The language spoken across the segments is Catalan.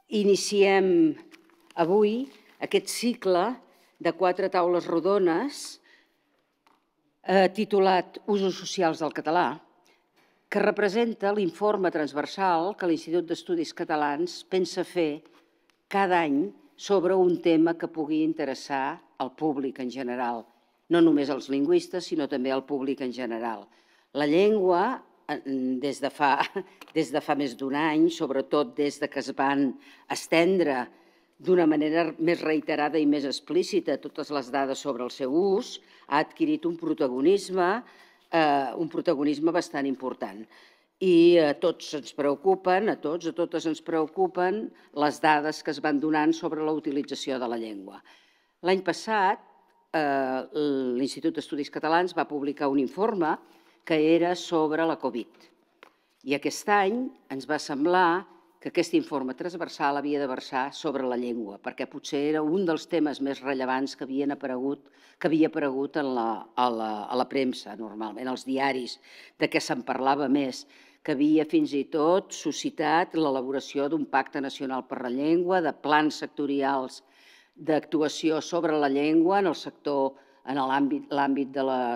Iniciem avui aquest cicle de 4 taules rodones titulat Usos socials del català, que representa l'informe transversal que l'Institut d'Estudis Catalans pensa fer cada any sobre un tema que pugui interessar al públic en general, no només als lingüistes, sinó també al públic en general. La llengua, des de fa més d'un any, sobretot des que es van estendre d'una manera més reiterada i més explícita totes les dades sobre el seu ús, ha adquirit un protagonisme bastant important. I a tots ens preocupen, a totes ens preocupen les dades que es van donant sobre la utilització de la llengua. L'any passat, l'Institut d'Estudis Catalans va publicar un informe que era sobre la Covid. I aquest any ens va semblar que aquest informe transversal havia de versar sobre la llengua, perquè potser era un dels temes més rellevants que havia aparegut a la premsa, normalment, als diaris, de què se'n parlava més, que havia fins i tot suscitat l'elaboració d'un pacte nacional per la llengua, de plans sectorials d'actuació sobre la llengua en el sector, en l'àmbit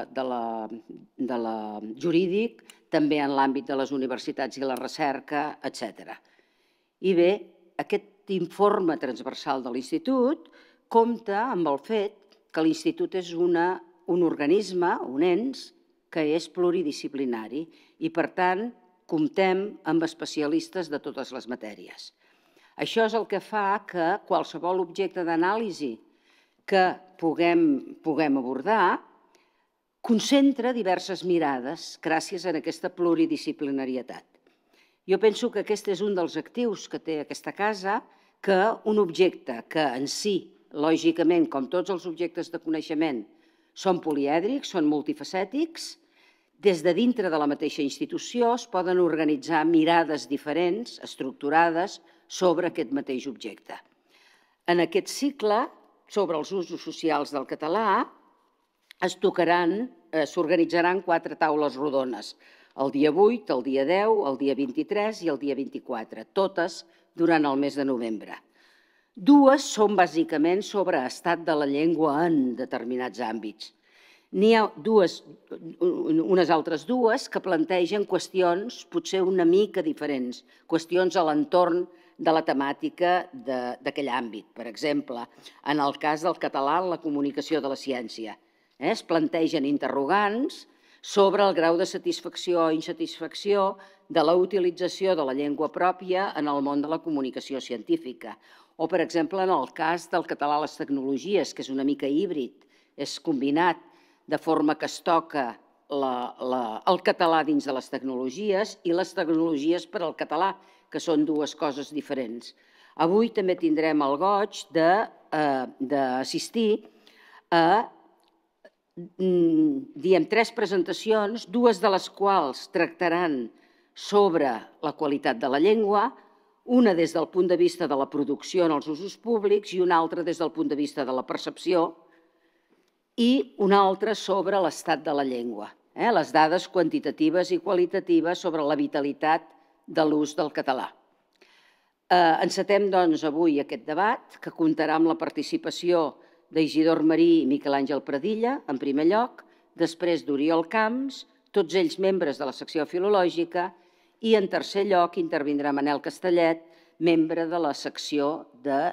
jurídic, també en l'àmbit de les universitats i la recerca, etc. I bé, aquest informe transversal de l'Institut compta amb el fet que l'Institut és un organisme, un ens, que és pluridisciplinari i, per tant, comptem amb especialistes de totes les matèries. Això és el que fa que qualsevol objecte d'anàlisi que puguem abordar concentra diverses mirades gràcies a aquesta pluridisciplinarietat. Jo penso que aquest és un dels actius que té aquesta casa, que un objecte que en si, lògicament, com tots els objectes de coneixement, són polièdrics, són multifacètics, des de dintre de la mateixa institució es poden organitzar mirades diferents, estructurades, sobre aquest mateix objecte. En aquest cicle, sobre els usos socials del català, s'organitzaran 4 taules rodones, el dia 8, el dia 10, el dia 23 i el dia 24, totes durant el mes de novembre. 2 són bàsicament sobre estat de la llengua en determinats àmbits. N'hi ha unes altres 2 que plantegen qüestions potser una mica diferents, qüestions a l'entorn de la temàtica d'aquell àmbit. Per exemple, en el cas del català en la comunicació de la ciència, es plantegen interrogants sobre el grau de satisfacció o insatisfacció de la utilització de la llengua pròpia en el món de la comunicació científica. O, per exemple, en el cas del català a les tecnologies, que és una mica híbrid, és combinat, de forma que es toca el català dins de les tecnologies i les tecnologies per al català, que són 2 coses diferents. Avui també tindrem el goig d'assistir a 3 presentacions, 2 de les quals tractaran sobre la qualitat de la llengua, una des del punt de vista de la producció en els usos públics i una altra des del punt de vista de la percepció i una altra sobre l'estat de la llengua, les dades quantitatives i qualitatives sobre la vitalitat de l'ús del català. Encetem, doncs, avui aquest debat, que comptarà amb la participació d'Isidor Marí i Miquel Àngel Pradilla, en primer lloc, després d'Oriol Camps, tots ells membres de la secció filològica, i en tercer lloc intervindrà Manel Castellet, membre de la secció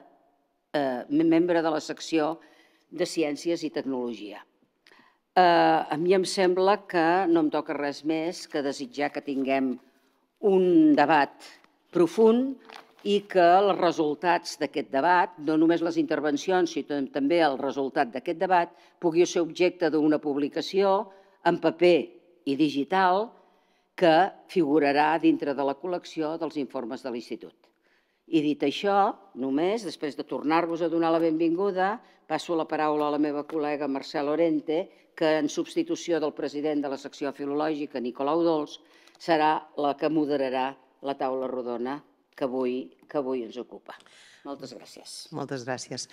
de Ciències i Tecnologia. A mi em sembla que no em toca res més que desitjar que tinguem un debat profund i que els resultats d'aquest debat, no només les intervencions, sinó també el resultat d'aquest debat, pugui ser objecte d'una publicació en paper i digital que figurarà dintre de la col·lecció dels informes de l'Institut. I dit això, només, després de tornar-vos a donar la benvinguda, passo la paraula a la meva col·lega Mercè Lorente, que en substitució del president de la secció filològica, Nicolau Dols, serà la que moderarà la taula rodona que avui ens ocupa. Moltes gràcies. Moltes gràcies.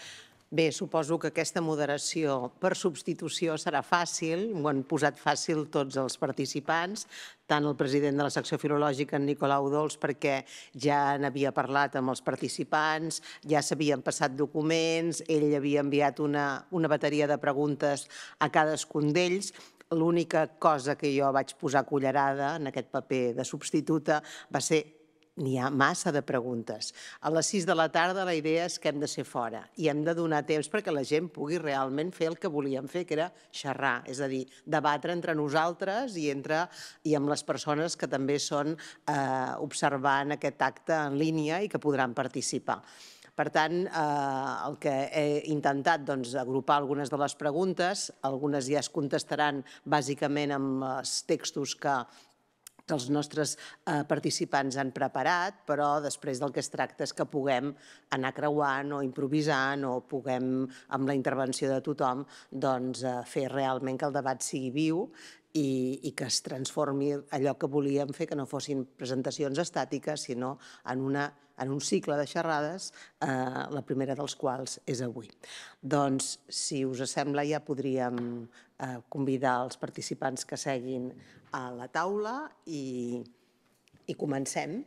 Bé, suposo que aquesta moderació per substitució serà fàcil, ho han posat fàcil tots els participants, tant el president de la secció filològica, en Nicolau Dols, perquè ja n'havia parlat amb els participants, ja s'havien passat documents, ell havia enviat una bateria de preguntes a cadascun d'ells. L'única cosa que jo vaig posar cullerada en aquest paper de substituta va ser n'hi ha massa de preguntes. A les 6 de la tarda la idea és que hem de ser fora i hem de donar temps perquè la gent pugui realment fer el que volíem fer, que era xerrar, és a dir, debatre entre nosaltres i amb les persones que també són observant aquest acte en línia i que podran participar. Per tant, el que he intentat és agrupar algunes de les preguntes, algunes ja es contestaran bàsicament amb els textos que els nostres participants han preparat, però després del que es tracta és que puguem anar creuant o improvisant o puguem, amb la intervenció de tothom, fer realment que el debat sigui viu i que es transformi allò que volíem fer, que no fossin presentacions estàtiques, sinó en un cicle de xerrades, la primera dels quals és avui. Doncs, si us sembla, ja podríem convidar els participants que seguin a la taula i comencem.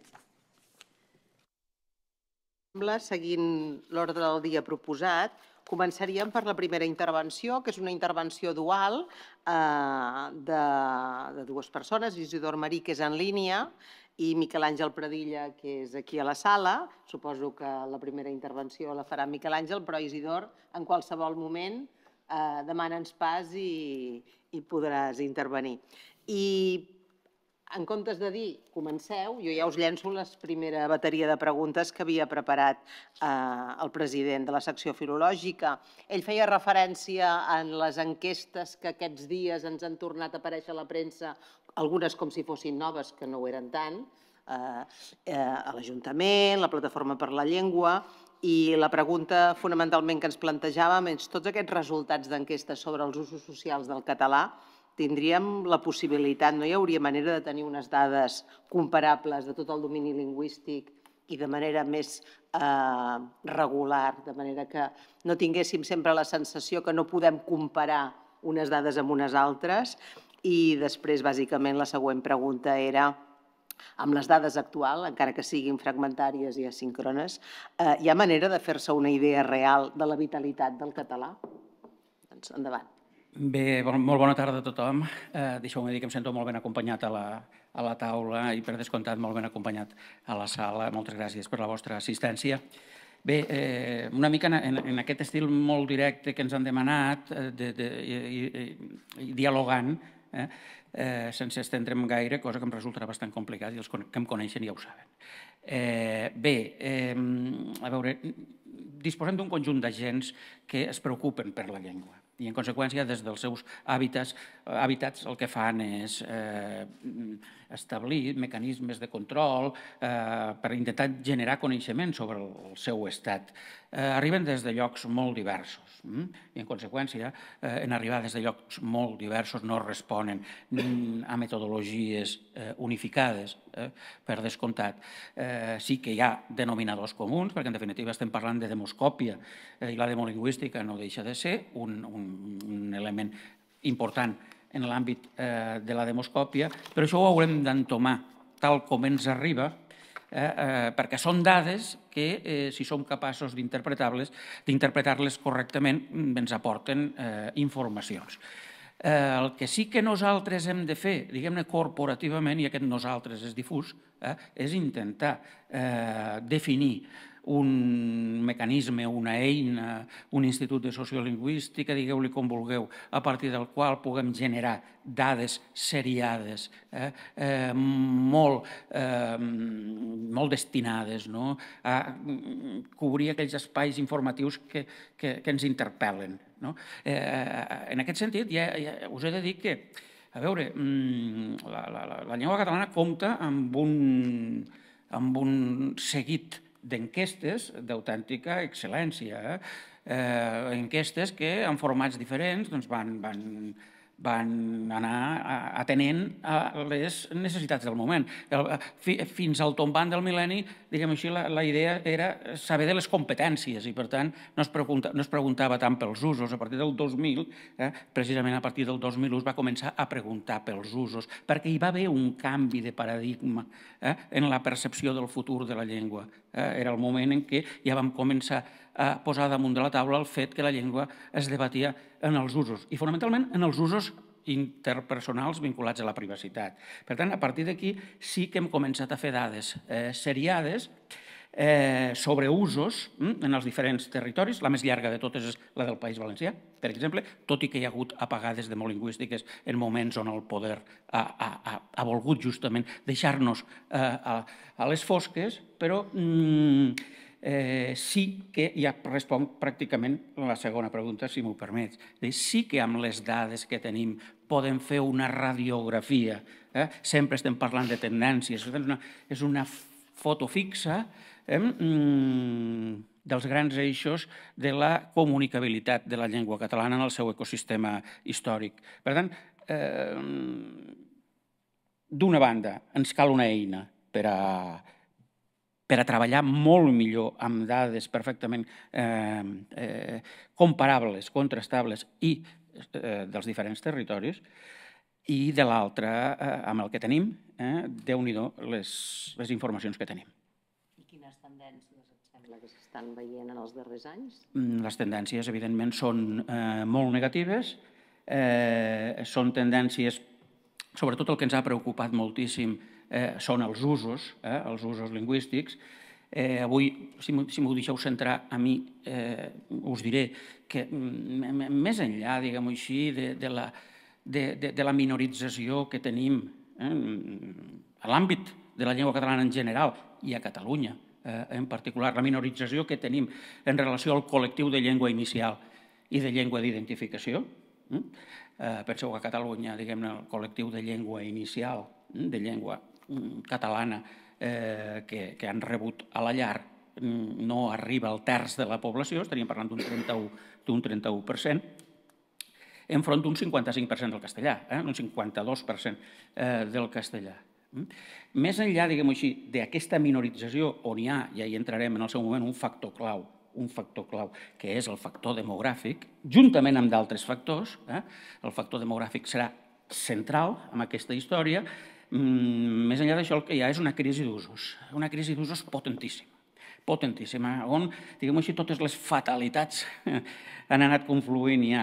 Seguint l'ordre del dia proposat, començaríem per la primera intervenció, que és una intervenció dual de dues persones, Isidor Marí, que és en línia, i Miquel Àngel Pradilla, que és aquí a la sala. Suposo que la primera intervenció la farà Miquel Àngel, però Isidor, en qualsevol moment, demana'ns pas i podràs intervenir. I en comptes de dir comenceu, jo ja us llenço la primera bateria de preguntes que havia preparat el president de la secció filològica. Ell feia referència en les enquestes que aquests dies ens han tornat a aparèixer a la premsa, algunes com si fossin noves, que no ho eren tant, a l'Ajuntament, la Plataforma per la Llengua, i la pregunta fonamentalment que ens plantejàvem és tots aquests resultats d'enquestes sobre els usos socials del català, tindríem la possibilitat, no hi hauria manera de tenir unes dades comparables de tot el domini lingüístic i de manera més regular, de manera que no tinguéssim sempre la sensació que no podem comparar unes dades amb unes altres. I després, bàsicament, la següent pregunta era, amb les dades actuals, encara que siguin fragmentàries i asíncrones, hi ha manera de fer-se una idea real de la vitalitat del català? Doncs endavant. Bé, molt bona tarda a tothom. Deixeu-me dir que em sento molt ben acompanyat a la taula i, per descomptat, molt ben acompanyat a la sala. Moltes gràcies per la vostra assistència. Bé, una mica en aquest estil molt directe que ens han demanat, dialogant, sense estendre'm gaire, cosa que em resultarà bastant complicat i els que em coneixen ja ho saben. Bé, a veure, disposem d'un conjunt d'agents que es preocupen per la llengua i, en conseqüència, des dels seus hàbitats el que fan és establir mecanismes de control per intentar generar coneixement sobre el seu estat. Arriben des de llocs molt diversos i, en conseqüència, en arribar des de llocs molt diversos no responen a metodologies unificades, per descomptat. Sí que hi ha denominadors comuns, perquè, en definitiva, estem parlant de demoscòpia i la demolingüística no deixa de ser un element important en l'àmbit de la demoscòpia, però això ho haurem d'entomar tal com ens arriba, perquè són dades que, si som capaços d'interpretar-les correctament, ens aporten informacions. El que sí que nosaltres hem de fer, diguem-ne corporativament, i aquest nosaltres és difús, és intentar definir un mecanisme, una eina, un institut de sociolingüística, digueu-li com vulgueu, a partir del qual puguem generar dades seriades, molt destinades a cobrir aquells espais informatius que ens interpel·len. En aquest sentit, us he de dir que, a veure, la llengua catalana compta amb un seguit d'enquestes d'autèntica excel·lència, enquestes que en formats diferents van van anar atenent a les necessitats del moment. Fins al tombant del mil·lenni, diguem així, la idea era saber de les competències i, per tant, no es preguntava tant pels usos. A partir del 2000, precisament a partir del 2001, es va començar a preguntar pels usos, perquè hi va haver un canvi de paradigma en la percepció del futur de la llengua. Era el moment en què ja vam començar a posar damunt de la taula el fet que la llengua es debatia en els usos, i fonamentalment en els usos interpersonals vinculats a la privacitat. Per tant, a partir d'aquí sí que hem començat a fer dades seriades sobre usos en els diferents territoris. La més llarga de totes és la del País Valencià, per exemple, tot i que hi ha hagut apagades demolingüístiques en moments on el poder ha volgut justament deixar-nos a les fosques, però sí que ja responc pràcticament la segona pregunta, si m'ho permets. Sí que amb les dades que tenim podem fer una radiografia. Sempre estem parlant de tendències. És una foto fixa dels grans eixos de la comunicabilitat de la llengua catalana en el seu ecosistema històric. Per tant, d'una banda, ens cal una eina per a treballar molt millor amb dades perfectament comparables, contrastables i dels diferents territoris, i de l'altra, amb el que tenim, Déu-n'hi-do les informacions que tenim. I quines tendències et sembla que s'estan veient en els darrers anys? Les tendències, evidentment, són molt negatives. Són tendències, sobretot el que ens ha preocupat moltíssim són els usos lingüístics. Avui, si m'ho deixeu centrar a mi, us diré que més enllà, diguem-ho així, de la minorització que tenim a l'àmbit de la llengua catalana en general i a Catalunya en particular, la minorització que tenim en relació al col·lectiu de llengua inicial i de llengua d'identificació. Penseu que a Catalunya, diguem-ne, el col·lectiu de llengua inicial, de llengua catalana que han rebut a la llar no arriba al terç de la població, estaríem parlant d'un 31%, enfront d'un 55% del castellà, un 52% del castellà. Més enllà, diguem-ho així, d'aquesta minorització on hi ha, i ahí entrarem en el seu moment, un factor clau, que és el factor demogràfic, juntament amb d'altres factors, el factor demogràfic serà central en aquesta història. Més enllà d'això, el que hi ha és una crisi d'usos potentíssima, on, diguem-ho així, totes les fatalitats han anat confluint ja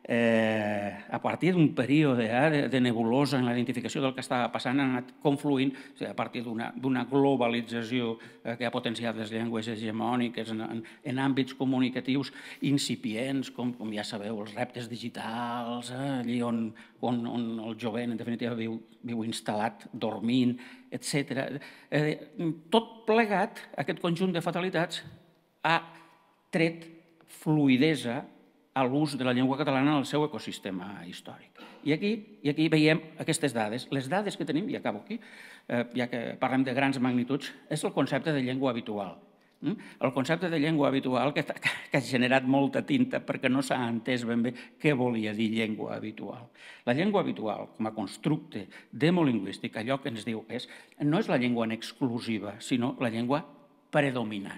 a partir d'un període de nebulosa en la identificació del que estava passant, han anat confluint a partir d'una globalització que ha potenciat les llengües hegemòniques en àmbits comunicatius incipients, com ja sabeu, els reptes digitals, allí on el jovent, en definitiva, viu instal·lat, dormint, etc. Tot plegat, aquest conjunt de fatalitats ha tret fluïdesa a l'ús de la llengua catalana en el seu ecosistema històric. I aquí veiem aquestes dades. Les dades que tenim, i acabo aquí, ja que parlem de grans magnituds, és el concepte de llengua habitual. El concepte de llengua habitual que ha generat molta tinta perquè no s'ha entès ben bé què volia dir llengua habitual. La llengua habitual, com a constructe demolingüístic, allò que ens diu no és la llengua en exclusiva, sinó la llengua predominant.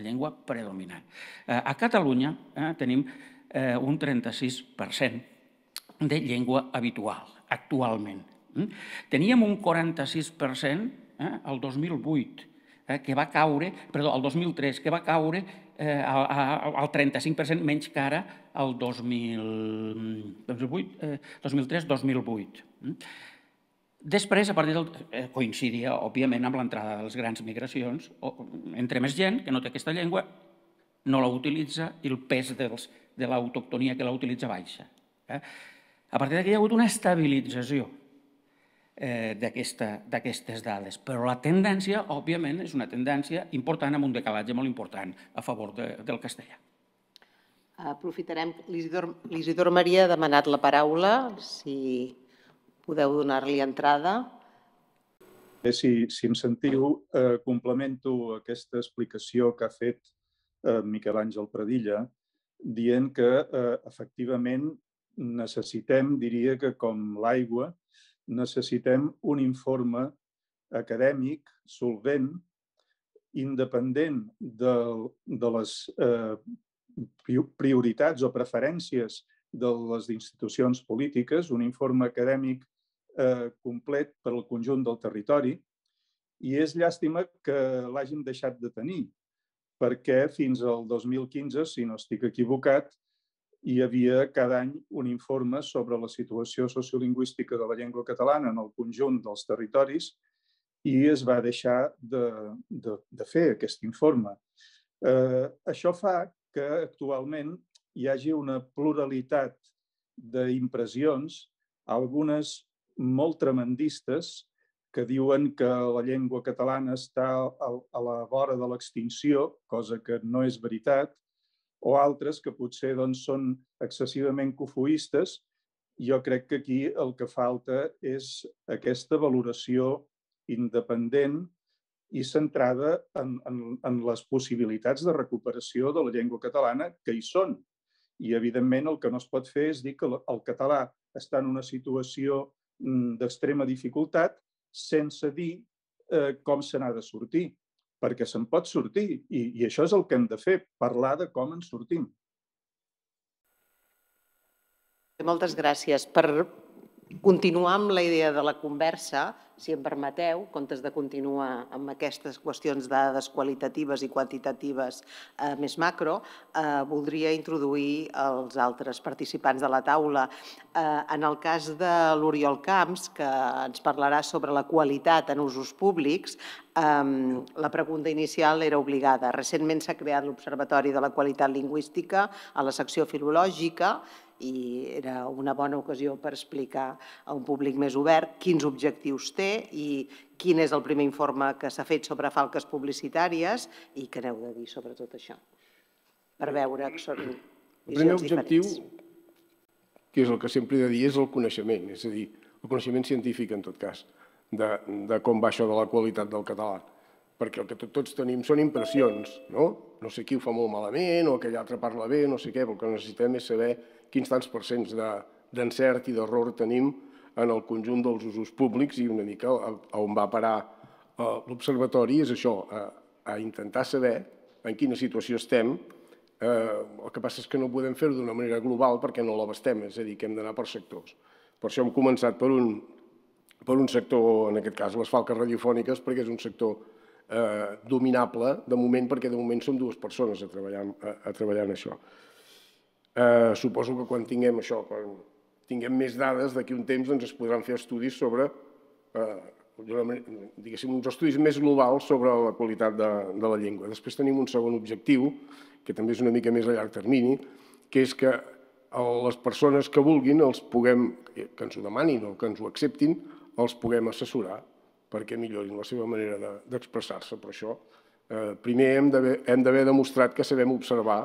A Catalunya tenim un 36% de llengua habitual, actualment. Teníem un 46% el 2008, que va caure, perdó, el 2003, que va caure al 35%, menys que ara el 2003-2008. Després, a partir coincidia, òbviament, amb l'entrada de les grans migracions, entre més gent que no té aquesta llengua, no la utilitza i el pes de l'autoctonia que la utilitza baixa. A partir d'aquí hi ha hagut una estabilització d'aquestes dades, però la tendència, òbviament, és una tendència important amb un decalatge molt important a favor del castellà. Aprofitarem, l'Isidor Maria ha demanat la paraula, si podeu donar-li entrada. Si em sentiu, complemento aquesta explicació que ha fet Miquel Àngel Pradilla, dient que, efectivament, necessitem, diria que com l'aigua, necessitem un informe acadèmic, solvent, independent de les prioritats o preferències de les institucions polítiques, un informe acadèmic complet per al conjunt del territori, i és llàstima que l'hàgim deixat de tenir, perquè fins al 2015, si no estic equivocat, hi havia cada any un informe sobre la situació sociolingüística de la llengua catalana en el conjunt dels territoris i es va deixar de fer aquest informe. Això fa que actualment hi hagi una pluralitat d'impressions, algunes molt tremendistes, que diuen que la llengua catalana està a la vora de l'extinció, cosa que no és veritat, o altres que potser són excessivament cofoistes. Jo crec que aquí el que falta és aquesta valoració independent i centrada en les possibilitats de recuperació de la llengua catalana que hi són. I, evidentment, el que no es pot fer és dir que el català està en una situació d'extrema dificultat sense dir com se n'ha de sortir, perquè se'n pot sortir, i això és el que hem de fer, parlar de com en sortim. Moltes gràcies. Per continuar amb la idea de la conversa, si em permeteu, en comptes de continuar amb aquestes qüestions de dades qualitatives i quantitatives més macro, voldria introduir els altres participants de la taula. En el cas de l'Oriol Camps, que ens parlarà sobre la qualitat en usos públics, la pregunta inicial era obligada. Recentment s'ha creat l'Observatori de la Qualitat Lingüística a la secció filològica i era una bona ocasió per explicar a un públic més obert quins objectius té i quin és el primer informe que s'ha fet sobre falques publicitàries i què n'heu de dir sobre tot això, per veure que són visions diferents. El primer objectiu, que és el que sempre he de dir, és el coneixement, és a dir, el coneixement científic, en tot cas, de com va això de la qualitat del català. Perquè el que tots tenim són impressions, no? No sé qui ho fa molt malament o aquell altre parla bé, no sé què, però el que necessitem és saber quins tants percents d'encert i d'error tenim en el conjunt dels usos públics i una mica on va parar l'observatori és això, a intentar saber en quina situació estem. El que passa és que no podem fer-ho d'una manera global perquè no l'abastem, és a dir, que hem d'anar per sectors. Per això hem començat per un sector, en aquest cas les falques radiofòniques, perquè és un sector dominable de moment, perquè de moment som 2 persones a treballar en això. Suposo que quan tinguem això, quan tinguem més dades, d'aquí un temps es podran fer estudis sobre, diguéssim, uns estudis més globals sobre la qualitat de la llengua. Després tenim un segon objectiu, que també és una mica més a llarg termini, que és que les persones que vulguin, que ens ho demanin o que ens ho acceptin, els puguem assessorar perquè millorin la seva manera d'expressar-se. Per això, primer hem d'haver demostrat que sabem observar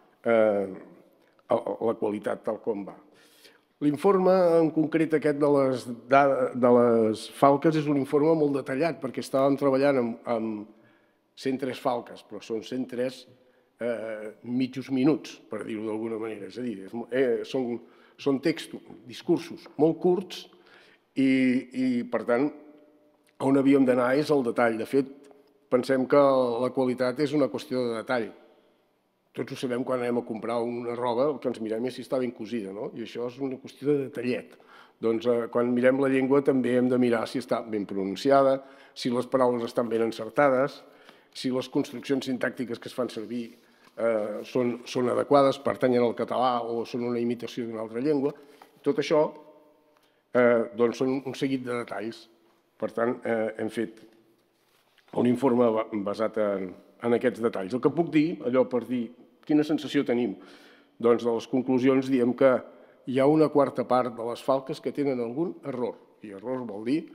la qualitat tal com va. L'informe en concret aquest de les falques és un informe molt detallat perquè estàvem treballant amb 103 falques, però són 103 mitjos minuts, per dir-ho d'alguna manera. És a dir, són textos, discursos molt curts i, per tant, on havíem d'anar és el detall. De fet, pensem que la qualitat és una qüestió de detall. Tots ho sabem quan anem a comprar una roba, el que ens mirem és si està ben cosida, no? I això és una qüestió de detallet. Doncs quan mirem la llengua també hem de mirar si està ben pronunciada, si les paraules estan ben encertades, si les construccions sintàctiques que es fan servir són adequades, pertanyen al català o són una imitació d'una altra llengua. Tot això són un seguit de detalls. Per tant, hem fet un informe basat en aquests detalls. El que puc dir, allò per dir quina sensació tenim, doncs de les conclusions diem que hi ha una quarta part de les falques que tenen algun error. I error vol dir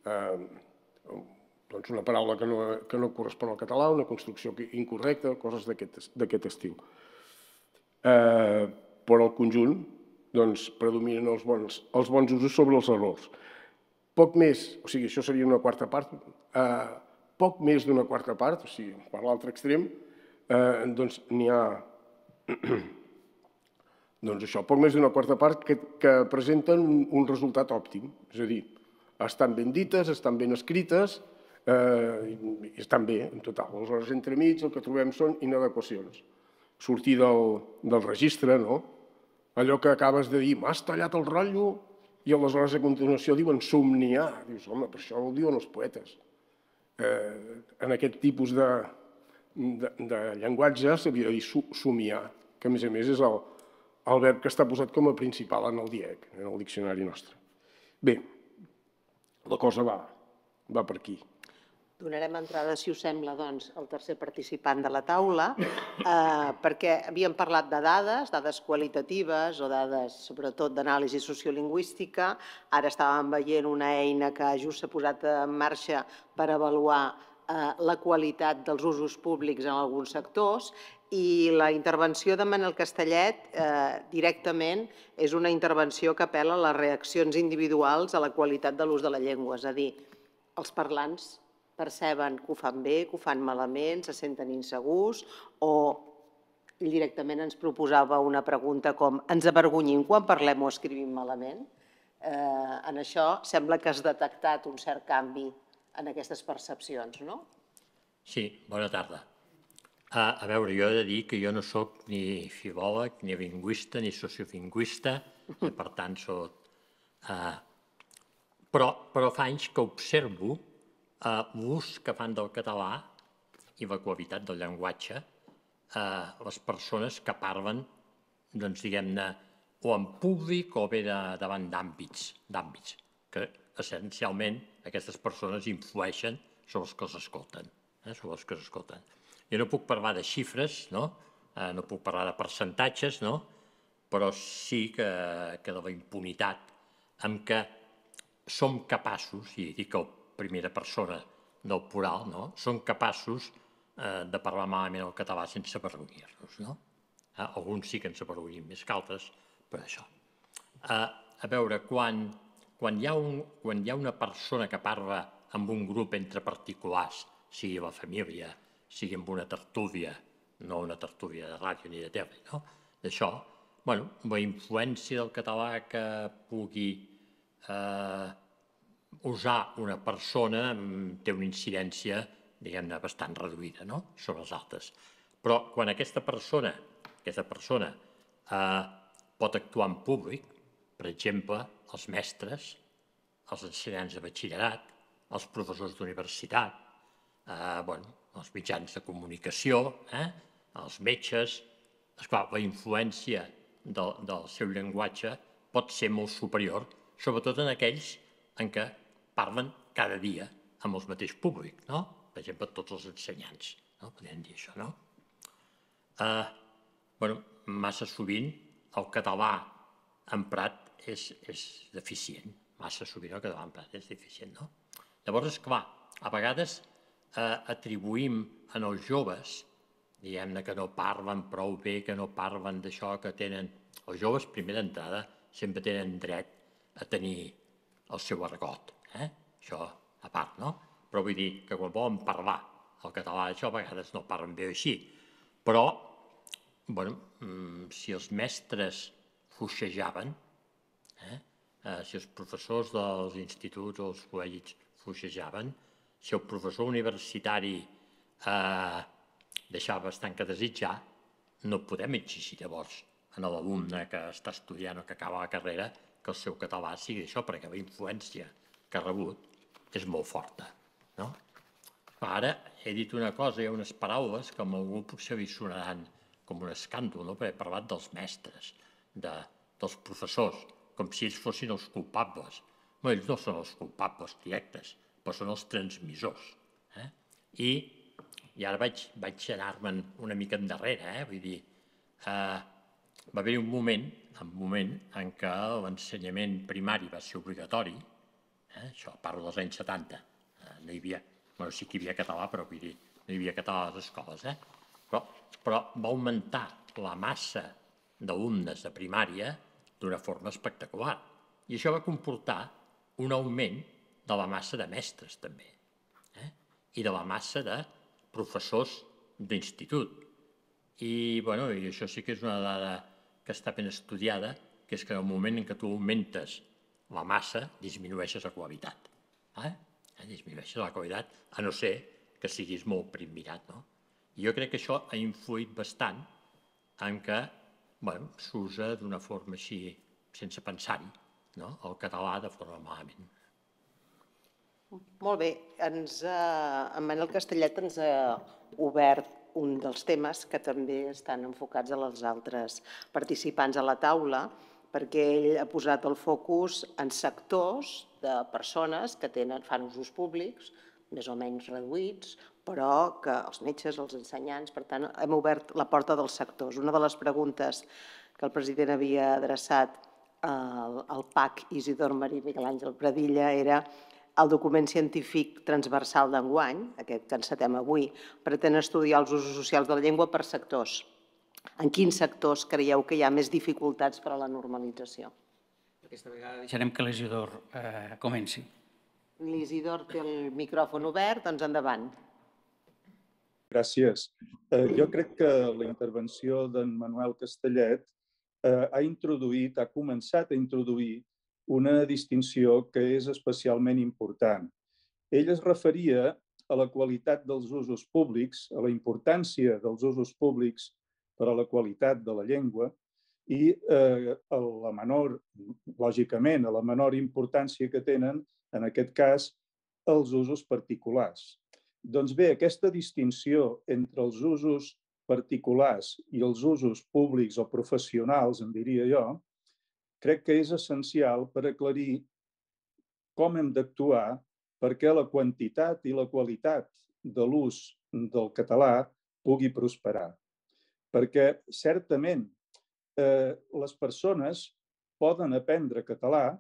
una paraula que no correspon al català, una construcció incorrecta, coses d'aquest estil. Però al conjunt predominen els bons usos sobre els errors. Poc més, o sigui, això seria una quarta part, poc més d'una quarta part, o sigui, per l'altre extrem, doncs n'hi ha Doncs això, poc més d'una quarta part que presenten un resultat òptim. És a dir, estan ben dites, estan ben escrites i estan bé, en total. Aleshores, entremig el que trobem són inadequacions. Sortir del registre, no? Allò que acabes de dir, m'has tallat el rotllo, i aleshores a continuació diuen somniar. Dius, home, per això ho diuen els poetes. En aquest tipus de llenguatge s'havia de dir somiar, que a més és el verb que està posat com a principal en el DIEC, en el diccionari nostre. Bé, la cosa va per aquí. Donarem entrada, si us sembla, doncs, al tercer participant de la taula, perquè havíem parlat de dades qualitatives o dades, sobretot, d'anàlisi sociolingüística. Ara estàvem veient una eina que just s'ha posat en marxa per avaluar la qualitat dels usos públics en alguns sectors, i la intervenció de Manel Castellet directament és una intervenció que apel·la a les reaccions individuals a la qualitat de l'ús de la llengua, és a dir, els parlants perceben que ho fan bé, que ho fan malament, se senten insegurs, o directament ens proposava una pregunta com ens avergonyim quan parlem o escrivim malament? En això sembla que has detectat un cert canvi en aquestes percepcions, no? Sí, bona tarda. A veure, jo he de dir que jo no soc ni filòleg, ni lingüista, ni sociolingüista, per tant soc... Però fa anys que observo l'ús que fan del català i la qualitat del llenguatge les persones que parlen, doncs, diguem-ne, o en públic o bé davant d'àmbits, que essencialment aquestes persones influeixen sobre els que els escolten. Jo no puc parlar de xifres, no puc parlar de percentatges, però sí que de la impunitat amb què som capaços, i dic en primera persona del plural, som capaços de parlar malament el català sense avergonyir-nos. Alguns sí que ens avergonyim més que altres, però això. A veure, quan hi ha una persona que parla amb un grup entre particulars, sigui la família, sigui amb una tertúlia, no una tertúlia de ràdio ni de tele, d'això, la influència del català que pugui usar una persona té una incidència, diguem-ne, bastant reduïda sobre els altres. Però quan aquesta persona pot actuar en públic, per exemple, els mestres, els ensenyants de batxillerat, els professors d'universitat, els mitjans de comunicació, els metges... Esclar, la influència del seu llenguatge pot ser molt superior, sobretot en aquells en què parlen cada dia amb el mateix públic, per exemple, tots els ensenyants, podem dir això, Massa sovint el català emprat és deficient, massa sovint el català emprat és deficient, Llavors, esclar, a vegades atribuïm en els joves, diguem-ne, que no parlen prou bé, que no parlen d'això, que tenen... Els joves, primer d'entrada, sempre tenen dret a tenir el seu argot, això a part, Però vull dir que quan volen parlar el català, això a vegades no parlen bé així. Però, si els mestres fluixejaven, si els professors dels instituts o els col·legis fluixejaven, si el professor universitari deixava bastant que desitjar, no podem exigir llavors a l'alumne que està estudiant o que acaba la carrera que el seu català sigui això, perquè la influència que ha rebut és molt forta. Ara he dit una cosa, hi ha unes paraules que a algú potser li sonaran com un escàndol, perquè he parlat dels mestres, dels professors, com si ells fossin els culpables. Ells no són els culpables directes, però són els transmissors. I ara vaig anar-me'n una mica endarrere, vull dir, va haver-hi un moment en què l'ensenyament primari va ser obligatori, això parlo dels anys 70, no hi havia, sí que hi havia català, però vull dir, no hi havia català a les escoles, però va augmentar la massa d'alumnes de primària d'una forma espectacular. I això va comportar un augment de la massa de mestres, també, i de la massa de professors d'institut. I això sí que és una dada que està ben estudiada, que és que en el moment en què tu augmentes la massa, disminueixes la qualitat. Disminueixes la qualitat, a no ser que siguis molt primmirat. Jo crec que això ha influït bastant en què s'usa d'una forma així, sense pensar-hi, el català de forma malament. Molt bé. En Manel Castellet ens ha obert un dels temes que també estan enfocats als altres participants a la taula, perquè ell ha posat el focus en sectors de persones que fan usos públics, més o menys reduïts, però que els metges, els ensenyants, per tant, hem obert la porta dels sectors. Una de les preguntes que el president havia adreçat al PAC Isidor Marí Miguel Àngel Pradilla era el document científic transversal d'enguany, aquest que encetem avui, pretén estudiar els usos socials de la llengua per sectors. En quins sectors creieu que hi ha més dificultats per a la normalització? Aquesta vegada deixarem que l'Isidor comenci. L'Isidor té el micròfon obert, doncs endavant. Gràcies. Jo crec que la intervenció d'en Manuel Castellet ha començat a introduir una distinció que és especialment important. Ell es referia a la qualitat dels usos públics, a la importància dels usos públics per a la qualitat de la llengua i lògicament, a la menor importància que tenen, en aquest cas, els usos particulars. Doncs bé, aquesta distinció entre els usos particulars i els usos públics o professionals, en diria jo, crec que és essencial per aclarir com hem d'actuar perquè la quantitat i la qualitat de l'ús del català pugui prosperar. Perquè, certament, les persones poden aprendre català,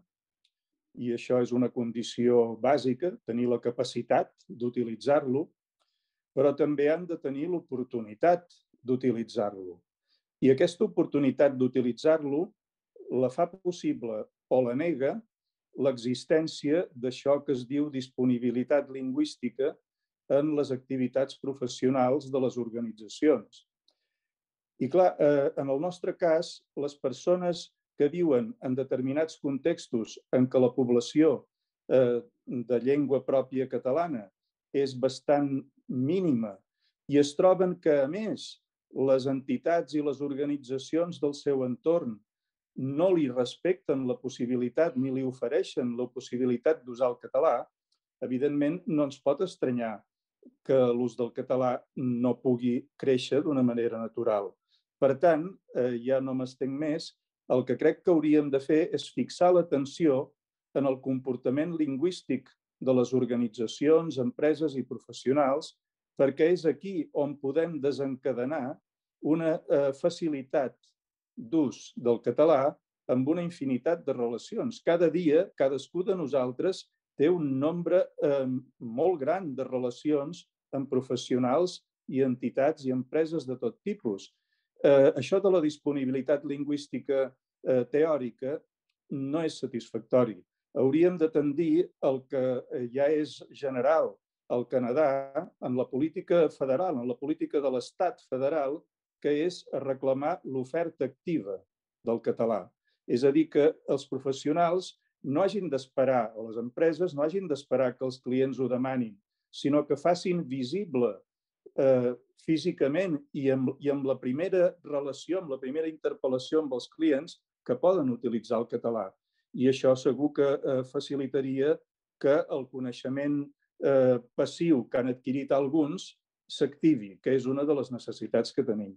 i això és una condició bàsica, tenir la capacitat d'utilitzar-lo, però també han de tenir l'oportunitat d'utilitzar-lo. I aquesta oportunitat d'utilitzar-lo la fa possible o la nega l'existència d'això que es diu disponibilitat lingüística en les activitats professionals de les organitzacions. I clar, en el nostre cas, les persones que viuen en determinats contextos en què la població de llengua pròpia catalana és bastant mínima i es troben que, a més, les entitats i les organitzacions del seu entorn no li respecten la possibilitat ni li ofereixen la possibilitat d'usar el català, evidentment no ens pot estranyar que l'ús del català no pugui créixer d'una manera natural. Per tant, ja no m'estenc més, el que crec que hauríem de fer és fixar l'atenció en el comportament lingüístic de les organitzacions, empreses i professionals, perquè és aquí on podem desencadenar una facilitat d'ús del català amb una infinitat de relacions. Cada dia, cadascú de nosaltres té un nombre molt gran de relacions amb professionals i entitats i empreses de tot tipus. Això de la disponibilitat lingüística teòrica no és satisfactori. Hauríem de tendir al que ja és general al Canadà en la política federal, en la política de l'Estat federal, que és reclamar l'oferta activa del català. És a dir, que els professionals no hagin d'esperar, o les empreses no hagin d'esperar que els clients ho demanin, sinó que facin visible físicament i amb la primera relació, amb la primera interpel·lació amb els clients que poden utilitzar el català. I això segur que facilitaria que el coneixement passiu que han adquirit alguns s'activi, que és una de les necessitats que tenim.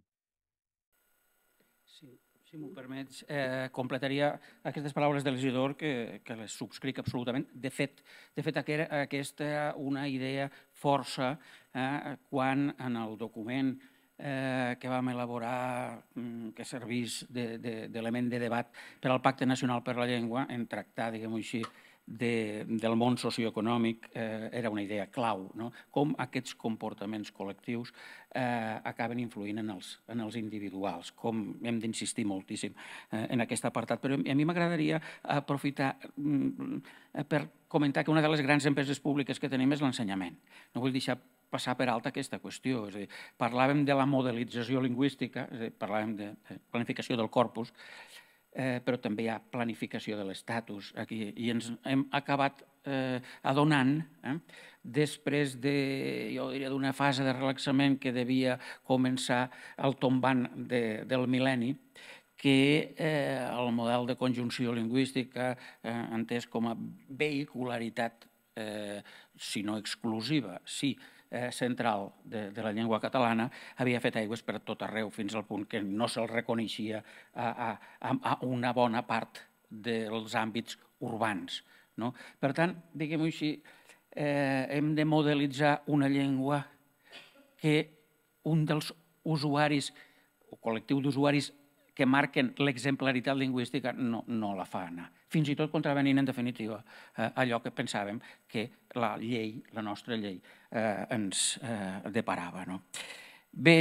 Si m'ho permets, completaria aquestes paraules de l'Isidor, que les subscric absolutament. De fet, aquesta una idea força quan en el document que vam elaborar, que servís d'element de debat per al Pacte Nacional per la Llengua, en tractar, diguem-ho així, del món socioeconòmic, era una idea clau, com aquests comportaments col·lectius acaben influint en els individuals, com hem d'insistir moltíssim en aquest apartat. Però a mi m'agradaria aprofitar per comentar que una de les grans empreses públiques que tenim és l'ensenyament. No vull deixar passar per alt aquesta qüestió. És a dir, parlàvem de la modelització lingüística, és a dir, parlàvem de planificació del corpus, però també hi ha planificació de l'estatus aquí, i ens hem acabat adonant, després d'una fase de relaxament que devia començar al tombant del mil·lenni, que el model de conjunció lingüística, entès com a vehicularitat, si no exclusiva, sí, central de la llengua catalana, havia fet aigües per tot arreu, fins al punt que no se'l reconeixia a una bona part dels àmbits urbans. Per tant, diguem-ho així, hem de modelitzar una llengua que un dels usuaris o col·lectiu d'usuaris que marquen l'exemplaritat lingüística no la fa anar. Fins i tot contravenint, en definitiva, allò que pensàvem que la llei, la nostra llei, ens deparava. Bé,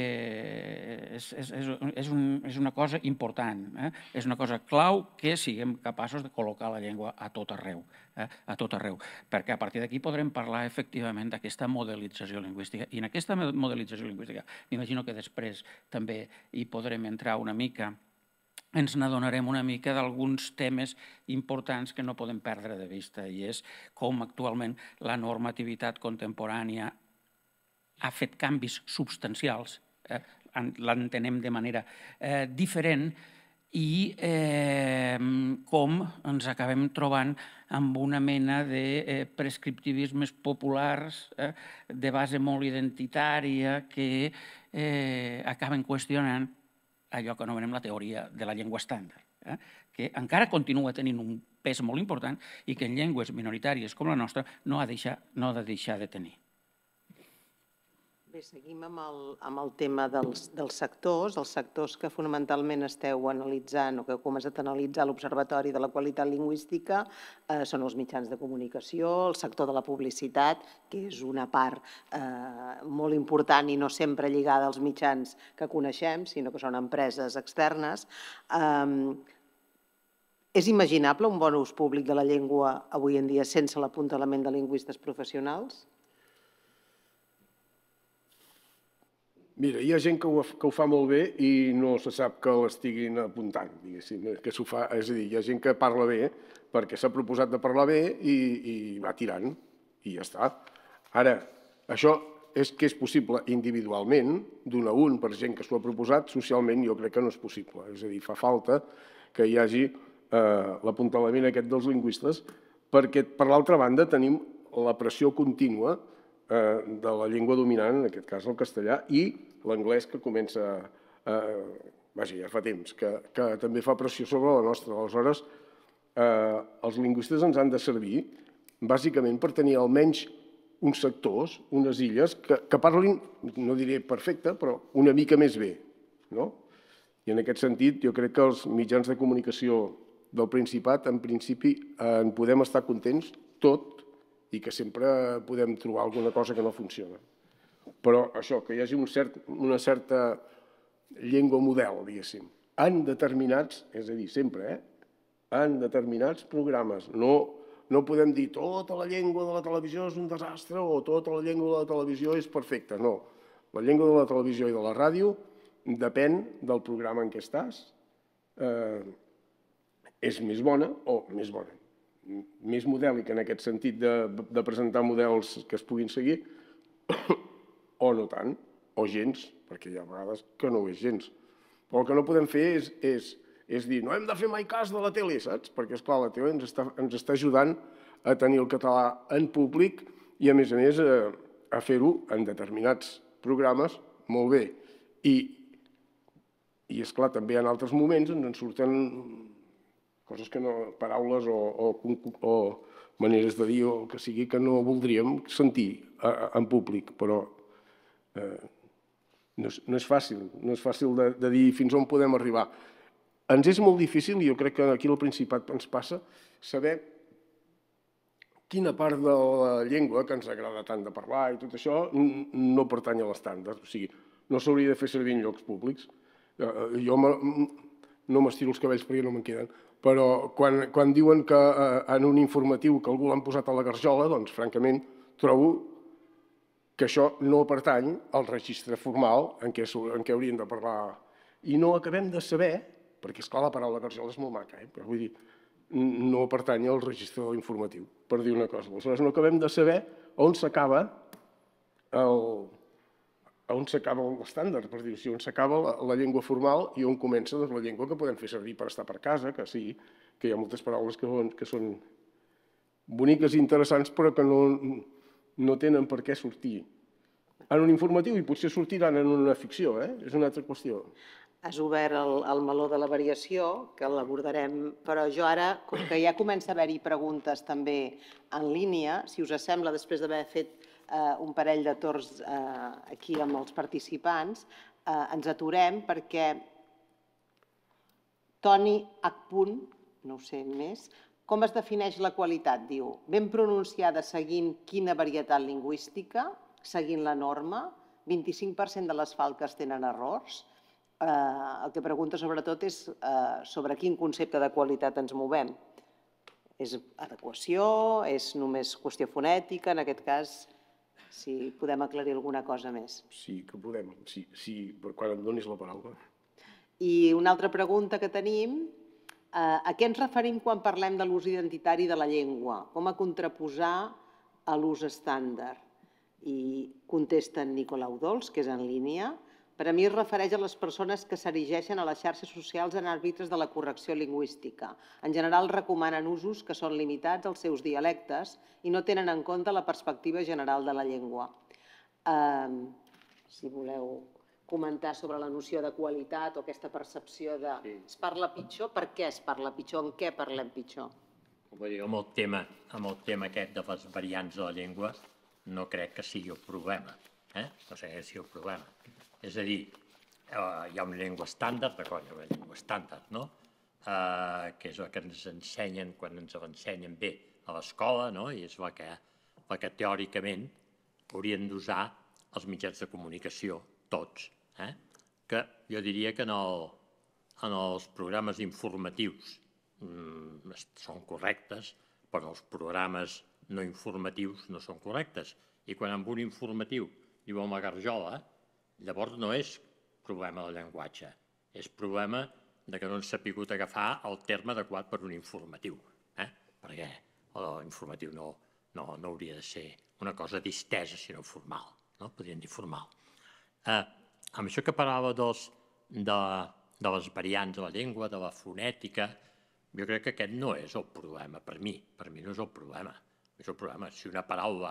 és una cosa important, és una cosa clau que siguem capaços de col·locar la llengua a tot arreu, perquè a partir d'aquí podrem parlar efectivament d'aquesta modelització lingüística. I en aquesta modelització lingüística m'imagino que després també hi podrem entrar una mica, ens n'adonarem una mica d'alguns temes importants que no podem perdre de vista, i és com actualment la normativitat contemporània ha fet canvis substancials, l'entenem de manera diferent, i com ens acabem trobant amb una mena de prescriptivismes populars de base molt identitària que acaben qüestionant allò que anomenem la teoria de la llengua estàndard, que encara continua tenint un pes molt important i que en llengües minoritàries com la nostra no ha de deixar de tenir. Bé, seguim amb el tema dels sectors, els sectors que fonamentalment esteu analitzant o que heu començat a analitzar l'Observatori de la Qualitat Lingüística són els mitjans de comunicació, el sector de la publicitat, que és una part molt important i no sempre lligada als mitjans que coneixem, sinó que són empreses externes. És imaginable un bon ús públic de la llengua avui en dia sense l'apuntalament de lingüistes professionals? Mira, hi ha gent que ho fa molt bé i no se sap que l'estiguin apuntant, diguéssim, que s'ho fa. És a dir, hi ha gent que parla bé perquè s'ha proposat de parlar bé i va tirant, i ja està. Ara, això és que és possible individualment, d'un a un, per gent que s'ho ha proposat, socialment jo crec que no és possible. És a dir, fa falta que hi hagi l'apuntalament aquest dels lingüistes, perquè, per l'altra banda, tenim la pressió contínua de la llengua dominant, en aquest cas el castellà, i l'anglès que comença, vaja, ja fa temps, que també fa pressió sobre la nostra. Aleshores, els lingüistes ens han de servir bàsicament per tenir almenys uns sectors, unes illes, que parlin, no diré perfecte, però una mica més bé. I en aquest sentit, jo crec que els mitjans de comunicació del Principat, en principi, en podem estar contents tot, i que sempre podem trobar alguna cosa que no funciona. Però això, que hi hagi una certa llengua model, diguéssim, en determinats, és a dir, sempre, en determinats programes. No podem dir tota la llengua de la televisió és un desastre o tota la llengua de la televisió és perfecta. No, la llengua de la televisió i de la ràdio depèn del programa en què estàs, és més bona o més bona. Més modèlic en aquest sentit de presentar models que es puguin seguir, o no tant, o gens, perquè hi ha vegades que no ho és gens. Però el que no podem fer és dir no hem de fer mai cas de la tele, saps? Perquè, esclar, la tele ens està ajudant a tenir el català en públic i, a més, a fer-ho en determinats programes molt bé. I esclar, també en altres moments ens surten coses que no, paraules o maneres de dir o el que sigui que no voldríem sentir en públic, però no és fàcil de dir fins on podem arribar. Ens és molt difícil, i jo crec que aquí al Principat ens passa, saber quina part de la llengua que ens agrada tant de parlar i tot això no pertany a l'estàndard. O sigui, no s'hauria de fer servir en llocs públics. Jo no m'estiro els cabells perquè no me'n queden, però quan diuen que en un informatiu que algú l'han posat a la garjola, doncs francament trobo que això no pertany al registre formal en què hauríem de parlar. I no acabem de saber, perquè esclar la paraula garjola és molt maca, però vull dir, no pertany al registre de l'informatiu, per dir una cosa. Aleshores no acabem de saber on s'acaba l'estàndard, per dir-ho així, on s'acaba la llengua formal i on comença la llengua que podem fer servir per estar per casa, que sí, que hi ha moltes paraules que són boniques i interessants però que no tenen per què sortir en un informatiu i potser sortiran en una ficció, és una altra qüestió. Has obert el meló de la variació, que l'abordarem, però jo ara, com que ja comença a haver-hi preguntes també en línia, si us sembla, després d'haver fet un parell de torns aquí amb els participants, ens aturem perquè Toni H. no ho sé més, com es defineix la qualitat? Diu, ben pronunciada seguint quina varietat lingüística, seguint la norma, 25% de les falques tenen errors. El que pregunta sobretot és sobre quin concepte de qualitat ens movem. És adequació? És només qüestió fonètica? En aquest cas, si podem aclarir alguna cosa més. Sí que podem, sí, quan em donis la paraula. I una altra pregunta que tenim, a què ens referim quan parlem de l'ús identitari de la llengua? Com a contraposar a l'ús estàndard? I contesta en Nicolau Dols, que és en línia. Per a mi es refereix a les persones que s'erigeixen a les xarxes socials en àrbitres de la correcció lingüística. En general recomanen usos que són limitats als seus dialectes i no tenen en compte la perspectiva general de la llengua. Si voleu comentar sobre la noció de qualitat o aquesta percepció de es parla pitjor, per què es parla pitjor, en què parlem pitjor? Amb el tema aquest de les variants de la llengua no crec que sigui el problema. No sé si el problema. És a dir, hi ha una llengua estàndard, d'acord, hi ha una llengua estàndard, no? Que és la que ens ensenyen quan ens l'ensenyen bé a l'escola, no? I és la que teòricament haurien d'usar els mitjans de comunicació, tots. Que jo diria que en els programes informatius són correctes, però els programes no informatius no són correctes. I quan en un informatiu diuen la garjola, llavors no és problema del llenguatge, és problema que no han sabut agafar el terme adequat per un informatiu, perquè l'informatiu no hauria de ser una cosa distesa, sinó formal, podríem dir formal. Amb això que parlava de les variants de la llengua, de la fonètica, jo crec que aquest no és el problema per mi no és el problema. És el problema. Si una paraula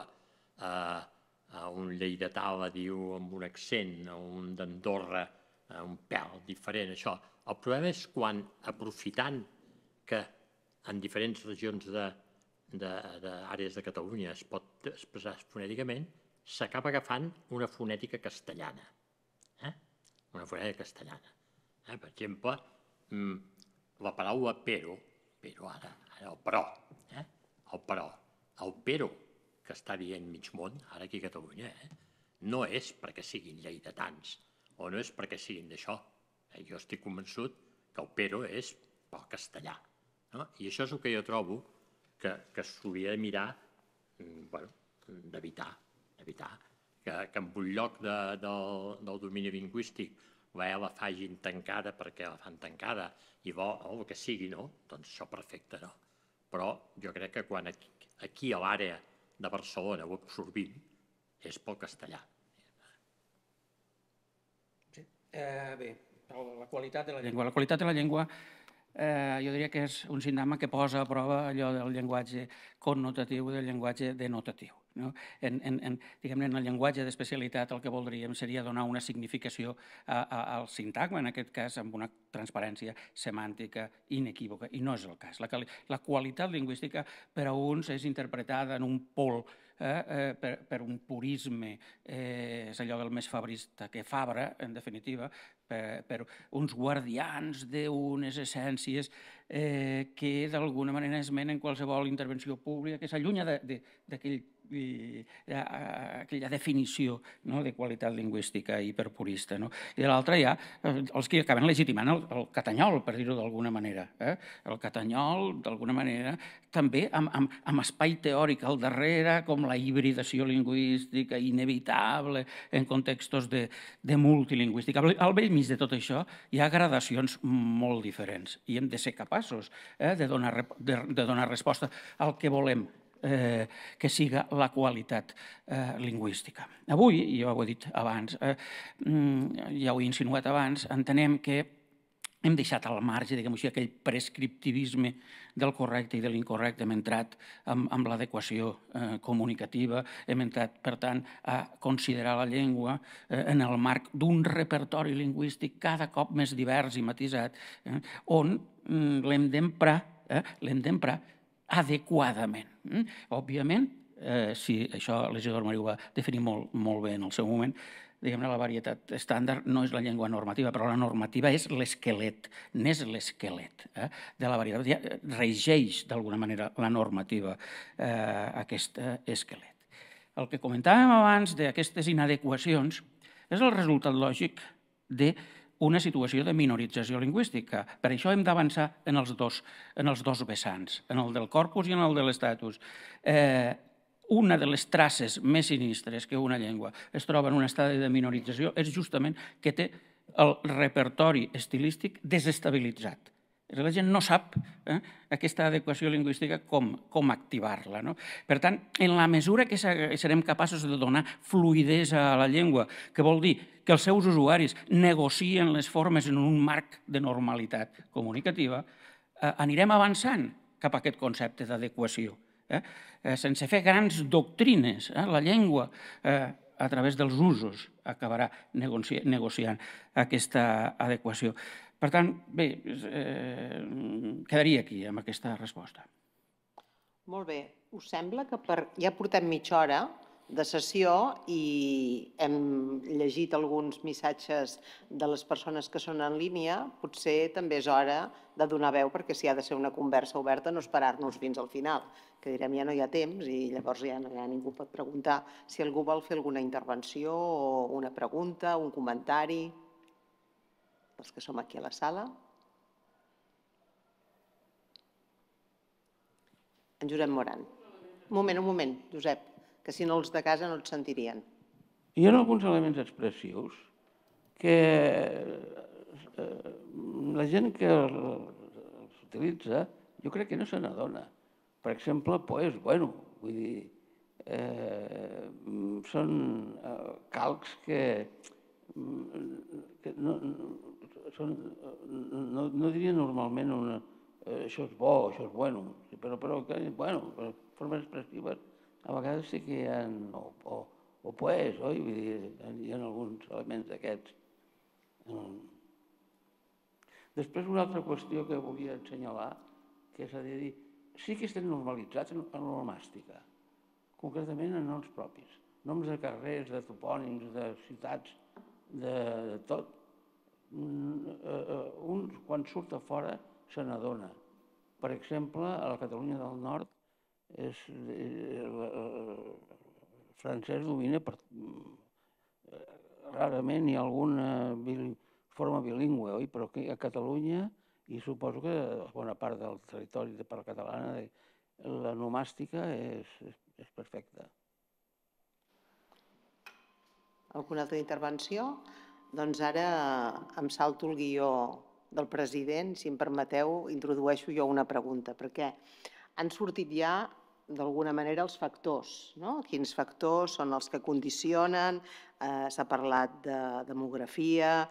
un lleidatà la diu amb un accent, un d'Andorra un pèl diferent, això. El problema és quan, aprofitant que en diferents regions d'àrees de Catalunya es pot expressar fonèticament, s'acaba agafant una fonètica castellana. Una fonètica castellana. Per exemple, la paraula pero ara, el però, el pero que està dient mig món, ara aquí a Catalunya, no és perquè siguin lleidatans o no és perquè siguin d'això. Jo estic convençut que el pero és pel castellà. I això és el que jo trobo que s'hauria de mirar d'evitar. Que en un lloc del domini lingüístic la facin tancada perquè la fan tancada i el que sigui, doncs això perfecte, no? Però jo crec que quan aquí a l'àrea de Barcelona ho absorbim és pel castellà. Bé, la qualitat de la llengua. La qualitat de la llengua jo diria que és un sintagma que posa a prova allò del llenguatge connotatiu i del llenguatge denotatiu. Diguem-ne, en el llenguatge d'especialitat el que voldríem seria donar una significació al sintagma, en aquest cas amb una transparència semàntica inequívoca, i no és el cas. La qualitat lingüística per a uns és interpretada en un pol per un purisme, és allò del més fabrista que Fabra, en definitiva, per uns guardians d'unes essències que d'alguna manera esmenen qualsevol intervenció pública, que s'allunya d'aquell aquella definició de qualitat lingüística hiperpurista. I de l'altra hi ha els que acaben legitimant el catanyol, per dir-ho d'alguna manera. El catanyol, d'alguna manera, també amb espai teòric al darrere, com la hibridació lingüística inevitable en contextos de multilingüística. Al vell mig de tot això hi ha gradacions molt diferents i hem de ser capaços de donar resposta al que volem que siga la qualitat lingüística. Avui, jo ho he dit abans, ja ho he insinuat abans, entenem que hem deixat al marge, diguem-ho així, aquell prescriptivisme del correcte i de l'incorrecte. Hem entrat amb l'adequació comunicativa, hem entrat, per tant, a considerar la llengua en el marc d'un repertori lingüístic cada cop més divers i matisat, on l'hem d'emprar adequadament. Òbviament, si això l'Isidor Marí ho va definir molt bé en el seu moment, diguem-ne, la varietat estàndard no és la llengua normativa, però la normativa és l'esquelet, n'és l'esquelet de la varietat. Regeix, d'alguna manera, la normativa aquest esquelet. El que comentàvem abans d'aquestes inadequacions és el resultat lògic d'una situació de minorització lingüística. Per això hem d'avançar en els dos vessants, en el del corpus i en el de l'estatus. Una de les traces més sinistres que una llengua es troba en un estadi de minorització és justament que té el repertori estilístic desestabilitzat. La gent no sap aquesta adequació lingüística com activar-la. Per tant, en la mesura que serem capaços de donar fluïdesa a la llengua, que vol dir que els seus usuaris negocien les formes en un marc de normalitat comunicativa, anirem avançant cap a aquest concepte d'adequació. Sense fer grans doctrines, la llengua, a través dels usos, acabarà negociant aquesta adequació. Per tant, bé, quedaria aquí amb aquesta resposta. Molt bé. Us sembla que ja portem mitja hora de sessió i hem llegit alguns missatges de les persones que són en línia? Potser també és hora de donar veu, perquè si ha de ser una conversa oberta no esperar-nos fins al final, que direm ja no hi ha temps i llavors ja ningú pot preguntar. Si algú vol fer alguna intervenció o una pregunta, un comentari, els que som aquí a la sala. En Josep Moran. Un moment, Josep, que si no els de casa no et sentirien. Hi ha alguns elements expressius que la gent que els utilitza, jo crec que no se n'adona. Per exemple, pues, bueno, vull dir, són calcs que no diria normalment això és bo, això és bueno, però formes expressives a vegades sí que hi ha, o pues, oi? Vull dir, hi ha alguns elements d'aquests. Després, una altra qüestió que volia assenyalar, que s'ha de dir, sí que estem normalitzats en l'onomàstica, concretament en noms propis, noms de carrers, de topònims, de ciutats, de tot. Un, quan surt a fora, se n'adona. Per exemple, a la Catalunya del Nord, el francès domina rarament hi ha alguna forma bilingüe, oi? Però a Catalunya, i suposo que a bona part del territori de parla catalana, l'onomàstica és perfecta. Alguna altra intervenció? Doncs ara em salto el guió del president. Si em permeteu, introdueixo jo una pregunta, perquè han sortit ja, d'alguna manera, els factors. Quins factors són els que condicionen? S'ha parlat de demografia,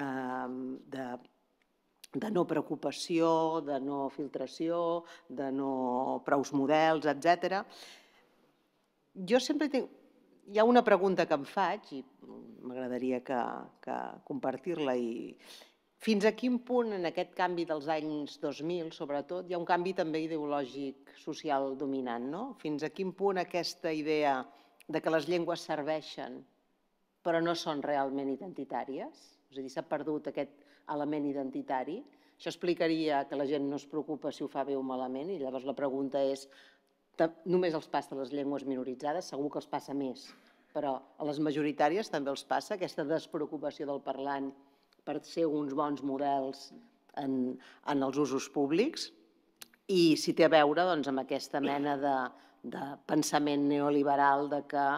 de no preocupació, de no filtració, de no prous models, etc. Jo sempre tinc... Hi ha una pregunta que em faig i m'agradaria que compartir-la. Fins a quin punt, en aquest canvi dels anys 2000, sobretot, hi ha un canvi també ideològic social dominant, no? Fins a quin punt aquesta idea de que les llengües serveixen però no són realment identitàries? És a dir, s'ha perdut aquest element identitari. Això explicaria que la gent no es preocupa si ho fa bé o malament i llavors la pregunta és només els passa a les llengües minoritzades, segur que els passa més, però a les majoritàries també els passa aquesta despreocupació del parlant per ser uns bons models en els usos públics, i si té a veure amb aquesta mena de pensament neoliberal de que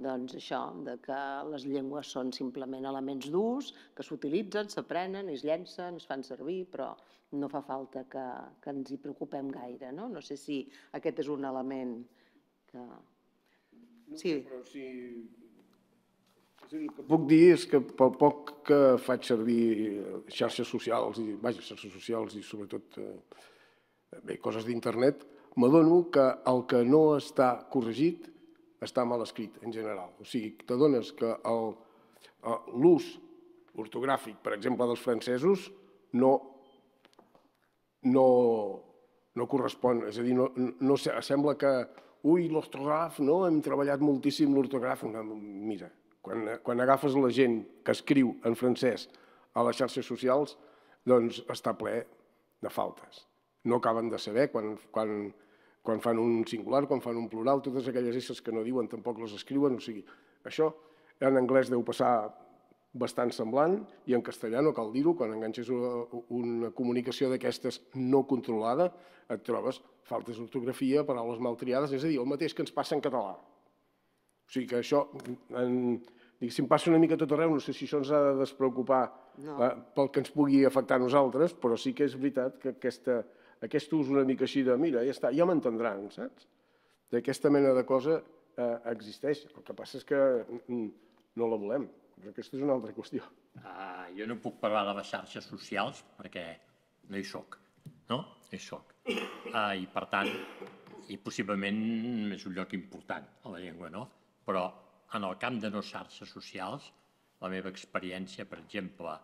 les llengües són simplement elements d'ús, que s'utilitzen, s'aprenen, es llencen, es fan servir, però no fa falta que ens hi preocupem gaire. No sé si aquest és un element que... Sí. Però sí... El que puc dir és que pel poc que faig servir xarxes socials i sobretot coses d'internet, m'adono que el que no està corregit està mal escrit en general. O sigui, t'adones que l'ús ortogràfic, per exemple, dels francesos no correspon. És a dir, sembla que l'ortograf, hem treballat moltíssim l'ortograf. Mira, quan agafes la gent que escriu en francès a les xarxes socials, doncs està ple de faltes. No acaben de saber quan fan un singular, quan fan un plural, totes aquelles esses que no diuen tampoc les escriuen. O sigui, això en anglès deu passar bastant semblant i en castellà no cal dir-ho, quan enganxes una comunicació d'aquestes no controlada et trobes faltes d'ortografia, paraules mal triades, és a dir, el mateix que ens passa en català. O sigui que això, diguéssim, passa una mica tot arreu, no sé si això ens ha de despreocupar pel que ens pugui afectar a nosaltres, però sí que és veritat que aquest ús una mica així de, mira, ja està, ja m'entendran, saps? D'aquesta mena de cosa existeix. El que passa és que no la volem. Aquesta és una altra qüestió. Jo no puc parlar de les xarxes socials perquè no hi soc, no? No hi soc. I per tant, i possiblement és un lloc important a la llengua, no? Però en el camp de no xarxes socials, la meva experiència, per exemple,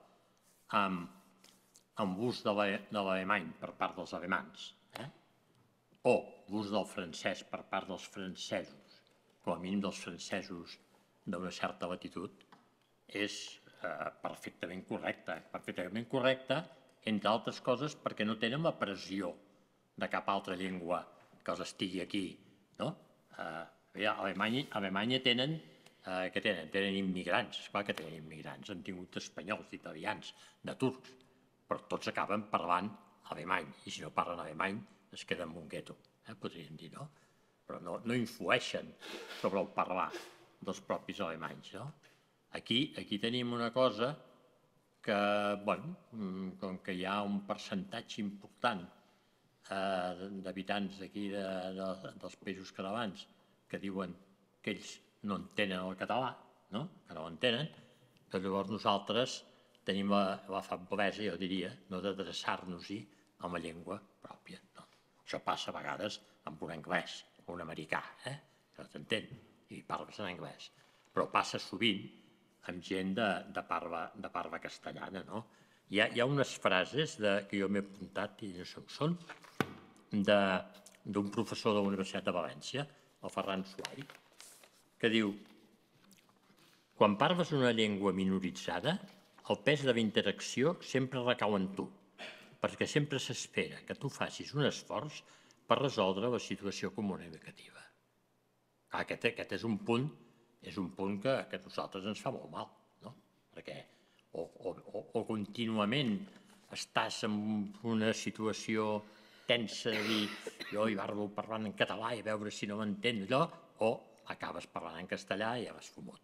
amb l'ús de l'alemany per part dels alemans o l'ús del francès per part dels francesos, com a mínim dels francesos d'una certa latitud, és perfectament correcta, entre altres coses perquè no tenen la pressió de cap altra llengua que els estigui aquí. A Alemanya tenen immigrants, esclar que tenen immigrants, han tingut espanyols, d'italians, de turcs, però tots acaben parlant alemany, i si no parlen alemany es queden en un gueto, podríem dir, no? Però no influeixen sobre el parlar dels propis alemanys, no? Aquí tenim una cosa que, com que hi ha un percentatge important d'habitants d'aquí dels països catalans que diuen que ells no entenen el català, que no l'entenen, doncs llavors nosaltres tenim la feblesa, jo diria, d'adreçar-nos-hi amb la llengua pròpia. Això passa a vegades amb un anglès o un americà, que no t'entén i parles en anglès, però passa sovint amb gent de parla castellana. Hi ha unes frases que jo m'he apuntat, i no sé on són, d'un professor de la Universitat de València, el Ferran Suai, que diu: quan parles una llengua minoritzada, el pes de la interacció sempre recau en tu, perquè sempre s'espera que tu facis un esforç per resoldre la situació comunicativa. Aquest és un punt que a nosaltres ens fa molt mal, perquè o contínuament estàs en una situació tensa de dir jo hi barbo parlant en català i a veure si no m'entén allò, o acabes parlant en castellà i ja vas fumut.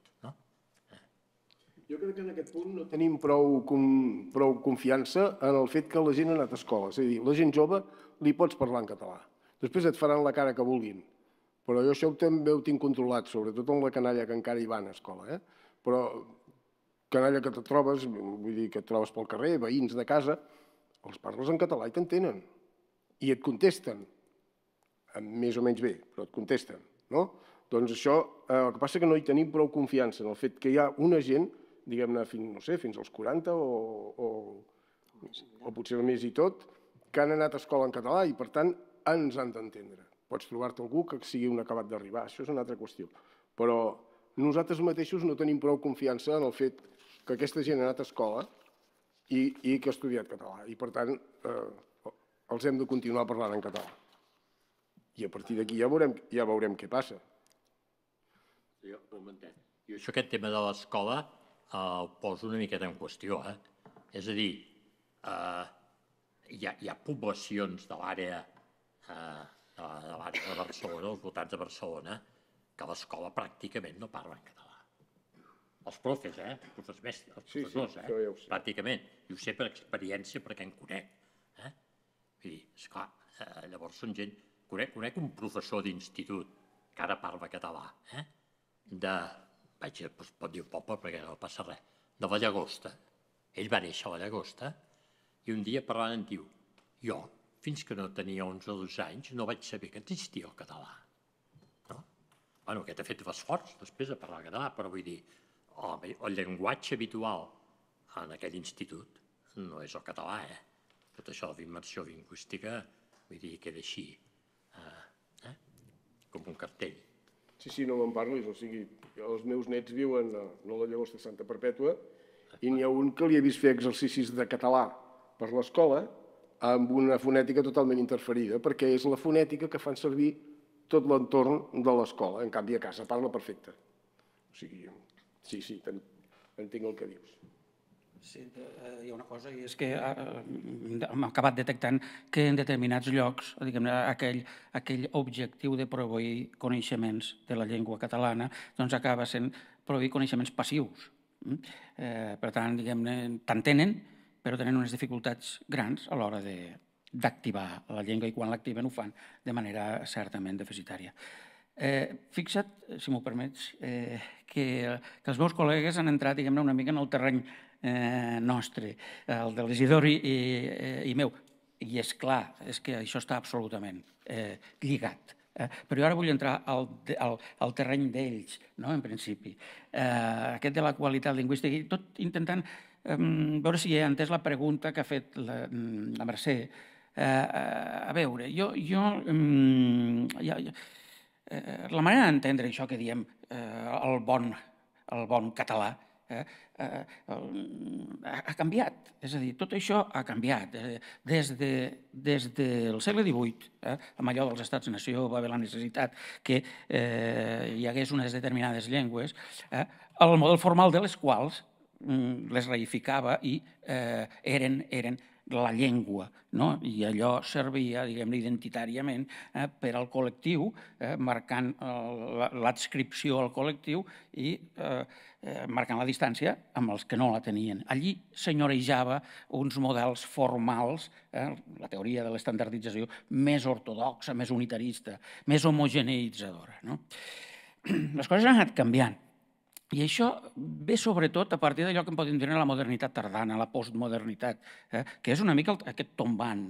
Jo crec que en aquest punt no tenim prou confiança en el fet que la gent ha anat a escola. És a dir, la gent jove li pots parlar en català. Després et faran la cara que vulguin. Però jo això també ho tinc controlat, sobretot amb la canalla que encara hi van a escola. Però canalla que te trobes, vull dir que et trobes pel carrer, veïns de casa, els parles en català i t'entenen. I et contesten. Més o menys bé, però et contesten. Doncs això, el que passa és que no hi tenim prou confiança en el fet que hi ha una gent, diguem-ne, fins als 40 o potser més i tot, que han anat a escola en català i, per tant, ens han d'entendre. Pots trobar-te algú que sigui un acabat d'arribar, això és una altra qüestió. Però nosaltres mateixos no tenim prou confiança en el fet que aquesta gent ha anat a escola i que ha estudiat català. I, per tant, els hem de continuar parlant en català. I a partir d'aquí ja veurem què passa. Jo això, aquest tema de l'escola, el poso una miqueta en qüestió. És a dir, hi ha poblacions de l'àrea de Barcelona, als voltants de Barcelona, que a l'escola pràcticament no parlen català. Els profes, els professors, pràcticament. I ho sé per experiència perquè en conec. Vull dir, esclar, llavors són gent... Conec un professor d'institut que ara parla català, es pot dir poble perquè no passa res, de la Llagosta. Ell va néixer a la Llagosta i un dia parlant em diu: jo, fins que no tenia 11 o 12 anys, no vaig saber que existia el català. Bueno, aquest ha fet l'esforç després de parlar català, però vull dir, el llenguatge habitual en aquell institut no és el català, Tot això d'immersió lingüística, vull dir, queda així, com un cartell. Sí, no me'n parlis, o sigui, els meus nets viuen a la Llagosta de Santa Perpètua i n'hi ha un que li he vist fer exercicis de català per l'escola amb una fonètica totalment interferida, perquè és la fonètica que fan servir tot l'entorn de l'escola. En canvi, a casa parla perfecte. O sigui, sí, entenc el que dius. Sí, hi ha una cosa, i és que hem acabat detectant que en determinats llocs, diguem-ne, aquell objectiu de proveir coneixements de la llengua catalana doncs acaba sent proveir coneixements passius. Per tant, diguem-ne, tant tenen, però tenen unes dificultats grans a l'hora d'activar la llengua i quan l'activen ho fan de manera certament deficitària. Fixa't, si m'ho permets, que els meus col·legues han entrat, diguem-ne, una mica en el terreny nostre, el de l'Isidori i meu. I és clar, és que això està absolutament lligat. Però jo ara vull entrar al terreny d'ells, en principi. Aquest de la qualitat lingüística, i tot intentant veure si he entès la pregunta que ha fet la Mercè. A veure, la manera d'entendre això que diem el bon català ha canviat. És a dir, tot això ha canviat. Des del segle XVIII, amb allò dels estats-nació, va haver la necessitat que hi hagués unes determinades llengües, el model formal de les quals les reificava i eren la llengua, i allò servia, diguem-ne, identitàriament per al col·lectiu, marcant l'adscripció al col·lectiu i marcant la distància amb els que no la tenien. Allí senyorejava uns models formals, la teoria de l'estandardització, més ortodoxa, més unitarista, més homogeneïtzadora. Les coses han anat canviant. I això ve sobretot a partir d'allò que en podem dir la modernitat tardana, la postmodernitat, que és una mica aquest tombant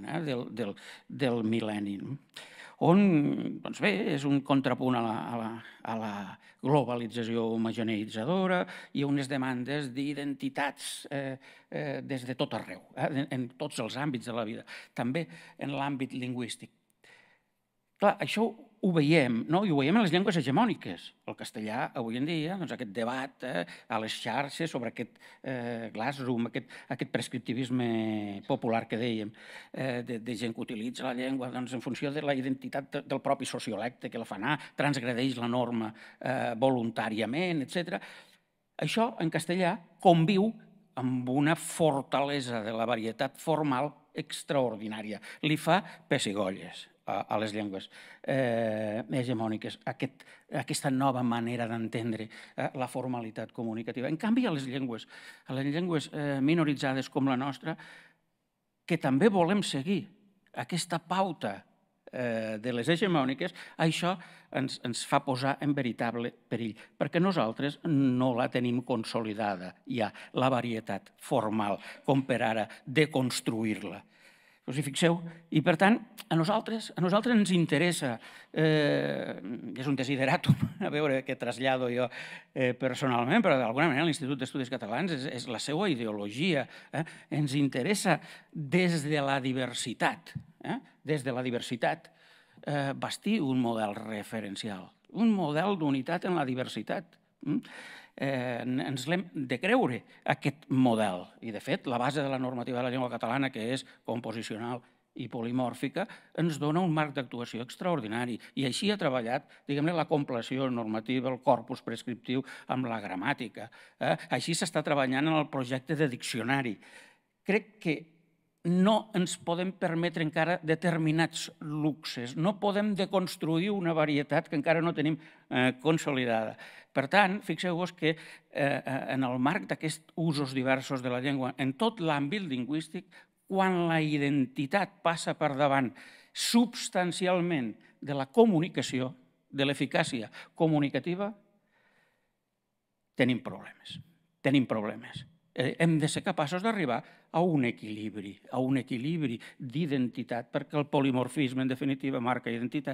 del mil·lenni, on, doncs bé, és un contrapunt a la globalització homogeneïtzadora i unes demandes d'identitats des de tot arreu, en tots els àmbits de la vida, també en l'àmbit lingüístic. Clar, això ho veiem, i ho veiem en les llengües hegemòniques. El castellà, avui en dia, aquest debat a les xarxes sobre aquest glassroom, aquest prescriptivisme popular que dèiem, de gent que utilitza la llengua en funció de la identitat del propi sociolecte que la fa anar, transgredeix la norma voluntàriament, etc. Això, en castellà, conviu amb una fortalesa de la varietat formal extraordinària. Li fa pessigolles a les llengües hegemòniques, aquesta nova manera d'entendre la formalitat comunicativa. En canvi, a les llengües minoritzades com la nostra, que també volem seguir aquesta pauta de les hegemòniques, això ens fa posar en veritable perill, perquè nosaltres no la tenim consolidada ja, la varietat formal, com per ara deconstruir-la. Us hi fixeu? I, per tant, a nosaltres ens interessa, és un desideratum, a veure què trasllado jo personalment, però d'alguna manera l'Institut d'Estudis Catalans és la seva ideologia. Ens interessa des de la diversitat, bastir un model referencial, un model d'unitat en la diversitat. Ens l'hem de creure, aquest model. I, de fet, la base de la normativa de la llengua catalana, que és composicional i polimòrfica ens dona un marc d'actuació extraordinari. I així ha treballat, diguem-ne, la compleció normativa, el corpus prescriptiu amb la gramàtica. Així s'està treballant en el projecte de diccionari. Crec que no ens podem permetre encara determinats luxes, no podem deconstruir una varietat que encara no tenim consolidada. Per tant, fixeu-vos que en el marc d'aquests usos diversos de la llengua, en tot l'àmbit lingüístic, quan la identitat passa per davant substancialment de la comunicació, de l'eficàcia comunicativa, tenim problemes. Tenim problemes. Hem de ser capaços d'arribar a un equilibri d'identitat, perquè el polimorfisme, en definitiva, marca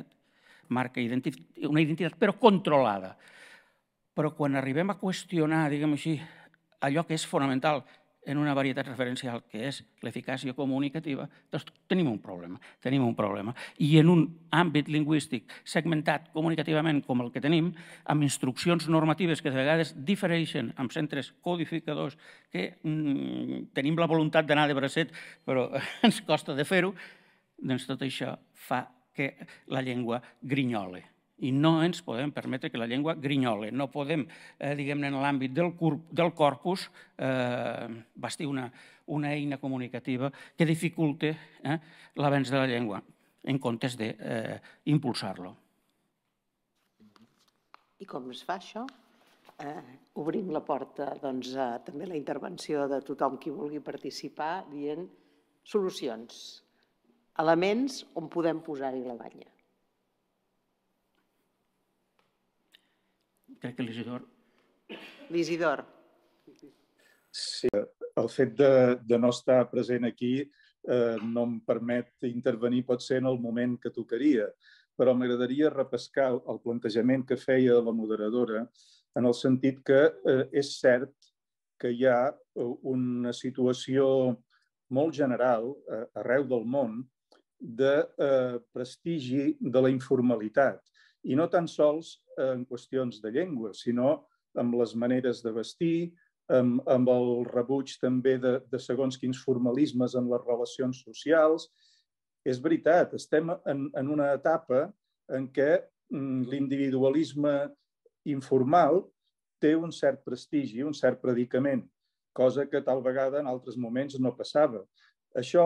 una identitat, però controlada. Però quan arribem a qüestionar, diguem així, allò que és fonamental en una varietat referencial, que és l'eficàcia comunicativa, doncs tenim un problema. I en un àmbit lingüístic segmentat comunicativament com el que tenim, amb instruccions normatives que de vegades difereixen amb centres codificadors que tenim la voluntat d'anar de bracet, però ens costa de fer-ho, doncs tot això fa que la llengua grinyole. I no ens podem permetre que la llengua grinyole. No podem, diguem-ne, en l'àmbit del corpus, bastir una eina comunicativa que dificulte l'avenç de la llengua, en comptes d'impulsar-lo. I com es fa això? Obrim la porta també a la intervenció de tothom qui vulgui participar, dient solucions, elements on podem posar-hi la banya. Crec que l'Isidor... L'Isidor. Sí, el fet de no estar present aquí no em permet intervenir potser en el moment que tocaria, però m'agradaria repescar el plantejament que feia la moderadora en el sentit que és cert que hi ha una situació molt general arreu del món de prestigi de la informalitat. I no tan sols en qüestions de llengua, sinó amb les maneres de vestir, amb el rebuig també de segons quins formalismes en les relacions socials. És veritat, estem en una etapa en què l'individualisme informal té un cert prestigi, un cert predicament, cosa que tal vegada en altres moments no passava. Això,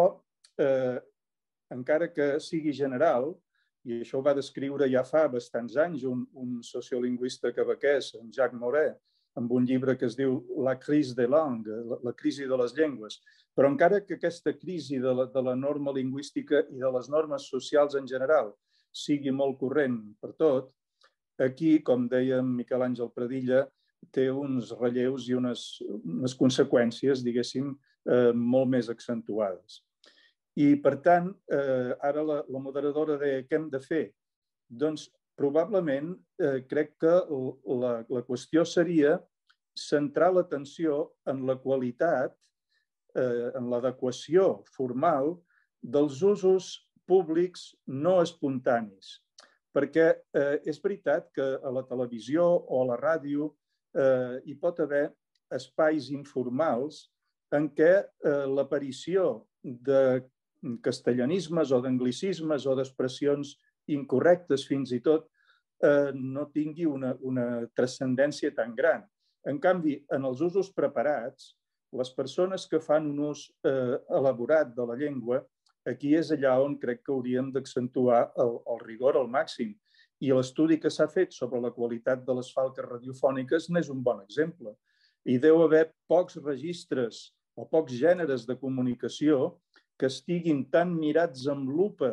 encara que sigui general, i això ho va descriure ja fa bastants anys un sociolingüista quebequès, en Jacques Moret, amb un llibre que es diu La crise des langues, la crisi de les llengües. Però encara que aquesta crisi de la norma lingüística i de les normes socials en general sigui molt corrent per tot, aquí, com deia Miquel Àngel Pradilla, té uns relleus i unes conseqüències, diguéssim, molt més accentuades. I, per tant, ara la moderadora deia què hem de fer? Doncs, probablement, crec que la qüestió seria centrar l'atenció en la qualitat, en l'adequació formal dels usos públics no espontanis. Perquè és veritat que a la televisió o a la ràdio hi pot haver espais informals en què l'aparició de castellanismes o d'anglicismes o d'expressions incorrectes fins i tot no tingui una transcendència tan gran. En canvi, en els usos preparats, les persones que fan un ús elaborat de la llengua, aquí és allà on crec que hauríem d'accentuar el rigor al màxim. I l'estudi que s'ha fet sobre la qualitat de les falques radiofòniques n'és un bon exemple. Hi deu haver pocs registres o pocs gèneres de comunicació que estiguin tan mirats amb lupa,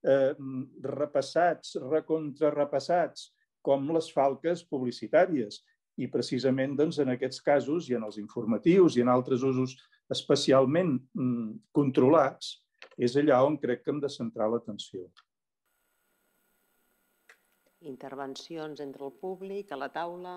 repassats, recontrarepassats, com les falques publicitàries. I precisament en aquests casos, i en els informatius i en altres usos especialment controlats, és allà on crec que hem de centrar l'atenció. Intervencions entre el públic, a la taula.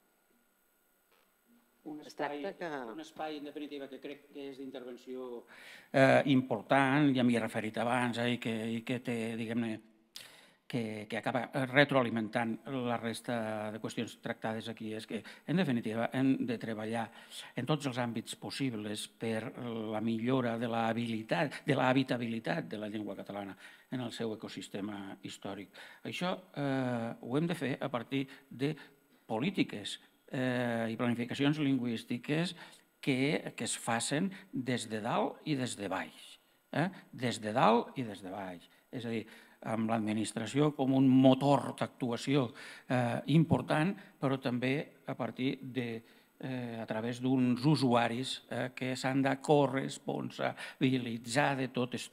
Un espai, en definitiva, que crec que és d'intervenció important, ja m'hi he referit abans, i que té, diguem-ne, que acaba retroalimentant la resta de qüestions tractades aquí és que, en definitiva, hem de treballar en tots els àmbits possibles per la millora de l'habitabilitat de la llengua catalana en el seu ecosistema històric. Això ho hem de fer a partir de polítiques i planificacions lingüístiques que es facin des de dalt i des de baix. Des de dalt i des de baix. És a dir, amb l'administració com un motor d'actuació important, però també a partir a través d'uns usuaris que s'han de corresponsabilitzar de totes,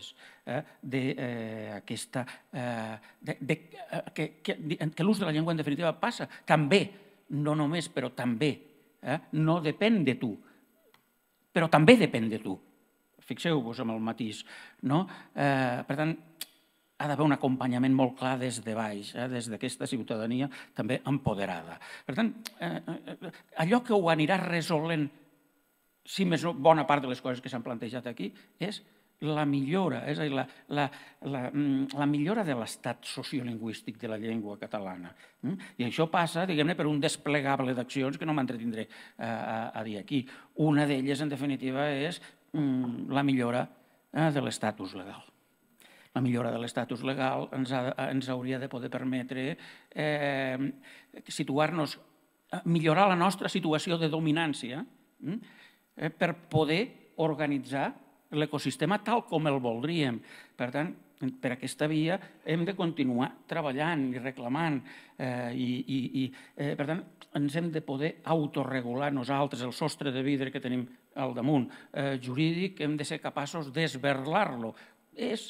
que l'ús de la llengua en definitiva passa també, no només, però també, no depèn de tu, però també depèn de tu. Fixeu-vos en el matís. Per tant, ha d'haver un acompanyament molt clar des de baix, des d'aquesta ciutadania també empoderada. Per tant, allò que ho anirà resolent, si més no, bona part de les coses que s'han plantejat aquí, és la millora, és a dir, la millora de l'estat sociolingüístic de la llengua catalana. I això passa, diguem-ne, per un desplegable d'accions que no m'entretindré a dir aquí. Una d'elles, en definitiva, és la millora de l'estatus legal. La millora de l'estatus legal ens hauria de poder permetre situar-nos, millorar la nostra situació de dominància per poder organitzar l'ecosistema tal com el voldríem. Per tant, per aquesta via hem de continuar treballant i reclamant i, per tant, ens hem de poder autorregular nosaltres, el sostre de vidre que tenim al damunt jurídic, hem de ser capaços d'esberlar-lo. És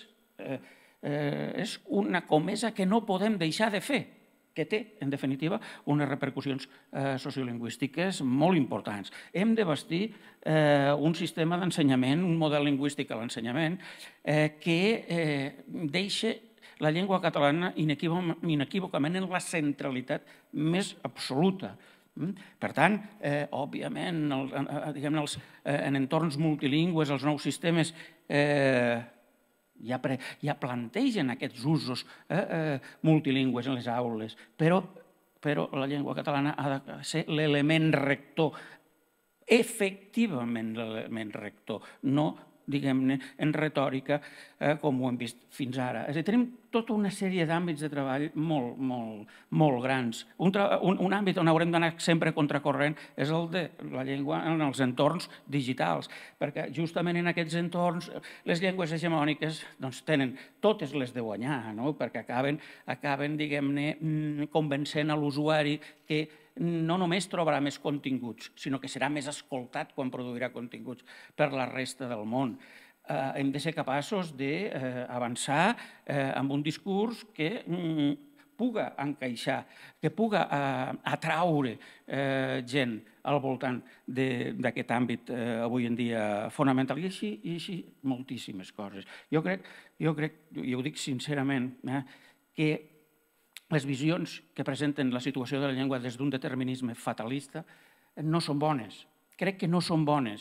una comesa que no podem deixar de fer, que té, en definitiva, unes repercussions sociolingüístiques molt importants. Hem de bastir un sistema d'ensenyament, un model lingüístic a l'ensenyament, que deixi la llengua catalana inequívocament en la centralitat més absoluta. Per tant, òbviament, en entorns multilingües, els nous sistemes ja plantegen aquests usos multilingües en les aules, però la llengua catalana ha de ser l'element rector, efectivament l'element rector, no, diguem-ne, en retòrica, com ho hem vist fins ara. És a dir, tenim tota una sèrie d'àmbits de treball molt grans. Un àmbit on haurem d'anar sempre contracorrent és el de la llengua en els entorns digitals, perquè justament en aquests entorns les llengües hegemòniques tenen totes les de guanyar, perquè acaben, diguem-ne, convencent a l'usuari que no només trobarà més continguts, sinó que serà més escoltat quan produirà continguts per la resta del món. Hem de ser capaços d'avançar amb un discurs que puga encaixar, que puga atraure gent al voltant d'aquest àmbit avui en dia fonamental. I així moltíssimes coses. Jo crec, i ho dic sincerament, que les visions que presenten la situació de la llengua des d'un determinisme fatalista no són bones. Crec que no són bones.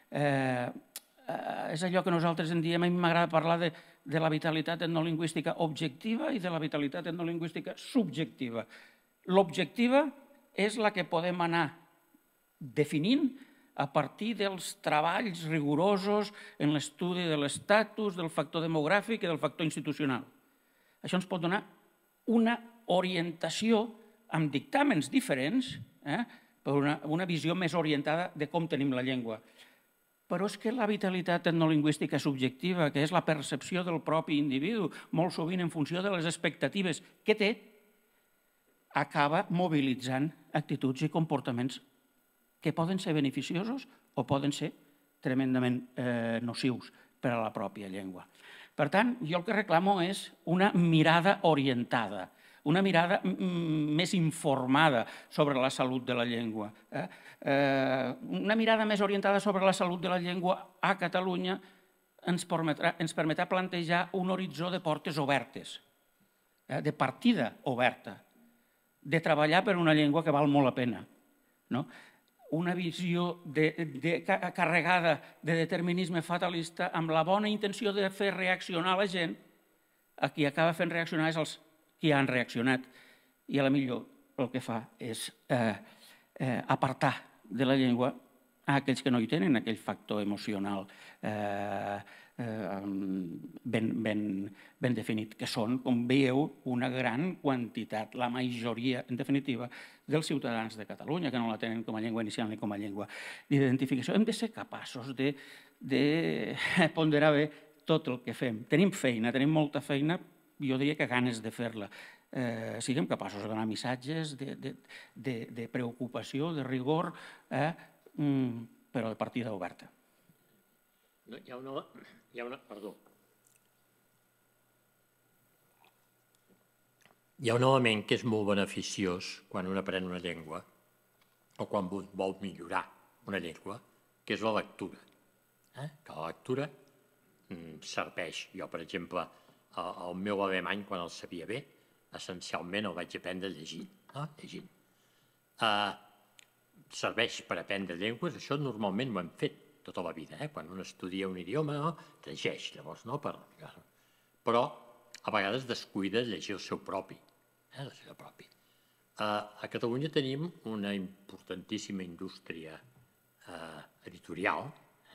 És allò que nosaltres en diem, a mi m'agrada parlar de la vitalitat etnolingüística objectiva i de la vitalitat etnolingüística subjectiva. L'objectiva és la que podem anar definint a partir dels treballs rigorosos en l'estudi de l'estatus, del factor demogràfic i del factor institucional. Això ens pot donar una orientació amb dictàmens diferents, per una visió més orientada de com tenim la llengua. Però és que la vitalitat etnolingüística subjectiva, que és la percepció del propi individu, molt sovint en funció de les expectatives que té, acaba mobilitzant actituds i comportaments que poden ser beneficiosos o poden ser tremendament nocius per a la pròpia llengua. Per tant, jo el que reclamo és una mirada orientada, una mirada més informada sobre la salut de la llengua. Una mirada més orientada sobre la salut de la llengua a Catalunya ens permetrà plantejar un horitzó de portes obertes, de partida oberta, de treballar per una llengua que val molt la pena. Una visió carregada de determinisme fatalista amb la bona intenció de fer reaccionar la gent, a qui acaba fent reaccionar és als que han reaccionat i a la millor el que fa és apartar de la llengua a aquells que no hi tenen aquell factor emocional ben definit, que són, com veieu, una gran quantitat, la majoria, en definitiva, dels ciutadans de Catalunya, que no la tenen com a llengua inicial ni com a llengua d'identificació. Hem de ser capaços de ponderar bé tot el que fem. Tenim feina, tenim molta feina, jo diria que ganes de fer-la. Siguem capaços de donar missatges de preocupació, de rigor, però de partida oberta. Hi ha un element que és molt beneficiós quan un aprèn una llengua o quan vol millorar una llengua, que és la lectura. Que la lectura serveix. Jo, per exemple, el meu alemany, quan el sabia bé, essencialment el vaig aprendre llegint. Serveix per aprendre llengües, això normalment ho hem fet tota la vida. Quan un estudia un idioma, llegeix, llavors, però a vegades descuida llegir el seu propi. A Catalunya tenim una importantíssima indústria editorial.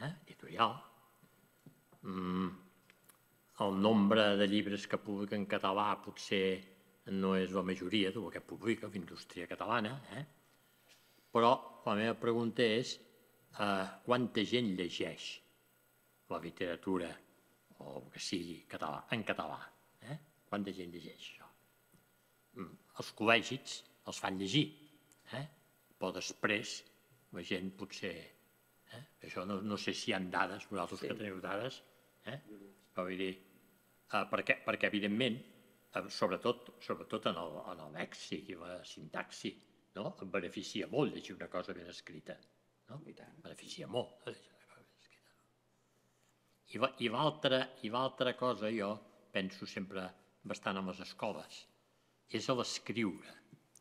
El nombre de llibres que publica en català potser no és la majoria del que publica la indústria catalana, però la meva pregunta és quanta gent llegeix la literatura o el que sigui en català? Quanta gent llegeix això? Els col·legis els fan llegir, però després la gent potser... Això no sé si hi ha dades, vosaltres que teniu dades, però vull dir, perquè evidentment, sobretot en el lèxic i la sintaxi, em beneficia molt llegir una cosa ben escrita. Beneficia molt llegir una cosa ben escrita. I l'altra cosa, jo penso sempre bastant en les escoles, és a l'escriure.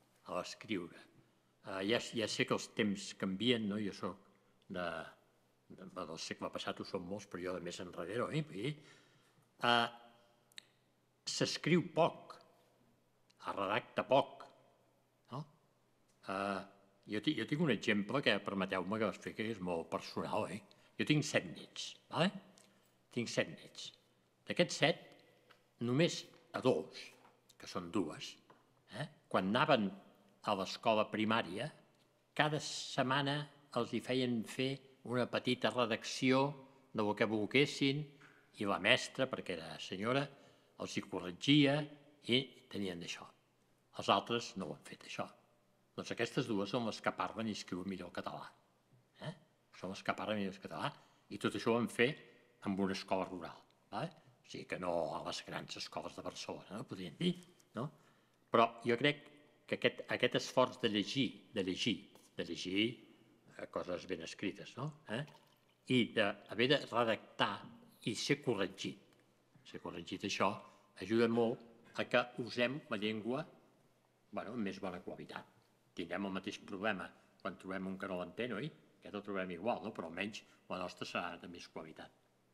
Ja sé que els temps canvien, jo soc del segle passat, ho són molts, però jo de més enrere, s'escriu poc, es redacta poc. Jo tinc un exemple que, permeteu-me que l'expliqui, que és molt personal. Jo tinc 7 nets. Tinc 7 nets. D'aquests 7, només a 2, que són 2, quan anaven a l'escola primària, cada setmana els hi feien fer una petita redacció del que volguessin i la mestra, perquè era senyora, els hi corregia i tenien d'això. Els altres no ho han fet, això. Doncs aquestes 2 són les que parlen i escriuen millor el català. Són les que parlen millor el català. I tot això ho vam fer en una escola rural. O sigui que no a les grans escoles de Barcelona, podríem dir. Però jo crec que aquest esforç de llegir coses ben escrites, i d'haver de redactar i ser corregit. Això ajuda molt a que usem la llengua amb més bona qualitat. Tindrem el mateix problema quan trobem un que no l'entén, oi? Aquest el trobem igual, però almenys la nostra serà de més qualitat.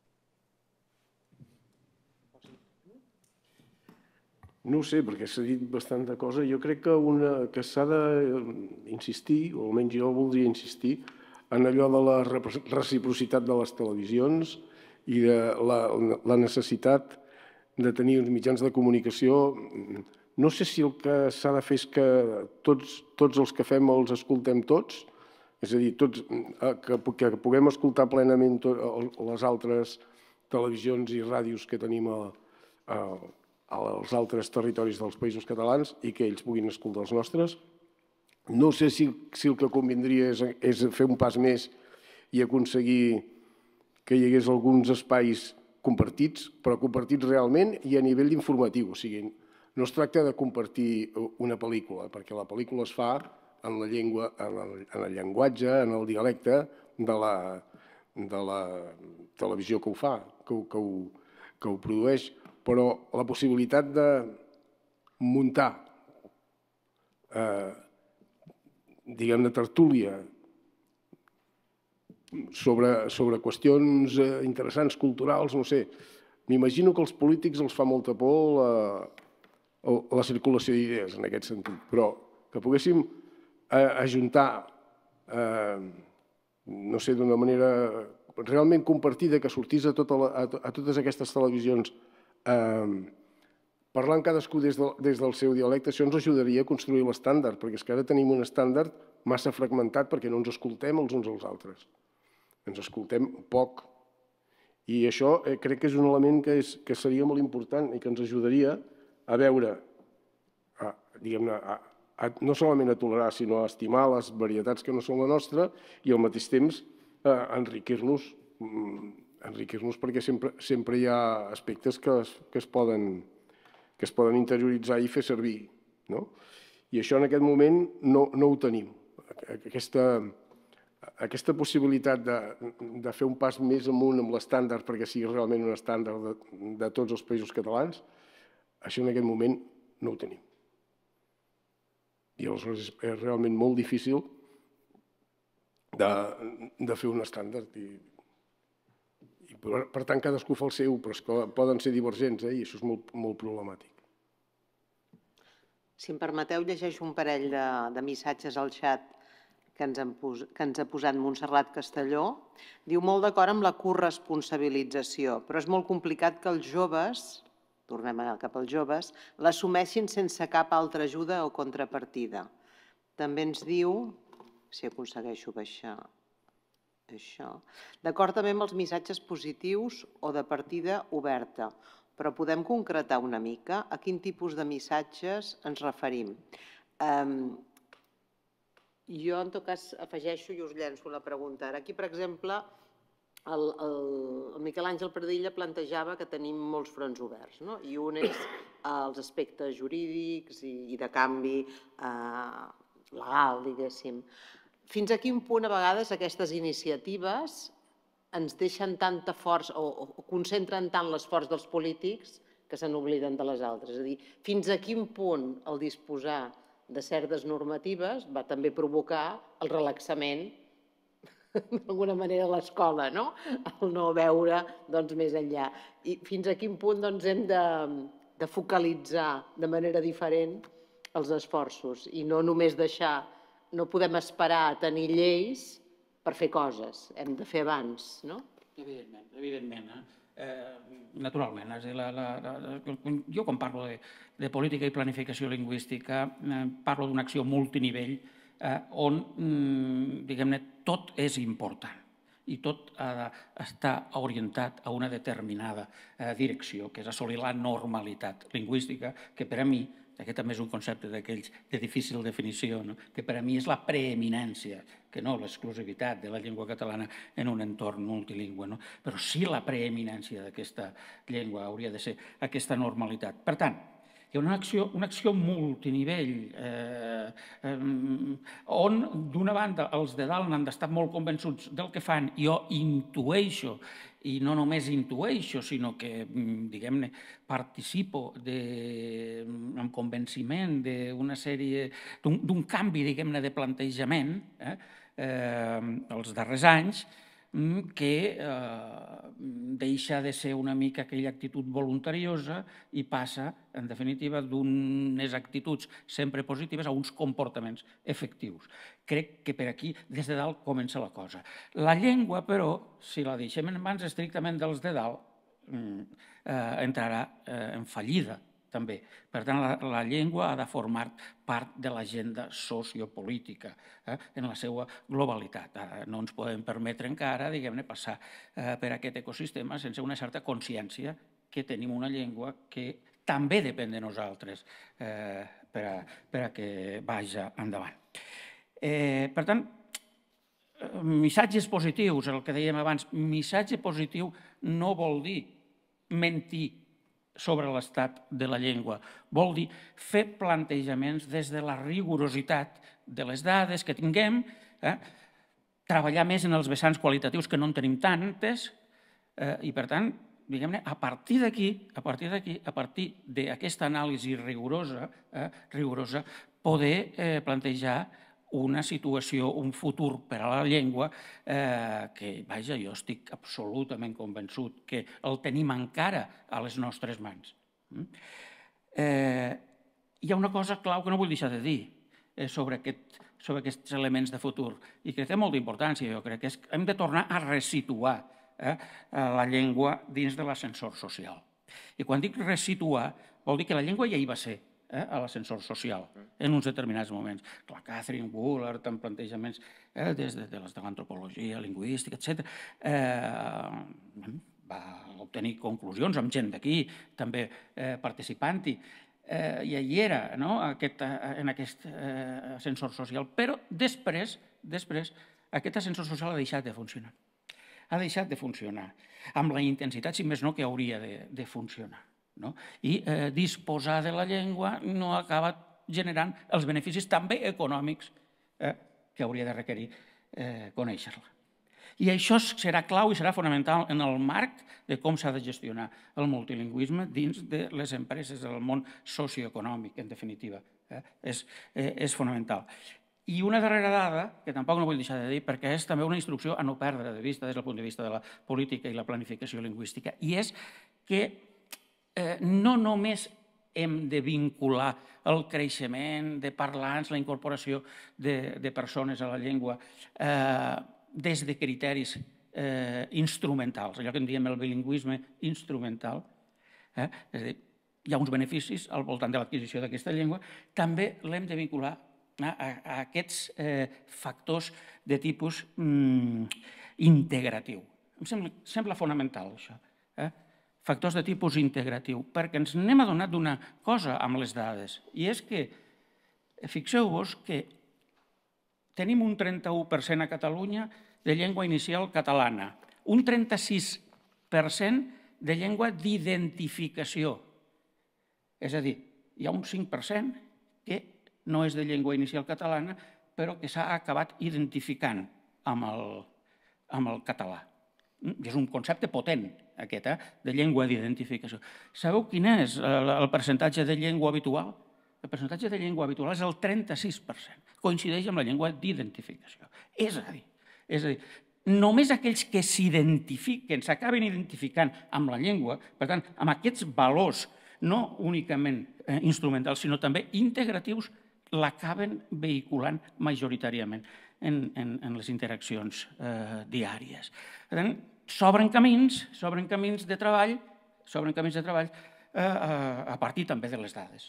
No ho sé, perquè s'ha dit bastanta cosa. Jo crec que s'ha d'insistir, o almenys jo voldria insistir, en allò de la reciprocitat de les televisions i de la necessitat de tenir uns mitjans de comunicació. No sé si el que s'ha de fer és que tots els que fem els escoltem tots, és a dir, que puguem escoltar plenament les altres televisions i ràdios que tenim als altres territoris dels països catalans i que ells puguin escoltar els nostres. No sé si el que convindria és fer un pas més i aconseguir que hi hagués alguns espais compartits, però compartits realment i a nivell informatiu. O sigui, no es tracta de compartir una pel·lícula, perquè la pel·lícula es fa en la llengua, en el llenguatge, en el dialecte de la televisió que ho fa, que ho produeix, però la possibilitat de muntar, diguem-ne, tertúlia sobre qüestions interessants, culturals, no sé. M'imagino que als polítics els fa molta por la circulació d'idees en aquest sentit, però que poguéssim ajuntar, no sé, d'una manera realment compartida, que sortís a totes aquestes televisions parlant cadascú des del seu dialecte, això ens ajudaria a construir l'estàndard, perquè és que ara tenim un estàndard massa fragmentat perquè no ens escoltem els uns als altres. Ens escoltem poc. I això crec que és un element que seria molt important i que ens ajudaria a veure, diguem-ne, no solament a tolerar, sinó a estimar les varietats que no són la nostra i al mateix temps enriquir-nos perquè sempre hi ha aspectes que es poden interioritzar i fer servir. I això en aquest moment no ho tenim. Aquesta possibilitat de fer un pas més amunt amb l'estàndard perquè sigui realment un estàndard de tots els països catalans, això en aquest moment no ho tenim. I aleshores és realment molt difícil de fer un estàndard. I per tant, cadascú fa el seu, però és que poden ser divergents i això és molt problemàtic. Si em permeteu, llegeixo un parell de missatges al xat que ens ha posat Montserrat Castelló. Diu, molt d'acord amb la corresponsabilització, però és molt complicat que els joves, tornem cap als joves, l'assumeixin sense cap altra ajuda o contrapartida. També ens diu, si aconsegueixo baixar això, d'acord també amb els missatges positius o de partida oberta, però podem concretar una mica a quin tipus de missatges ens referim. Jo, en tot cas, afegeixo i us llenço la pregunta. Aquí, per exemple, el Miquel Àngel Pradilla plantejava que tenim molts fronts oberts, i un és els aspectes jurídics i de canvi legal, diguéssim. Fins a quin punt, a vegades, aquestes iniciatives ens deixen tanta força o concentren tant l'esforç dels polítics que se n'obliden de les altres. És a dir, fins a quin punt el disposar de certes normatives va també provocar el relaxament d'alguna manera a l'escola, el no veure més enllà. I fins a quin punt hem de focalitzar de manera diferent els esforços i no només deixar, no podem esperar a tenir lleis per fer coses, hem de fer abans, no? Evidentment. Naturalment. Jo quan parlo de política i planificació lingüística parlo d'una acció multinivell on, diguem-ne, tot és important i tot ha d'estar orientat a una determinada direcció, que és assolir la normalitat lingüística, que per a mi, aquest també és un concepte d'aquells de difícil definició, que per a mi és la preeminència, que no l'exclusivitat de la llengua catalana en un entorn multilingüe, però sí la preeminència d'aquesta llengua hauria de ser aquesta normalitat. Per tant, hi ha una acció multinivell on, d'una banda, els de dalt n'han d'estar molt convençuts del que fan. Jo intueixo, i no només intueixo, sinó que, diguem-ne, participo amb convenciment d'una sèrie, d'un canvi, diguem-ne, de plantejament els darrers anys, que deixa de ser una mica aquella actitud voluntariosa i passa, en definitiva, d'unes actituds sempre positives a uns comportaments efectius. Crec que per aquí, des de dalt, comença la cosa. La llengua, però, si la deixem en mans estrictament dels de dalt, entrarà en fallida, també. Per tant, la llengua ha de formar part de l'agenda sociopolítica en la seva globalitat. No ens podem permetre encara, diguem-ne, passar per aquest ecosistema sense una certa consciència que tenim una llengua que també depèn de nosaltres per a que vagi endavant. Per tant, missatges positius, el que dèiem abans, missatge positiu no vol dir mentir sobre l'estat de la llengua. Vol dir fer plantejaments des de la rigorositat de les dades que tinguem, treballar més en els vessants qualitatius que no en tenim tantes i, per tant, diguem-ne, a partir d'aquesta anàlisi rigorosa, poder plantejar una situació, un futur per a la llengua que, vaja, jo estic absolutament convençut que el tenim encara a les nostres mans. hi ha una cosa clau que no vull deixar de dir sobre aquests elements de futur i que té molta importància, jo crec, que és que hem de tornar a resituar la llengua dins de l'ascensor social. I quan dic resituar, vol dir que la llengua ja hi va ser a l'ascensor social en uns determinats moments. La Catherine Woolard, amb plantejaments des de l'antropologia, lingüística, etc., va obtenir conclusions amb gent d'aquí, també participant-hi, i allí era en aquest ascensor social. Però després aquest ascensor social ha deixat de funcionar. Ha deixat de funcionar amb la intensitat, si més no, que hauria de funcionar. I disposar de la llengua no acaba generant els beneficis també econòmics que hauria de requerir conèixer-la. I això serà clau i serà fonamental en el marc de com s'ha de gestionar el multilingüisme dins de les empreses del món socioeconòmic, en definitiva. És fonamental. I una darrera dada, que tampoc no vull deixar de dir, perquè és també una instrucció a no perdre de vista des del punt de vista de la política i la planificació lingüística, i és que no només hem de vincular el creixement de parlants, la incorporació de persones a la llengua des de criteris instrumentals, allò que en diem el bilingüisme instrumental, és a dir, hi ha uns beneficis al voltant de l'adquisició d'aquesta llengua, també l'hem de vincular a aquests factors de tipus integratiu. Em sembla fonamental, això. Factors de tipus integratiu, perquè ens n'hem adonat d'una cosa amb les dades, i és que, fixeu-vos que tenim un 31% a Catalunya de llengua inicial catalana, un 36% de llengua d'identificació. És a dir, hi ha un 5% que no és de llengua inicial catalana, però que s'ha acabat identificant amb el català. És un concepte potent, aquest, de llengua d'identificació. Sabeu quin és el percentatge de llengua habitual? El percentatge de llengua habitual és el 36%. Coincideix amb la llengua d'identificació. És a dir, només aquells que s'identifiquen, s'acaben identificant amb la llengua, per tant, amb aquests valors no únicament instrumentals, sinó també integratius, l'acaben vehiculant majoritàriament en les interaccions diàries. Per tant, s'obren camins de treball a partir també de les dades.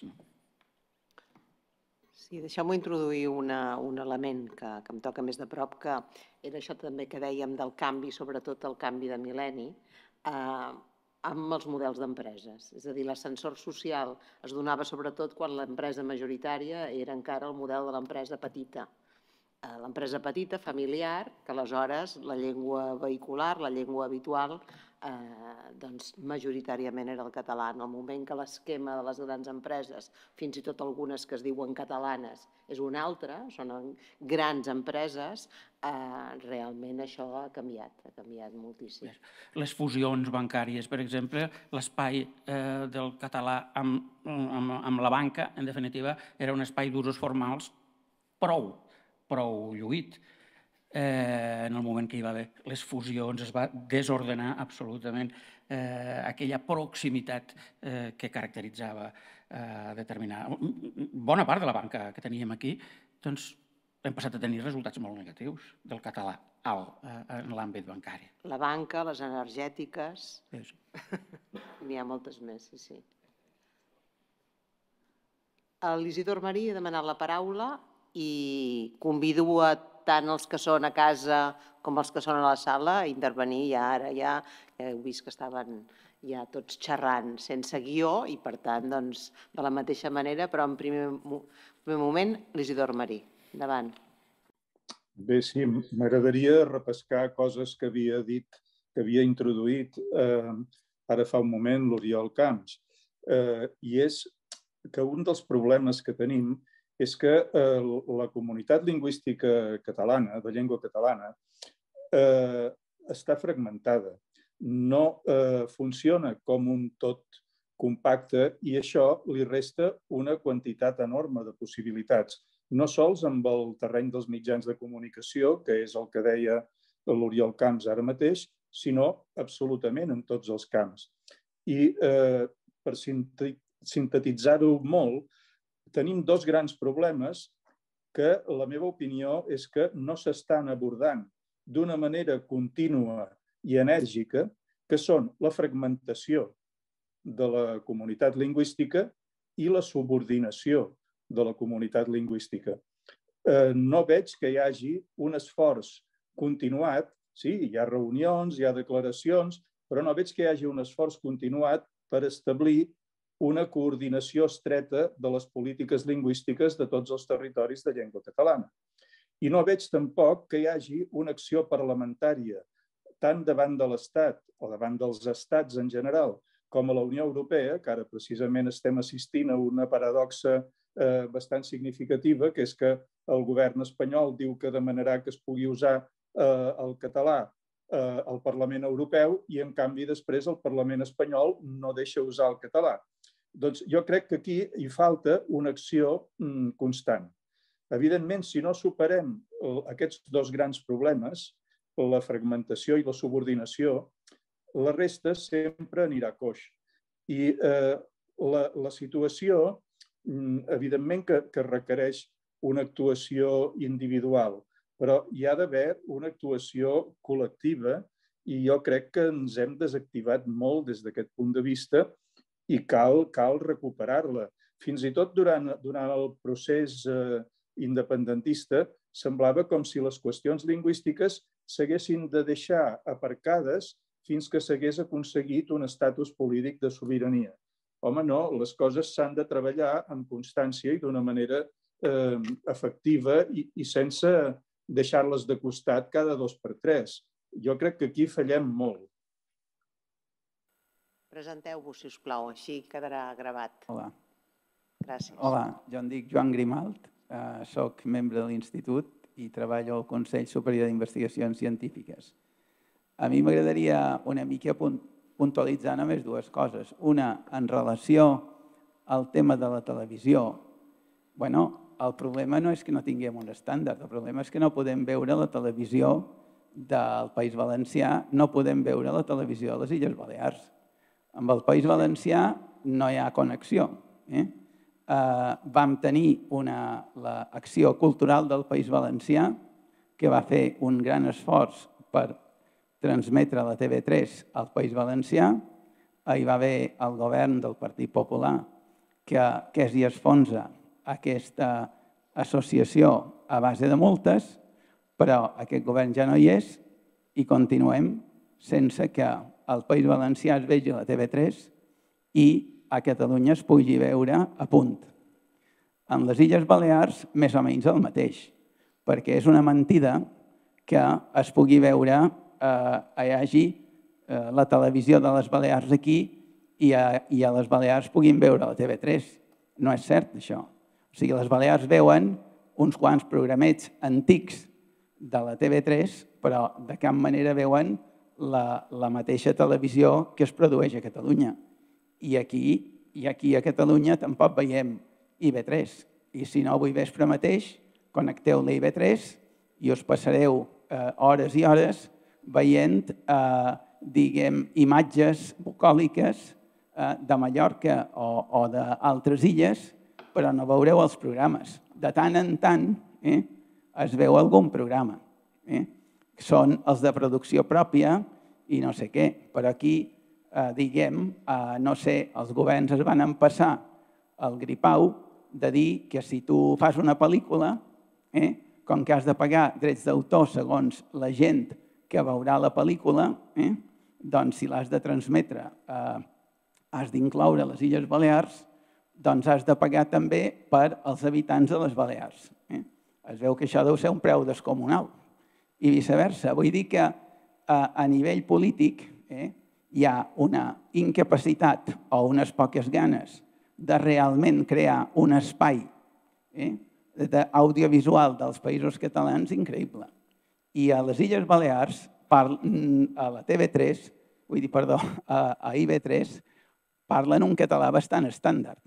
Sí, deixeu-m'ho introduir un element que em toca més de prop, que era això també que dèiem del canvi, sobretot el canvi de mil·lenni, amb els models d'empreses. És a dir, l'ascensor social es donava sobretot quan l'empresa majoritària era encara el model de l'empresa petita. L'empresa petita, familiar, que aleshores la llengua vehicular, la llengua habitual, majoritàriament era el català. En el moment que l'esquema de les grans empreses, fins i tot algunes que es diuen catalanes, és un altre, són grans empreses, realment això ha canviat moltíssim. Les fusions bancàries, per exemple, l'espai del català amb la banca, en definitiva, era un espai d'usos formals prou lluït. En el moment que hi va haver les fusions es va desordenar absolutament aquella proximitat que caracteritzava determinada. Bona part de la banca que teníem aquí, doncs hem passat a tenir resultats molt negatius del català en l'àmbit bancari. La banca, les energètiques, n'hi ha moltes més, sí. L'Isidor Marí ha demanat la paraula i convido a tant els que són a casa com els que són a la sala a intervenir ara. Ja heu vist que estaven ja tots xerrant sense guió i, per tant, de la mateixa manera, però en primer moment, l'Isidor Marí. Endavant. Bé, sí, m'agradaria repescar coses que havia dit, que havia introduït ara fa un moment l'Oriol Camps. I és que un dels problemes que tenim és que la comunitat lingüística catalana, de llengua catalana, està fragmentada. No funciona com un tot compacte i això li resta una quantitat enorme de possibilitats, no sols amb el terreny dels mitjans de comunicació, que és el que deia l'Oriol Camps ara mateix, sinó absolutament en tots els camps. I per sintetitzar-ho molt, tenim dos grans problemes que la meva opinió és que no s'estan abordant d'una manera contínua i enèrgica, que són la fragmentació de la comunitat lingüística i la subordinació de la comunitat lingüística. No veig que hi hagi un esforç continuat, sí, hi ha reunions, hi ha declaracions, però no veig que hi hagi un esforç continuat per establir una coordinació estreta de les polítiques lingüístiques de tots els territoris de llengua catalana. I no veig tampoc que hi hagi una acció parlamentària tant davant de l'Estat o davant dels estats en general com a la Unió Europea, que ara precisament estem assistint a una paradoxa bastant significativa, que és que el govern espanyol diu que demanarà que es pugui usar el català al Parlament Europeu i, en canvi, després el Parlament espanyol no deixa usar el català. Doncs jo crec que aquí hi falta una acció constant. Evidentment, si no superem aquests dos grans problemes, la fragmentació i la subordinació, la resta sempre anirà coix. I la situació, evidentment que requereix una actuació individual, però hi ha d'haver una actuació col·lectiva i jo crec que ens hem desactivat molt des d'aquest punt de vista i cal recuperar-la. Fins i tot durant el procés independentista semblava com si les qüestions lingüístiques s'haguessin de deixar aparcades fins que s'hagués aconseguit un estatus polític de sobirania. Home, no, les coses s'han de treballar amb constància i d'una manera efectiva i sense deixar-les de costat cada 2 per 3. Jo crec que aquí fallem molt. Presenteu-vos, si us plau, així quedarà gravat. Hola. Gràcies. Hola, jo em dic Joan Grimalt, soc membre de l'Institut i treballo al Consell Superior d'Investigacions Científiques. A mi m'agradaria una mica puntualitzar només 2 coses. Una, en relació al tema de la televisió. El problema no és que no tinguem un estàndard, el problema és que no podem veure la televisió del País Valencià, no podem veure la televisió de les Illes Balears. Amb el País Valencià no hi ha connexió. Vam tenir l'acció cultural del País Valencià, que va fer un gran esforç per transmetre la TV3 al País Valencià. Hi va haver el govern del Partit Popular que s'hi esfonsa aquesta associació a base de multes, però aquest govern ja no hi és i continuem sense que al País Valencià es vegi la TV3 i a Catalunya es pugui veure a punt. En les Illes Balears, més o menys el mateix, perquè és una mentida que es pugui veure, hi hagi la televisió de les Balears aquí i a les Balears puguin veure la TV3. No és cert, això. O sigui, les Balears veuen uns quants programets antics de la TV3, però de cap manera veuen la mateixa televisió que es produeix a Catalunya. I aquí a Catalunya tampoc veiem IB3. I si no, avui vespre mateix connecteu la IB3 i us passareu hores i hores veient, diguem, imatges bucòliques de Mallorca o d'altres illes, però no veureu els programes. De tant en tant es veu algun programa. Són els de producció pròpia i no sé què. Però aquí, diguem, no sé, els governs es van empassar el gripau de dir que si tu fas una pel·lícula, com que has de pagar drets d'autor segons la gent que veurà la pel·lícula, doncs si l'has de transmetre, has d'incloure les Illes Balears, doncs has de pagar també per als habitants de les Balears. Es veu que això deu ser un preu descomunal. I viceversa. Vull dir que a nivell polític hi ha una incapacitat o unes poques ganes de realment crear un espai audiovisual dels països catalans increïble. I a les Illes Balears, a la TV3, vull dir, perdó, a IB3, parlen un català bastant estàndard.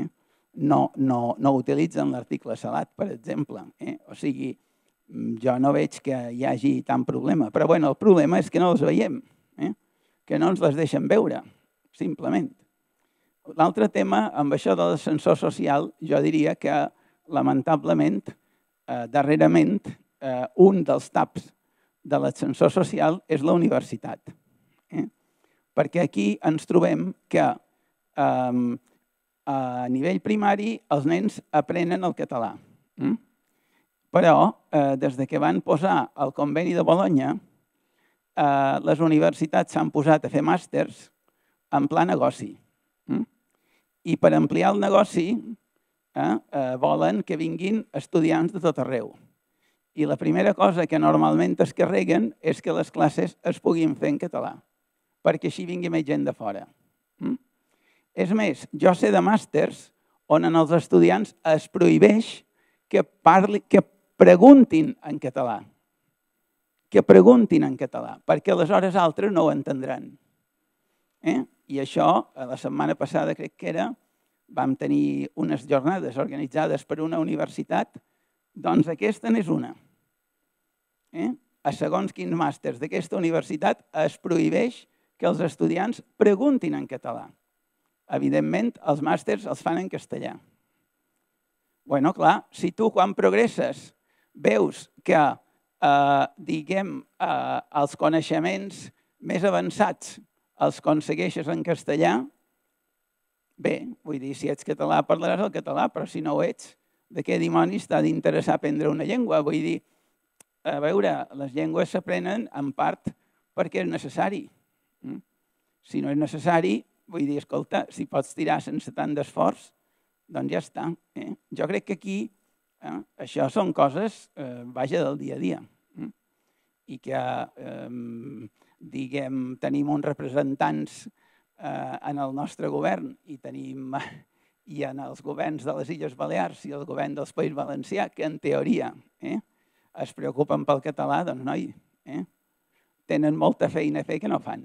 No utilitzen l'article salat, per exemple. O sigui, jo no veig que hi hagi tant problema. Però bé, el problema és que no els veiem, que no ens les deixen veure, simplement. L'altre tema, amb això de l'ascensor social, jo diria que, lamentablement, darrerament, un dels taps de l'ascensor social és la universitat. Perquè aquí ens trobem que a nivell primari els nens aprenen el català. Però, des que van posar el conveni de Bolonya, les universitats s'han posat a fer màsters en pla negoci. I per ampliar el negoci volen que vinguin estudiants de tot arreu. I la primera cosa que normalment es carreguen és que les classes es puguin fer en català, perquè així vingui més gent de fora. És més, jo sé de màsters on els estudiants es prohibeix que preguntin en català. Que preguntin en català, perquè aleshores altres no ho entendran. I això, la setmana passada crec que era, vam tenir unes jornades organitzades per una universitat, doncs aquesta n'és una. A segons quins màsters d'aquesta universitat es prohibeix que els estudiants preguntin en català. Evidentment, els màsters els fan en castellà. Bueno, clar, si tu quan progresses veus que, diguem, els coneixements més avançats els aconsegueixes en castellà, bé, vull dir, si ets català parlaràs el català, però si no ho ets, de què dimonis t'ha d'interessar aprendre una llengua? Vull dir, a veure, les llengües s'aprenen en part perquè és necessari. Si no és necessari, vull dir, escolta, si pots tirar sense tant d'esforç, doncs ja està. Jo crec que aquí això són coses, vaja, del dia a dia. I que, diguem, tenim uns representants en el nostre govern i en els governs de les Illes Balears i el govern del País Valencià, que en teoria es preocupen pel català, doncs, noi, tenen molta feina a fer que no fan.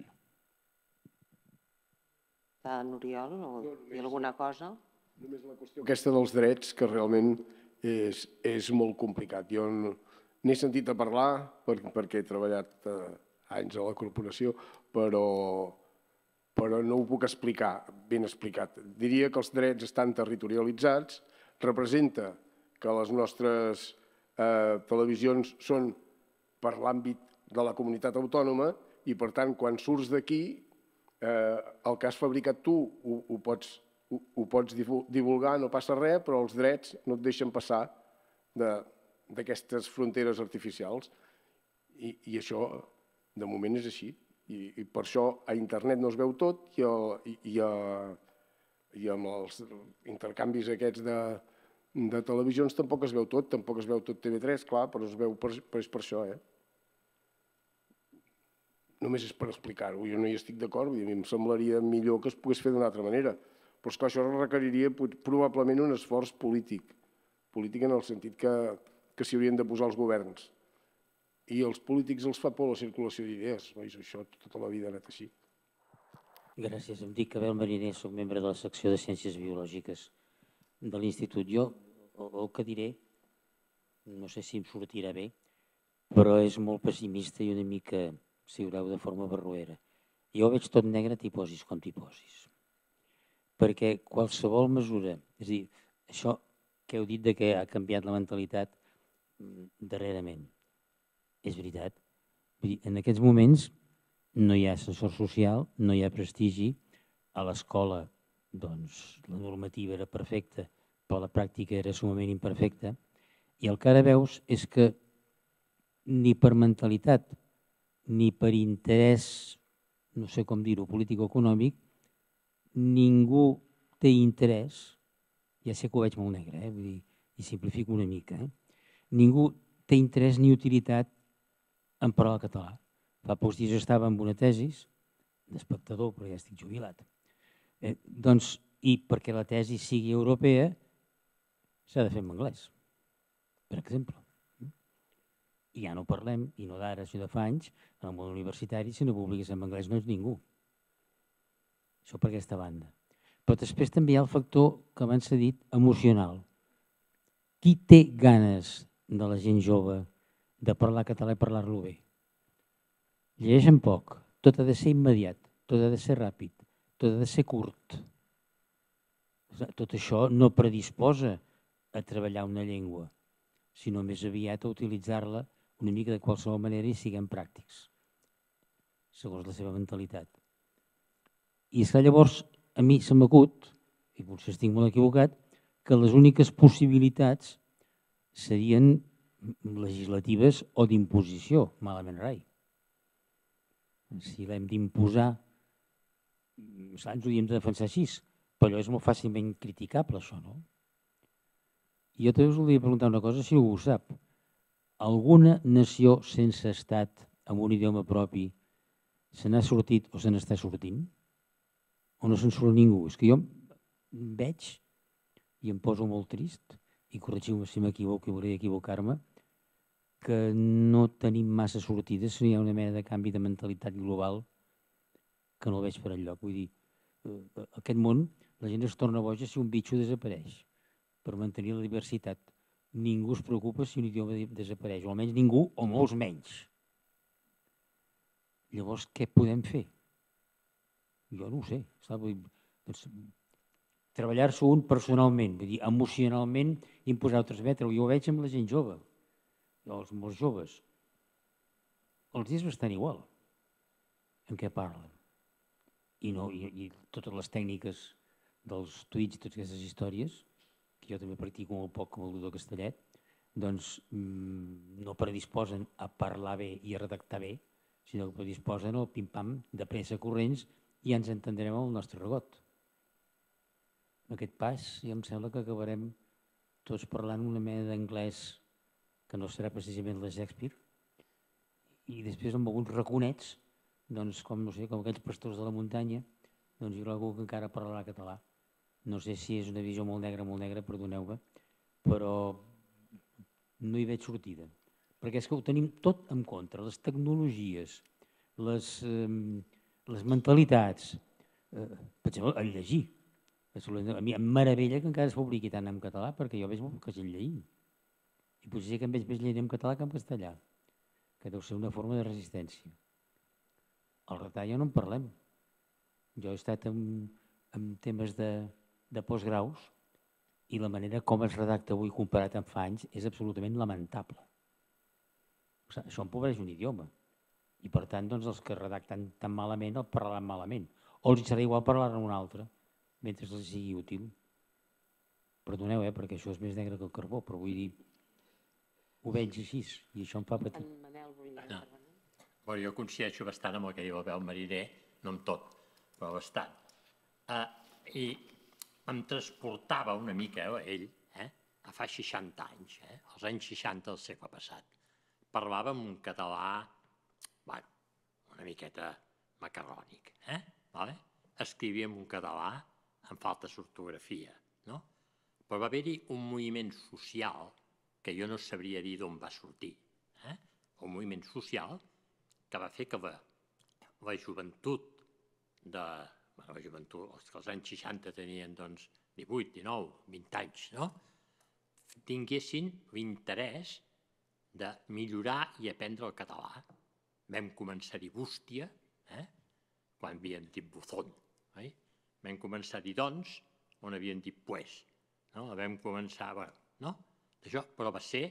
N'Oriol, o dir alguna cosa? Només la qüestió aquesta dels drets, que realment és molt complicat. Jo n'he sentit a parlar perquè he treballat anys a la corporació, però no ho puc explicar ben explicat. Diria que els drets estan territorialitzats, representa que les nostres televisions són per l'àmbit de la comunitat autònoma i, per tant, quan surts d'aquí, el que has fabricat tu ho pots divulgar, no passa res, però els drets no et deixen passar d'aquestes fronteres artificials. I això, de moment, és així. I per això a internet no es veu tot i amb els intercanvis aquests de televisions tampoc es veu tot. Tampoc es veu tot TV3, clar, però es veu per això. Només és per explicar-ho. Jo no hi estic d'acord, a mi em semblaria millor que es pogués fer d'una altra manera. Però és que això requeriria probablement un esforç polític. Polític en el sentit que s'hi haurien de posar els governs. I als polítics els fa por la circulació d'idees. Això tota la vida ha anat així. Gràcies. Em dic Abel Mariner, soc membre de la secció de Ciències Biològiques de l'Institut. Jo el que diré, no sé si em sortirà bé, però és molt pessimista i una mica, si veureu, de forma barroera. Jo ho veig tot negre, t'hi posis com t'hi posis. Perquè qualsevol mesura, és a dir, això que heu dit que ha canviat la mentalitat darrerament, és veritat. En aquests moments no hi ha ascensor social, no hi ha prestigi. A l'escola, doncs, la normativa era perfecta, però la pràctica era sumament imperfecta. I el que ara veus és que ni per mentalitat, ni per interès, no sé com dir-ho, polític-econòmic, ningú té interès, ja sé que ho veig molt negre, vull dir, i simplifico una mica, ningú té interès ni utilitat en parlar català. Fa pocs dies estava amb una tesis d'espectador, però ja estic jubilat. Doncs, i perquè la tesi sigui europea, s'ha de fer en anglès, per exemple. I ja no parlem, i no d'ara, sinó de fa anys, en el món universitari, si no publiques en anglès no ets ningú. Això per aquesta banda. Però després també hi ha el factor, que abans s'ha dit, emocional. Qui té ganes de la gent jove de parlar català i parlar-lo bé? Llegeixen poc, tot ha de ser immediat, tot ha de ser ràpid, tot ha de ser curt. Tot això no predisposa a treballar una llengua, sinó més aviat a utilitzar-la una mica de qualsevol manera i siguem pràctics, segons la seva mentalitat. I és que llavors a mi se m'acut, i potser estic molt equivocat, que les úniques possibilitats serien legislatives o d'imposició, malament rai. Si l'hem d'imposar, ens ho hauríem de defensar així, però allò és molt fàcilment criticable, això, no? Jo també us volia preguntar una cosa, si algú ho sap. Alguna nació sense estat, amb un idioma propi, se n'ha sortit o se n'està sortint? O no se'n surt ningú? És que jo veig, i em poso molt trist, i corregiu-me si m'equivoco i hauria d'equivocar-me, que no tenim massa sortides si hi ha una mena de canvi de mentalitat global que no el veig per enlloc. Vull dir, aquest món, la gent es torna boja si un bitxo desapareix per mantenir la diversitat. Ningú es preocupa si un idioma desapareix, o almenys ningú, o molts menys. Llavors, què podem fer? Jo no ho sé. Treballar-s'ho un personalment, vull dir, emocionalment, imposar o transmetre-ho. Jo ho veig amb la gent jove, els molts joves. Els és bastant igual en què parlen. I totes les tècniques dels tuits i totes aquestes històries, que jo també practico molt poc com el doctor Castellet, doncs no predisposen a parlar bé i a redactar bé, sinó que predisposen al pim-pam de pressa corrents i ja ens entendrem el nostre regot. En aquest pas, ja em sembla que acabarem tots parlant una mena d'anglès que no serà precisament la Shakespeare, i després amb alguns raconets, doncs, com aquells pastors de la muntanya, doncs hi haurà algú que encara parlarà català. No sé si és una visió molt negra, perdoneu-me, però no hi veig sortida. Perquè és que ho tenim tot en contra, les tecnologies, les mentalitats, per exemple, el llegir. A mi em meravella que encara es publiqui tant en català, perquè jo veig molta gent llegint. I potser que em veig més llegint en català que en castellà, que deu ser una forma de resistència. El retall ja no en parlem. Jo he estat en temes de postgraus i la manera com es redacta avui comparat amb fa anys és absolutament lamentable. Això empobreix un idioma i per tant els que redacten tan malament el parlaran malament o els serà igual parlar-ne un altre mentre els sigui útil. Perdoneu, perquè això és més negre que el carbó, però vull dir, ho veig així i això em fa patir. Bueno, jo coincideixo bastant amb el que diu el Bel Mariner, no amb tot, però bastant. I em transportava una mica ell, a fa 60 anys, als anys 60 del segle passat. Parlàvem un català, una miqueta macarrònic, escrivíem un català amb falta d'ortografia, no? Però va haver-hi un moviment social que jo no sabria dir d'on va sortir, un moviment social que va fer que la joventut els que als anys 60 tenien 18, 19, 20 anys, tinguessin l'interès de millorar i aprendre el català. Vam començar a dir bústia, quan havíem dit buzón. Vam començar a dir doncs, on havíem dit pues. Vam començar, d'això, però va ser,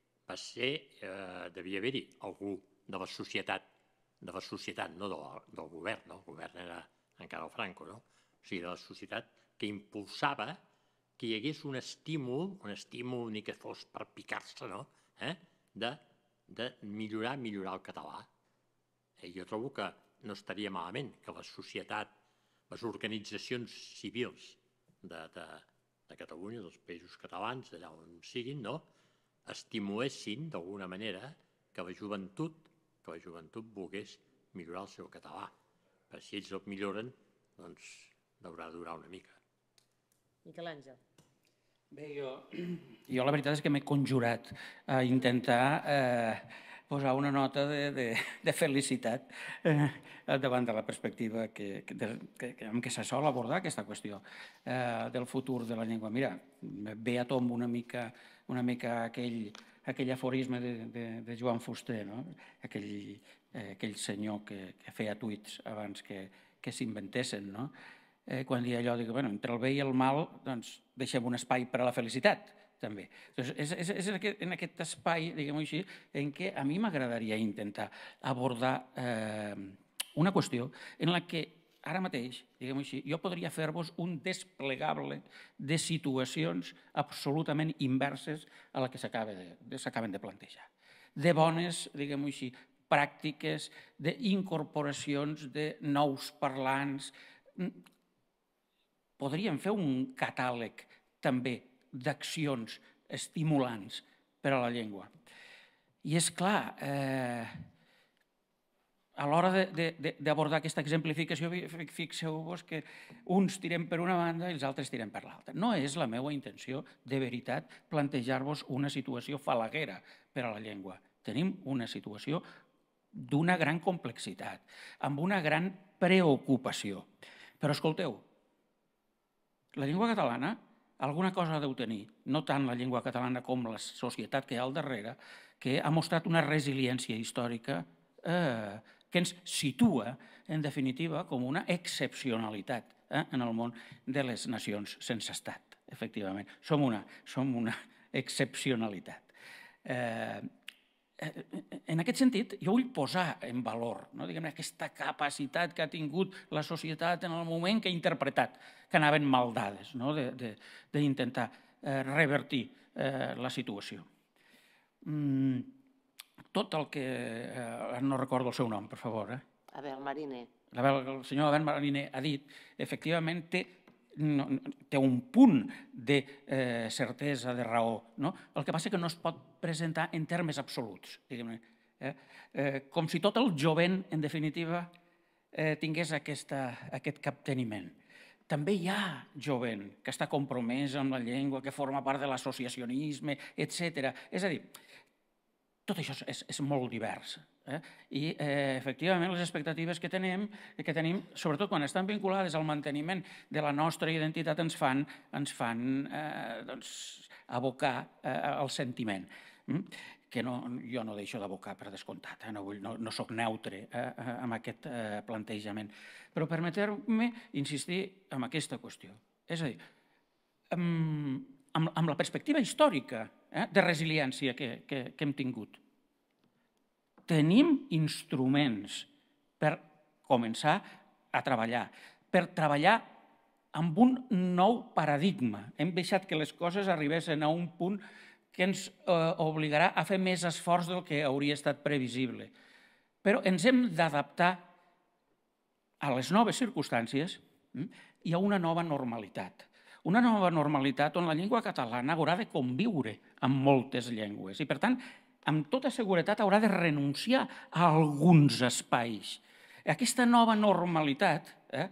devia haver-hi algú de la societat, no del govern, el govern era encara el Franco, o sigui, de la societat que impulsava que hi hagués un estímul, ni que fos per picar-se, de millorar el català. Jo trobo que no estaria malament que la societat, les organitzacions civils de Catalunya, dels països catalans, d'allà on siguin, estimulessin d'alguna manera que la joventut volgués millorar el seu català. Per si ells el milloren, doncs haurà de durar una mica. Miquel Àngel. Bé, jo la veritat és que m'he conjurat a intentar posar una nota de felicitat davant de la perspectiva amb què se sol abordar aquesta qüestió del futur de la llengua. Mira, ve a tomb una mica aquell aforisme de Joan Fuster, aquell senyor que feia tuits abans que s'inventessin, quan dia allò, dic, bueno, entre el bé i el mal, doncs deixem un espai per a la felicitat, també. És en aquest espai, diguem-ho així, en què a mi m'agradaria intentar abordar una qüestió en la que ara mateix, diguem-ho així, jo podria fer-vos un desplegable de situacions absolutament inverses a la que s'acaben de plantejar. De bones, diguem-ho així, pràctiques, d'incorporacions de nous parlants. Podríem fer un catàleg també d'accions estimulants per a la llengua. I és clar, a l'hora d'abordar aquesta exemplificació, fixeu-vos que uns tirem per una banda i els altres tirem per l'altra. No és la meva intenció, de veritat, plantejar-vos una situació falaguera per a la llengua. Tenim una situació d'una gran complexitat, amb una gran preocupació. Però escolteu, la llengua catalana alguna cosa deu tenir, no tant la llengua catalana com la societat que hi ha al darrere, que ha mostrat una resiliència històrica que ens situa, en definitiva, com una excepcionalitat en el món de les nacions sense estat, efectivament. Som una excepcionalitat. En aquest sentit, jo vull posar en valor aquesta capacitat que ha tingut la societat en el moment que ha interpretat que anaven mal dades, d'intentar revertir la situació. Tot el que... no recordo el seu nom, per favor. Abel Mariner. El senyor Abel Mariner ha dit, efectivament, té un punt de certesa, de raó. El que passa és que no es pot presentar en termes absoluts, diguem-ne. Com si tot el jovent, en definitiva, tingués aquest capteniment. També hi ha jovent que està compromès amb la llengua, que forma part de l'associacionisme, etc. És a dir, tot això és molt divers. I, efectivament, les expectatives que tenim, sobretot quan estan vinculades al manteniment de la nostra identitat, ens fan abocar al sentiment, que jo no deixo d'abocar per descomptat, no soc neutre amb aquest plantejament. Però permeteu-me insistir en aquesta qüestió. És a dir, amb la perspectiva històrica de resiliència que hem tingut, tenim instruments per començar a treballar, per treballar amb un nou paradigma. Hem deixat que les coses arribessin a un punt que ens obligarà a fer més esforç del que hauria estat previsible. Però ens hem d'adaptar a les noves circumstàncies i a una nova normalitat. Una nova normalitat on la llengua catalana haurà de conviure amb moltes llengües i, per tant, amb tota seguretat haurà de renunciar a alguns espais. Aquesta nova normalitat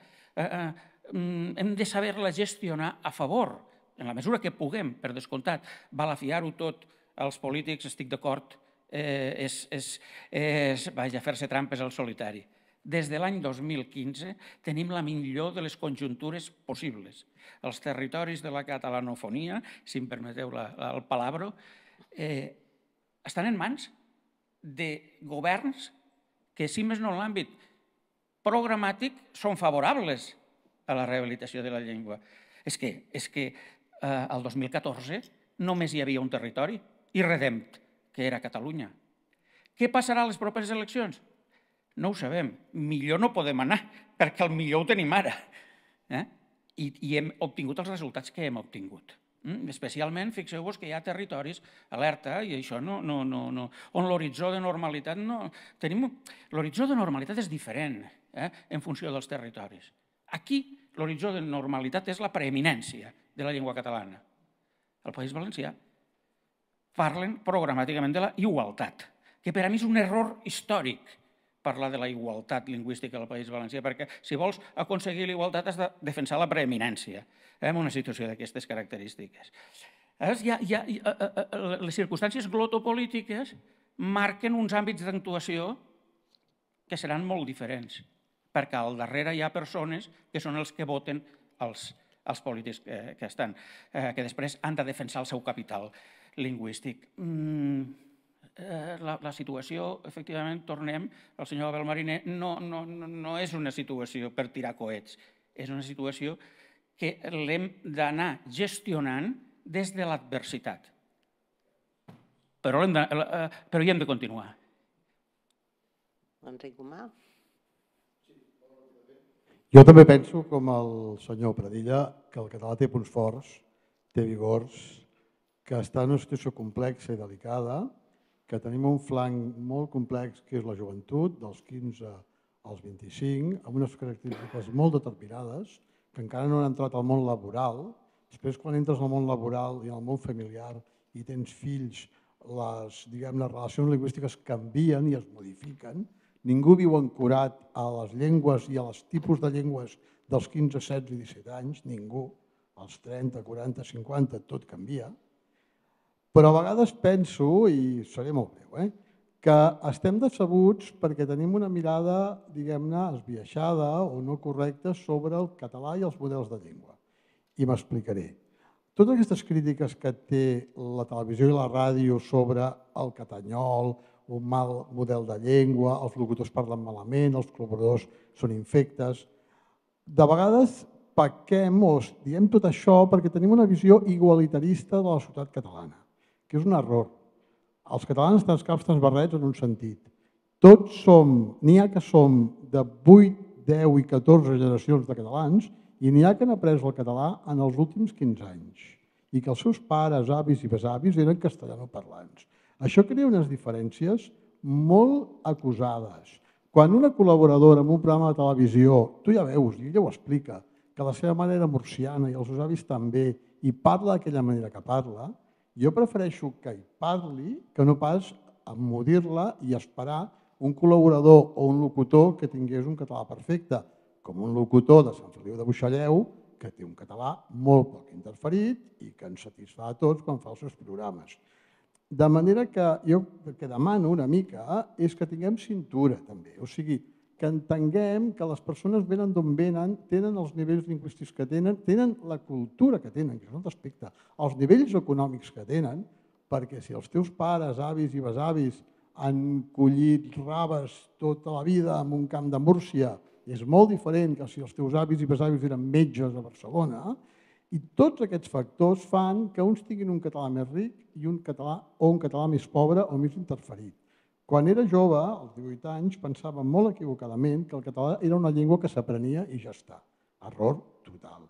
hem de saber-la gestionar a favor, en la mesura que puguem, per descomptat. Balafiar-ho tot als polítics, estic d'acord, és fer-se trampes al solitari. Des de l'any 2015 tenim la millor de les conjuntures possibles. Els territoris de la catalanofonia, si em permeteu el palabro, estan en mans de governs que, si més no en l'àmbit programàtic, són favorables a la rehabilitació de la llengua. És que el 2014 només hi havia un territori, irredemt, que era Catalunya. Què passarà a les properes eleccions? No ho sabem. Millor no podem anar, perquè el millor ho tenim ara. I hem obtingut els resultats que hem obtingut. Especialment, fixeu-vos que hi ha territoris, alerta, i això on l'horitzó de normalitat no... L'horitzó de normalitat és diferent en funció dels territoris. Aquí l'horitzó de normalitat és la preeminència de la llengua catalana. Al País Valencià parlen programàticament de la igualtat, que per a mi és un error històric parlar de la igualtat lingüística al País Valencià, perquè si vols aconseguir la igualtat has de defensar la preeminència en una situació d'aquestes característiques. Les circumstàncies glotopolítiques marquen uns àmbits d'actuació que seran molt diferents, perquè al darrere hi ha persones que són els que voten els polítics que estan, que després han de defensar el seu capital lingüístic. La situació, efectivament, tornem, el senyor Abel Mariner, no és una situació per tirar coets, és una situació que l'hem d'anar gestionant des de l'adversitat. Però hi hem de continuar. Enric Gomà. Jo també penso, com el senyor Pradilla, que el català té punts forts, té vigors, que està en una situació complexa i delicada, que tenim un flanc molt complex que és la joventut, dels 15 als 25, amb unes característiques molt determinades, que encara no han entrat al món laboral. Després, quan entres al món laboral i al món familiar i tens fills, les relacions lingüístiques canvien i es modifiquen. Ningú viu ancorat a les llengües i als tipus de llengües dels 15, 16 i 17 anys, ningú. Als 30, 40, 50, tot canvia. Però a vegades penso, i seré molt breu, que estem decebuts perquè tenim una mirada, diguem-ne, esbiaixada o no correcta sobre el català i els models de llengua. I m'explicaré. Totes aquestes crítiques que té la televisió i la ràdio sobre el catanyol, un mal model de llengua, els locutors parlen malament, els col·laboradors són infectes. De vegades pequem o diem tot això perquè tenim una visió igualitarista de la societat catalana, que és un error. Els catalans tants caps, tants barrets en un sentit. Tots som, n'hi ha que som de 8, 10 i 14 generacions de catalans i n'hi ha que han après el català en els últims 15 anys i que els seus pares, avis i besavis eren castellanoparlants. Això crea unes diferències molt acusades. Quan una col·laboradora en un programa de televisió, tu ja veus, i ella ho explica, que la seva manera murciana i els seus avis també, i parla d'aquella manera que parla, jo prefereixo que hi parli que no pas emmudir-la i esperar un col·laborador o un locutor que tingués un català perfecte, com un locutor de Sant Feliu de Buixalleu que té un català molt poc interferit i que ens satisfà a tots quan fa els seus programes. De manera que jo el que demano una mica és que tinguem cintura també, o sigui, que entenguem que les persones venen d'on venen, tenen els nivells lingüístics que tenen la cultura que tenen, que és un altre aspecte, els nivells econòmics que tenen, perquè si els teus pares, avis i besavis han collit raves tota la vida en un camp de Múrcia, és molt diferent que si els teus avis i besavis eren metges a Barcelona, i tots aquests factors fan que uns tinguin un català més ric i un català més pobre o més interferit. Quan era jove, als 18 anys, pensava molt equivocadament que el català era una llengua que s'aprenia i ja està. Error total.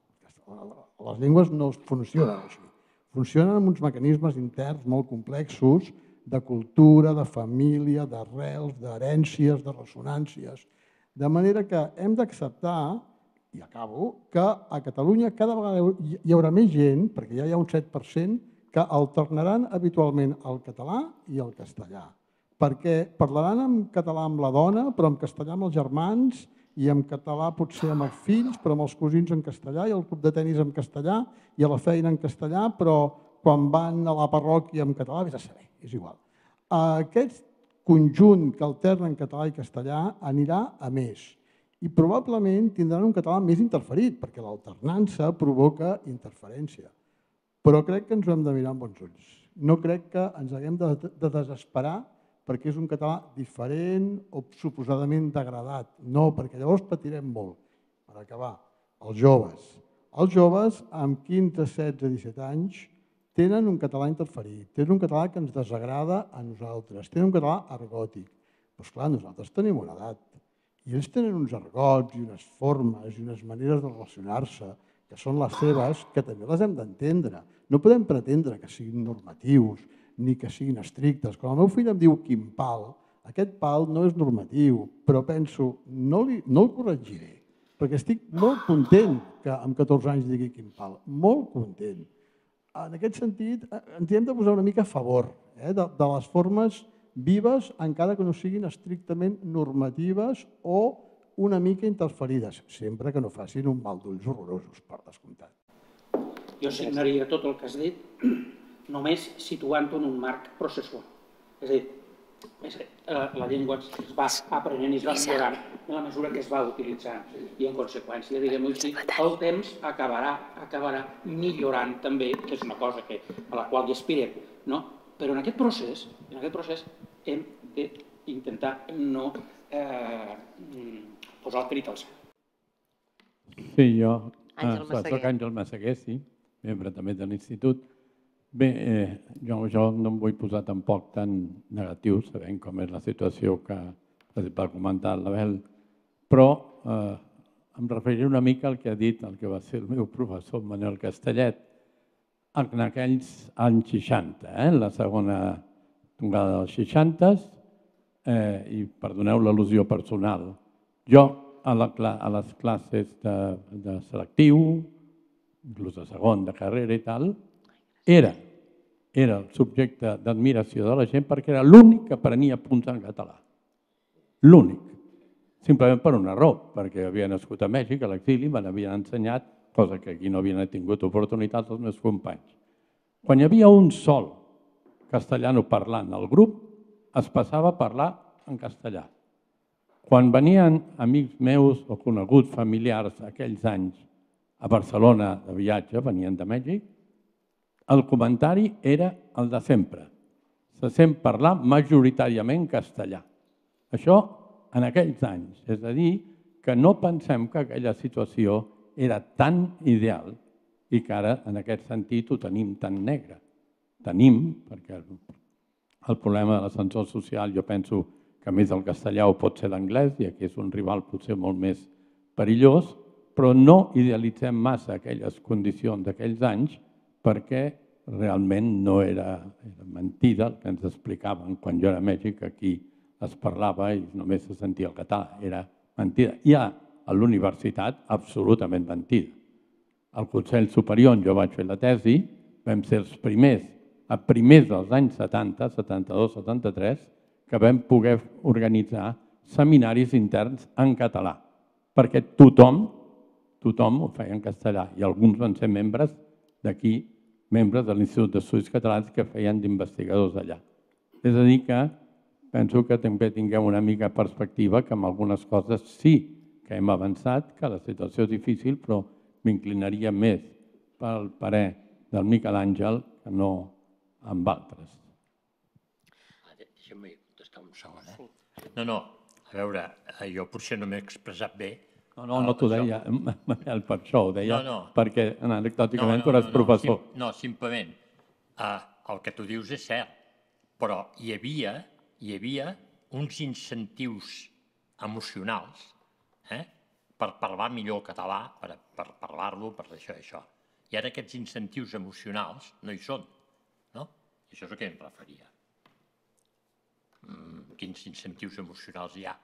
Les llengües no funcionen així. Funcionen amb uns mecanismes interns molt complexos de cultura, de família, d'arrels, d'herències, de ressonàncies. De manera que hem d'acceptar, i acabo, que a Catalunya cada vegada hi haurà més gent, perquè ja hi ha un 7%, que alternaran habitualment el català i el castellà. Perquè parlaran en català amb la dona, però en castellà amb els germans, i en català potser amb els fills, però amb els cosins en castellà, i al club de tenis en castellà, i a la feina en castellà, però quan van a la parròquia en català, vés a saber, és igual. Aquest conjunt que alterna en català i castellà anirà a més. I probablement tindran un català més interferit, perquè l'alternança provoca interferència. Però crec que ens ho hem de mirar amb bons ulls. No crec que ens haguem de desesperar perquè és un català diferent o suposadament degradat. No, perquè llavors patirem molt. Per acabar, els joves. Els joves amb 15, 16, 17 anys tenen un català interferit, tenen un català que ens desagrada a nosaltres, tenen un català argòtic. Però esclar, nosaltres tenim una edat i ells tenen uns argots i unes formes i unes maneres de relacionar-se que són les seves, que també les hem d'entendre. No podem pretendre que siguin normatius ni que siguin estrictes. Quan el meu fill em diu quin pal, aquest pal no és normatiu, però penso, no el corregiré, perquè estic molt content que amb 14 anys digui quin pal, molt content. En aquest sentit, ens hi hem de posar una mica a favor de les formes vives, encara que no siguin estrictament normatives o una mica interferides, sempre que no facin un mal d'ulls horrorosos, per descomptat. Jo signaria tot el que has dit, només situant-ho en un marc processual. És a dir, la llengua es va aprenent i es va millorant en la mesura que es va utilitzant i en conseqüència, diguem-ho així, el temps acabarà millorant també, que és una cosa a la qual hi aspirem, no? Però en aquest procés hem d'intentar no posar el crit al cel. Sí, jo Àngel soc Àngel Massaguer, sí, membre també de l'Institut. Bé, jo no em vull posar tampoc tan negatiu, sabent com és la situació que va comentar l'Abel, però em referiré una mica al que ha dit el que va ser el meu professor Manuel Castellet en aquells anys 60, la segona tongada dels 60, i perdoneu l'al·lusió personal. Jo, a les classes de selectiu, inclús de segon, de carrera i tal, era el subjecte d'admiració de la gent perquè era l'únic que prenia punts en català. L'únic. Simplement per una raó, perquè havia nascut a Mèxic, a l'exili, me n'havien ensenyat, cosa que aquí no havien tingut oportunitat els meus companys. Quan hi havia un sol castellano parlant al grup, es passava a parlar en castellà. Quan venien amics meus o coneguts familiars aquells anys a Barcelona de viatge, venien de Mèxic, el comentari era el de sempre. Se sent parlar majoritàriament castellà. Això en aquells anys. És a dir, que no pensem que aquella situació era tan ideal i que ara, en aquest sentit, ho tenim tan negre. Tenim, perquè el problema de l'ascensor social jo penso que a més el castellà ho pot ser l'anglès i aquí és un rival potser molt més perillós, però no idealitzem massa aquelles condicions d'aquells anys perquè realment no era mentida el que ens explicaven quan jo era a Mèxic, aquí es parlava i només se sentia el català, era mentida. I a l'universitat, absolutament mentida. Al Consell Superior, on jo vaig fer la tesi, vam ser els primers, a primers dels anys 70, 72, 73, que vam poder organitzar seminaris interns en català, perquè tothom ho feia en castellà i alguns van ser membres d'aquí, membres de l'Institut d'Estudis Catalans que feien d'investigadors allà. És a dir que penso que també tinguem una mica de perspectiva que en algunes coses sí que hem avançat, que la situació és difícil, però m'inclinaria més pel parer del Miquel Àngel que no amb altres. Deixa'm contestar un segon. No, a veure, jo potser no m'he expressat bé. No t'ho deia per això, ho deia perquè anecdòticament tu eres professor. No, simplement, el que tu dius és cert, però hi havia uns incentius emocionals per parlar millor el català, per parlar-lo, per això i això. I ara aquests incentius emocionals no hi són, no? I això és el que em referia. Quins incentius emocionals hi ha?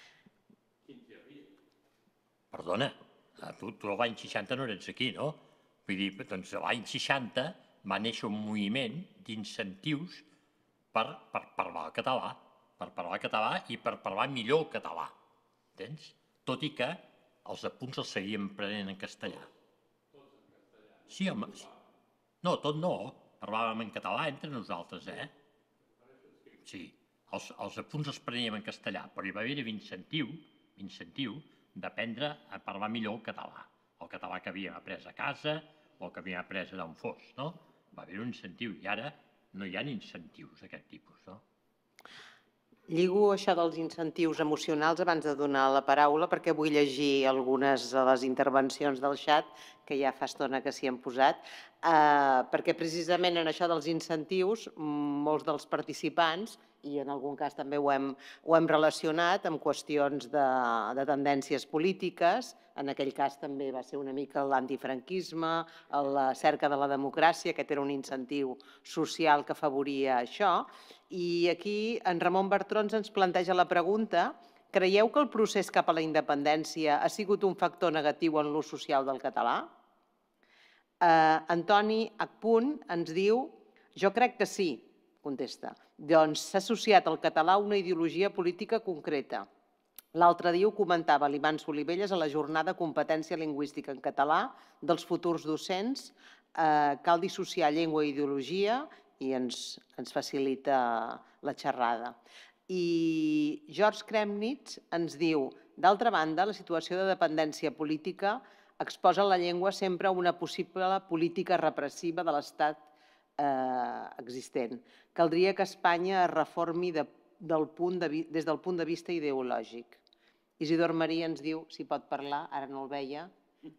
Perdona, tu l'any 60 no eres aquí, no? Vull dir, doncs l'any 60 va néixer un moviment d'incentius per parlar el català i per parlar millor el català, entens? Tot i que els apunts els seguíem prenent en castellà. Sí, home. No, tot no. Parlàvem en català entre nosaltres, Sí, els apunts els preníem en castellà, però hi va haver l'incentiu d'aprendre a parlar millor el català que havíem après a casa o el que havíem après allà on fos, no? Va haver un incentiu i ara no hi ha incentius d'aquest tipus, no? Lligo això dels incentius emocionals abans de donar la paraula perquè vull llegir algunes de les intervencions del xat que ja fa estona que s'hi han posat, perquè precisament en això dels incentius molts dels participants, i en algun cas també ho hem relacionat amb qüestions de tendències polítiques, en aquell cas també va ser una mica l'antifranquisme, la cerca de la democràcia, aquest era un incentiu social que afavoria això, i aquí en Ramon Bertrons ens planteja la pregunta: creieu que el procés cap a la independència ha sigut un factor negatiu en l'ús social del català? Antoni Acpunt ens diu: jo crec que sí, contesta. Doncs s'ha associat el català a una ideologia política concreta. L'altre dia ho comentava l'Ivan Solivelles a la jornada Competència lingüística en català dels futurs docents. Cal dissociar llengua i ideologia i ens facilita la xerrada. I George Kremnitz ens diu: d'altra banda, la situació de dependència política exposa la llengua sempre a una possible política repressiva de l'Estat existent. Caldria que Espanya es reformi des del punt de vista ideològic. Isidor Maria ens diu, si pot parlar, ara no el veia.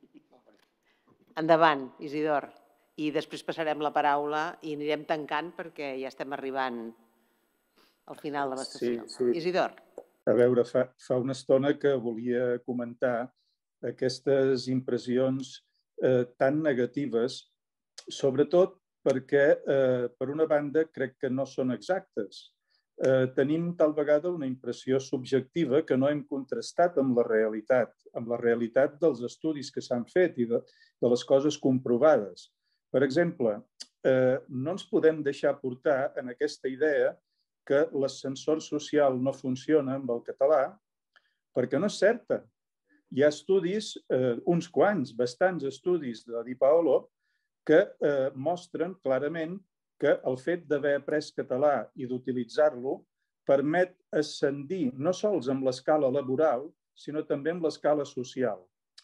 Endavant, Isidor. I després passarem la paraula i anirem tancant perquè ja estem arribant al final de la sessió. Isidor. A veure, fa una estona que volia comentar aquestes impressions tan negatives, sobretot perquè, per una banda, crec que no són exactes. Tenim tal vegada una impressió subjectiva que no hem contrastat amb la realitat dels estudis que s'han fet i de les coses comprovades. Per exemple, no ens podem deixar portar en aquesta idea que l'ascensor social no funciona amb el català, perquè no és certa. Hi ha estudis, uns quants, bastants estudis de Di Paolo, que mostren clarament que el fet d'haver après català i d'utilitzar-lo permet ascendir no sols amb l'escala laboral, sinó també amb l'escala social.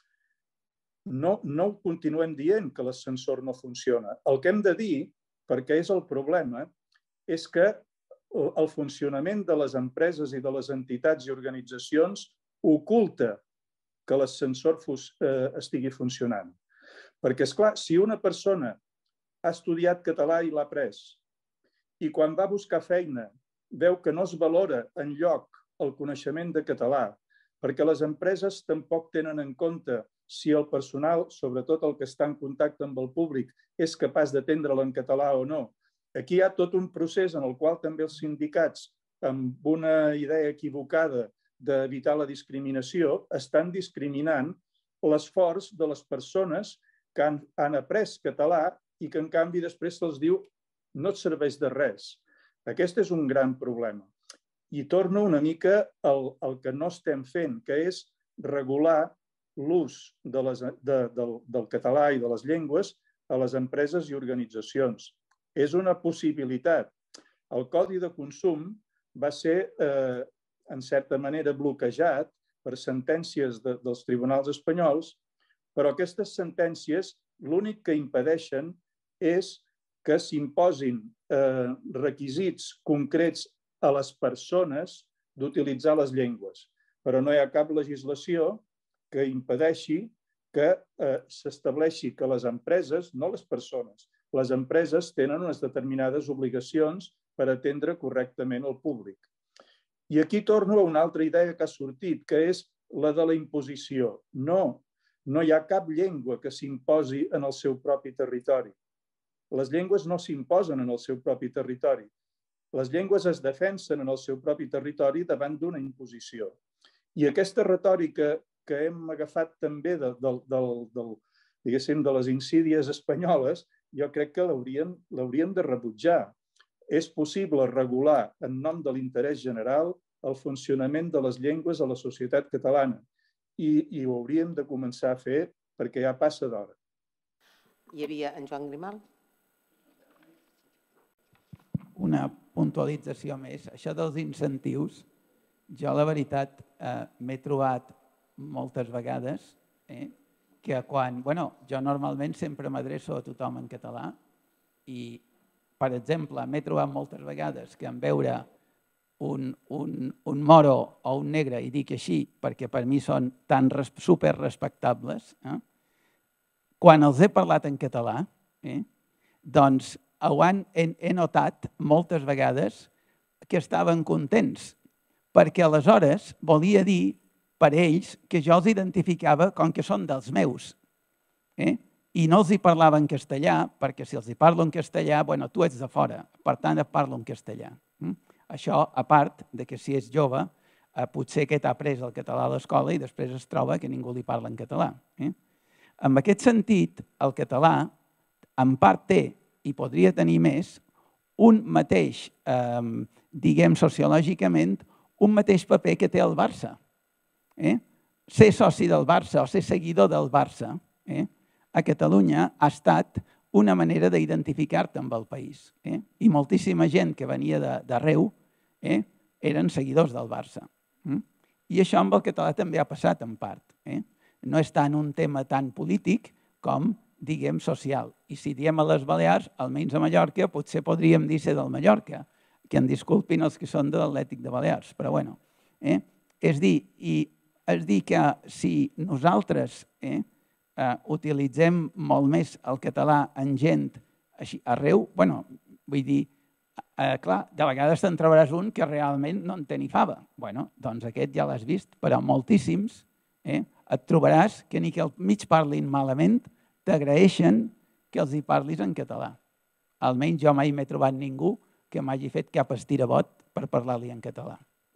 No ho continuem dient que l'ascensor no funciona. El que hem de dir, perquè és el problema, és que el funcionament de les empreses i de les entitats i organitzacions oculta que l'ascensor estigui funcionant. Perquè, esclar, si una persona ha estudiat català i l'ha après i quan va buscar feina veu que no es valora enlloc el coneixement de català, perquè les empreses tampoc tenen en compte si el personal, sobretot el que està en contacte amb el públic, és capaç d'atendre'l en català o no. Aquí hi ha tot un procés en el qual també els sindicats, amb una idea equivocada d'evitar la discriminació, estan discriminant l'esforç de les persones que han après català i que, en canvi, després se'ls diu no et serveix de res. Aquest és un gran problema. I torno una mica al que no estem fent, que és regular l'ús del català i de les llengües a les empreses i organitzacions. És una possibilitat. El Codi de Consum va ser, en certa manera, bloquejat per sentències dels tribunals espanyols, però aquestes sentències l'únic que impedeixen és que s'imposin requisits concrets a les persones d'utilitzar les llengües. Però no hi ha cap legislació que impedeixi que s'estableixi que les empreses, no les persones, les empreses tenen unes determinades obligacions per atendre correctament el públic. I aquí torno a una altra idea que ha sortit, que és la de la imposició. No hi ha cap llengua que s'imposi en el seu propi territori. Les llengües no s'imposen en el seu propi territori. Les llengües es defensen en el seu propi territori davant d'una imposició. I aquesta retòrica que hem agafat també de les insídies espanyoles, jo crec que l'hauríem de rebutjar. És possible regular en nom de l'interès general el funcionament de les llengües a la societat catalana i ho hauríem de començar a fer perquè ja passa d'hora. Hi havia en Joan Grimal. Una puntualització més. Això dels incentius, jo la veritat m'he trobat moltes vegades que quan... Jo normalment sempre m'adreço a tothom en català i, per exemple, m'he trobat moltes vegades que en veure un moro o un negre, i dic així perquè per mi són tan superrespectables, quan els he parlat en català, doncs he notat moltes vegades que estaven contents, perquè aleshores volia dir per ells que jo els identificava com que són dels meus. I no els hi parlava en castellà, perquè si els hi parlo en castellà, tu ets de fora, per tant et parlo en castellà. Això, a part de que si és jove, potser que t'ha après el català a l'escola i després es troba que ningú li parla en català. En aquest sentit, el català, en part té, i podria tenir més, un mateix, diguem sociològicament, un mateix paper que té el Barça. Ser soci del Barça o ser seguidor del Barça a Catalunya ha estat una manera d'identificar-te amb el país. I moltíssima gent que venia d'arreu eren seguidors del Barça. I això amb el català també ha passat en part. No és tant un tema tan polític com, diguem, social. I si diem a les Balears, almenys a Mallorca, potser podríem dir ser del Mallorca, que em disculpin els que són de l'Atlètic de Balears, però bueno. És dir que si nosaltres utilitzem molt més el català en gent així arreu, bueno, vull dir, clar, de vegades te'n trobaràs un que realment no en té ni fava. Bueno, doncs aquest ja l'has vist, però moltíssims et trobaràs que ni que al mig parlin malament t'agraeixen que els hi parlis en català. Almenys jo mai m'he trobat ningú que m'hagi fet cap estirabot per parlar-li en català.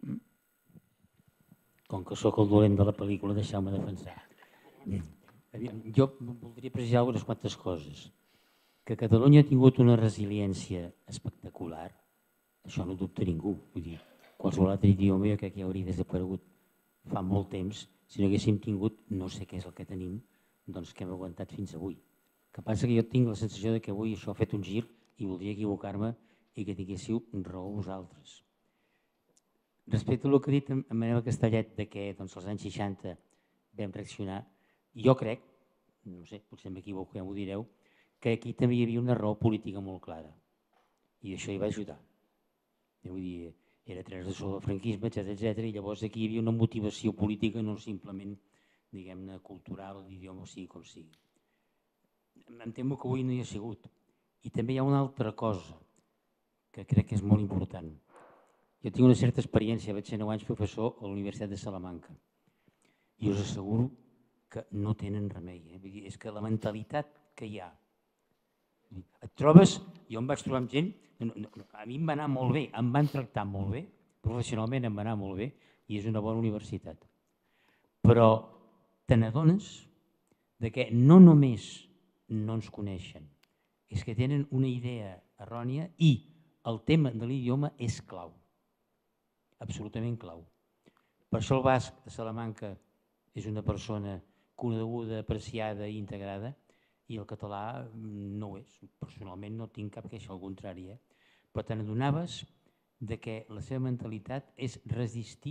Com que sóc el dolent de la pel·lícula, deixeu-me defensar. Jo voldria precisar unes quantes coses. Que Catalunya ha tingut una resiliència espectacular, això no ho dubta ningú. Vull dir, qualsevol altre idioma jo crec que ja hauria desaparegut fa molt temps si no haguéssim tingut, no sé què és el que tenim, doncs que hem aguantat fins avui. El que passa que jo tinc la sensació que avui això ha fet un gir i voldria equivocar-me i que tinguéssiu raó vosaltres. Respecte al que ha dit en Manel Castellet de que als anys 60 vam reaccionar, jo crec, no sé, potser m'equivoco, ja m'ho direu, que aquí també hi havia una raó política molt clara i això hi va ajudar. Vull dir, era transgressor del franquisme, etc. I llavors aquí hi havia una motivació política, no simplement, diguem-ne, cultural, d'idioma, o sigui com sigui. Em temo que avui no hi ha sigut. I també hi ha una altra cosa que crec que és molt important. Jo tinc una certa experiència, vaig ser 9 anys professor a la Universitat de Salamanca i us asseguro que no tenen remei. Vull dir, és que la mentalitat que hi ha, et trobes, jo em vaig trobar amb gent, a mi em va anar molt bé, em van tractar molt bé, professionalment em va anar molt bé i és una bona universitat. Però te n'adones que no només no ens coneixen, és que tenen una idea errònia i el tema de l'idioma és clau, absolutament clau. Per això el basc de Salamanca és una persona coneguda, apreciada i integrada, i el català no ho és. Personalment no tinc cap queixa, al contrari. Però te n'adonaves que la seva mentalitat és resistir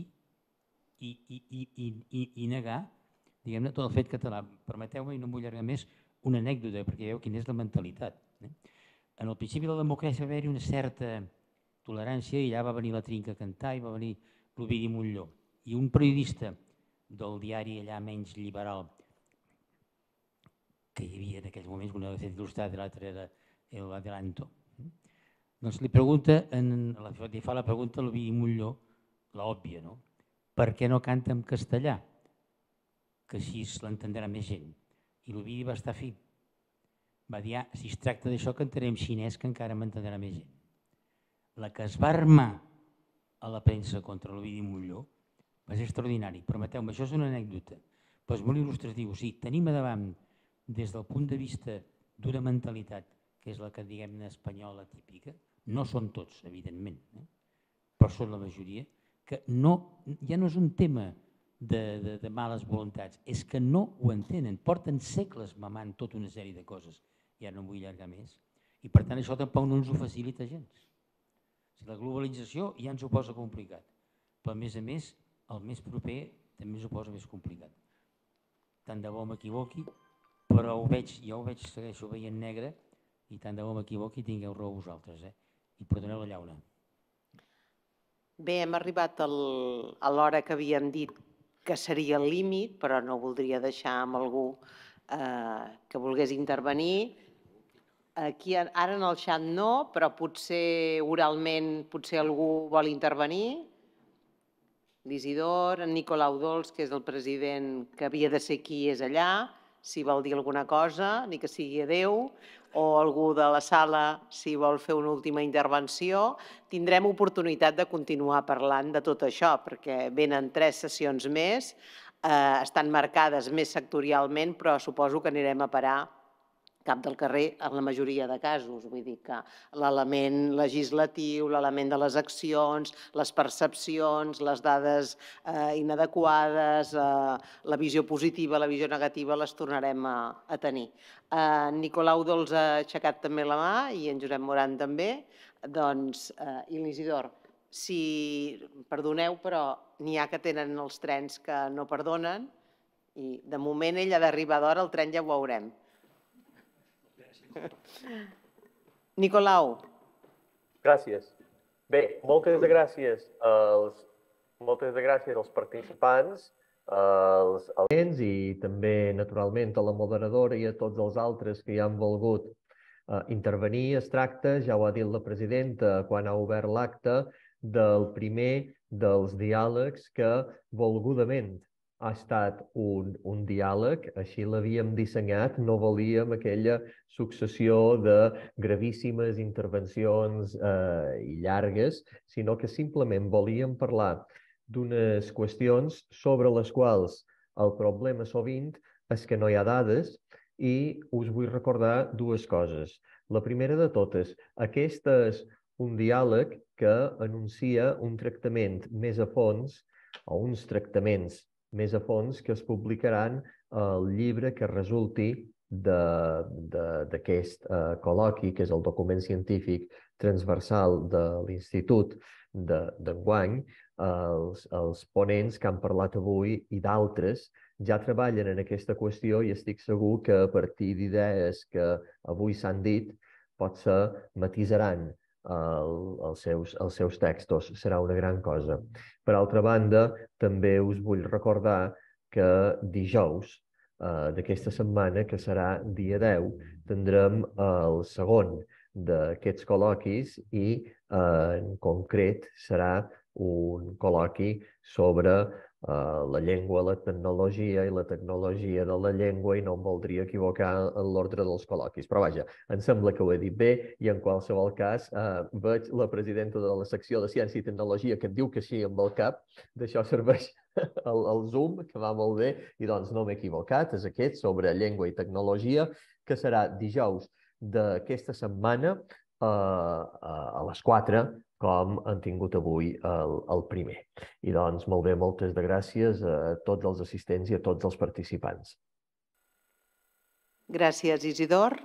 i negar, diguem-ne, tot el fet català. Permeteu-me, i no m'ho allargar més, una anècdota, perquè veieu quina és la mentalitat. En el principi de la democràcia va haver-hi una certa tolerància i allà va venir la Trinca a cantar i va venir l'Ovidi Montllor. I un periodista del diari allà menys liberal que hi havia en aquells moments, una de fet il·lustrada i l'altra era el Adelanto, doncs li fa la pregunta a l'Ovidi Montllor, l'òbvia, no? Per què no canta en castellà? Que així l'entendrà més gent. I l'Ovidi va estar fi. Va dir, si es tracta d'això, cantaré en xinès, que encara m'entendrà més gent. La que es va armar a la premsa contra l'Ovidi Montllor va ser extraordinari. Permeteu-me, això és una anècdota, però és molt il·lustratiu. O sigui, tenim a davant, des del punt de vista d'una mentalitat, que és la que diguem-ne espanyola típica, no són tots, evidentment, però són la majoria, que ja no és un tema de males voluntats, és que no ho entenen, porten segles mamant tota una sèrie de coses, ja no em vull allargar més, i per tant això tampoc no ens ho facilita gens. La globalització ja ens ho posa complicat, però a més, el més proper també ens ho posa més complicat. Tant de bo m'equivoqui, però jo ho veig, segueixo veient negre i tant de bo m'equivoqui i tingueu raó vosaltres. I perdoneu la llauna. Bé, hem arribat a l'hora que havíem dit que seria el límit, però no voldria deixar amb algú que volgués intervenir. Aquí, ara en el xat no, però potser oralment potser algú vol intervenir. L'Isidor, en Nicolau Dols, que és el president que havia de ser aquí, és allà, si vol dir alguna cosa, ni que sigui adeu, o algú de la sala, si vol fer una última intervenció. Tindrem oportunitat de continuar parlant de tot això, perquè venen 3 sessions més, estan marcades més sectorialment, però suposo que anirem a parar cap del carrer en la majoria de casos. Vull dir que l'element legislatiu, l'element de les accions, les percepcions, les dades inadequades, la visió positiva, la visió negativa, les tornarem a tenir. Nicolau Dols ha aixecat també la mà i en Josep Moran també. I l'Isidor, perdoneu, però n'hi ha que tenen els trens que no perdonen i de moment ell ha d'arribar d'hora, el tren ja ho veurem. Nicolau. Gràcies. Bé, moltes gràcies als participants als ponents i també, naturalment, a la moderadora i a tots els altres que hi han volgut intervenir. Es tracta, ja ho ha dit la presidenta quan ha obert l'acte, del primer dels diàlegs que volgudament ha estat un diàleg, així l'havíem dissenyat, no volíem aquella successió de gravíssimes intervencions i llargues, sinó que simplement volíem parlar d'unes qüestions sobre les quals el problema sovint és que no hi ha dades i us vull recordar dues coses. La primera de totes, aquest és un diàleg que anuncia un tractament més a fons o uns tractaments més a fons que es publicaran al llibre que resulti d'aquest col·loqui, que és el document científic transversal de l'Institut d'enguany. Els ponents que han parlat avui i d'altres ja treballen en aquesta qüestió i estic segur que a partir d'idees que avui s'han dit potser matisaran els seus textos. Serà una gran cosa. Per altra banda, també us vull recordar que dijous d'aquesta setmana, que serà dia 10, tindrem el segon d'aquests col·loquis i en concret serà un col·loqui sobre la llengua, la tecnologia i la tecnologia de la llengua, i no em voldria equivocar en l'ordre dels col·loquis. Però vaja, em sembla que ho he dit bé i en qualsevol cas veig la presidenta de la secció de Ciència i Tecnologia que et diu que sí amb el cap, d'això serveix el Zoom, que va molt bé, i doncs no m'he equivocat, és aquest sobre llengua i tecnologia, que serà dijous d'aquesta setmana a les 4, com han tingut avui el primer. I doncs, molt bé, moltes gràcies a tots els assistents i a tots els participants. Gràcies, Isidor.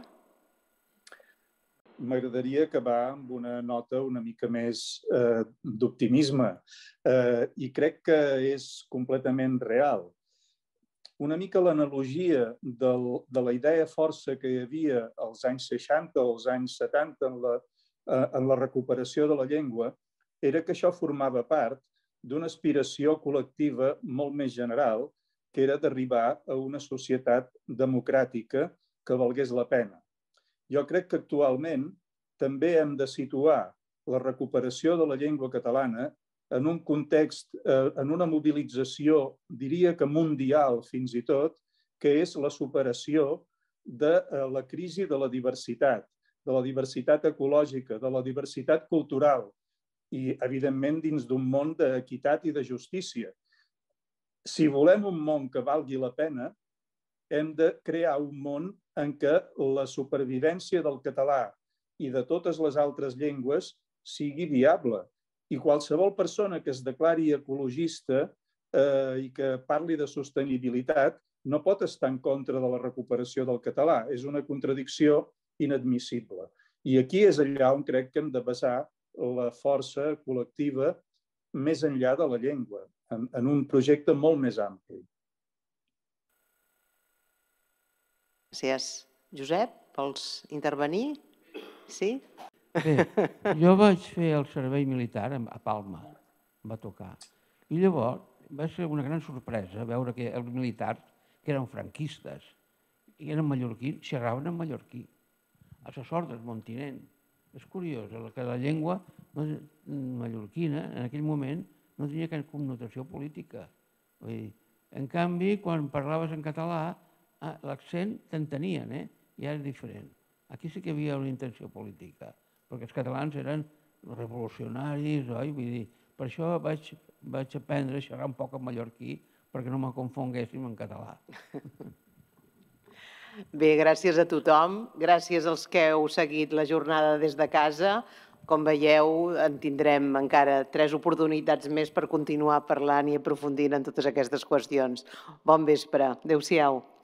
M'agradaria acabar amb una nota una mica més d'optimisme i crec que és completament real. Una mica l'analogia de la idea força que hi havia als anys 60 o als anys 70 en la recuperació de la llengua era que això formava part d'una aspiració col·lectiva molt més general, que era d'arribar a una societat democràtica que valgués la pena. Jo crec que actualment també hem de situar la recuperació de la llengua catalana en un context, en una mobilització, diria que mundial fins i tot, que és la superació de la crisi de la diversitat ecològica, de la diversitat cultural i, evidentment, dins d'un món d'equitat i de justícia. Si volem un món que valgui la pena, hem de crear un món en què la supervivència del català i de totes les altres llengües sigui viable. I qualsevol persona que es declari ecologista i que parli de sostenibilitat no pot estar en contra de la recuperació del català. És una contradicció inadmissible. I aquí és allà on crec que hem de basar la força col·lectiva més enllà de la llengua, en un projecte molt més ampli. Gràcies. Josep, vols intervenir? Sí? Bé, jo vaig fer el servei militar a Palma, em va tocar. I llavors va ser una gran sorpresa veure que els militars, que eren franquistes i eren mallorquins, xerraven en mallorquí, a la sort del Montinent. És curiós que la llengua mallorquina en aquell moment no tenia cap connotació política. En canvi, quan parlaves en català, l'accent t'entenien, i era diferent. Aquí sí que hi havia una intenció política, perquè els catalans eren revolucionaris, oi? Vull dir, per això vaig aprendre a xerrar un poc en mallorquí perquè no me confonguéssim en català. Bé, gràcies a tothom. Gràcies als que heu seguit la jornada des de casa. Com veieu, en tindrem encara 3 oportunitats més per continuar parlant i aprofundint en totes aquestes qüestions. Bon vespre. Adéu-siau.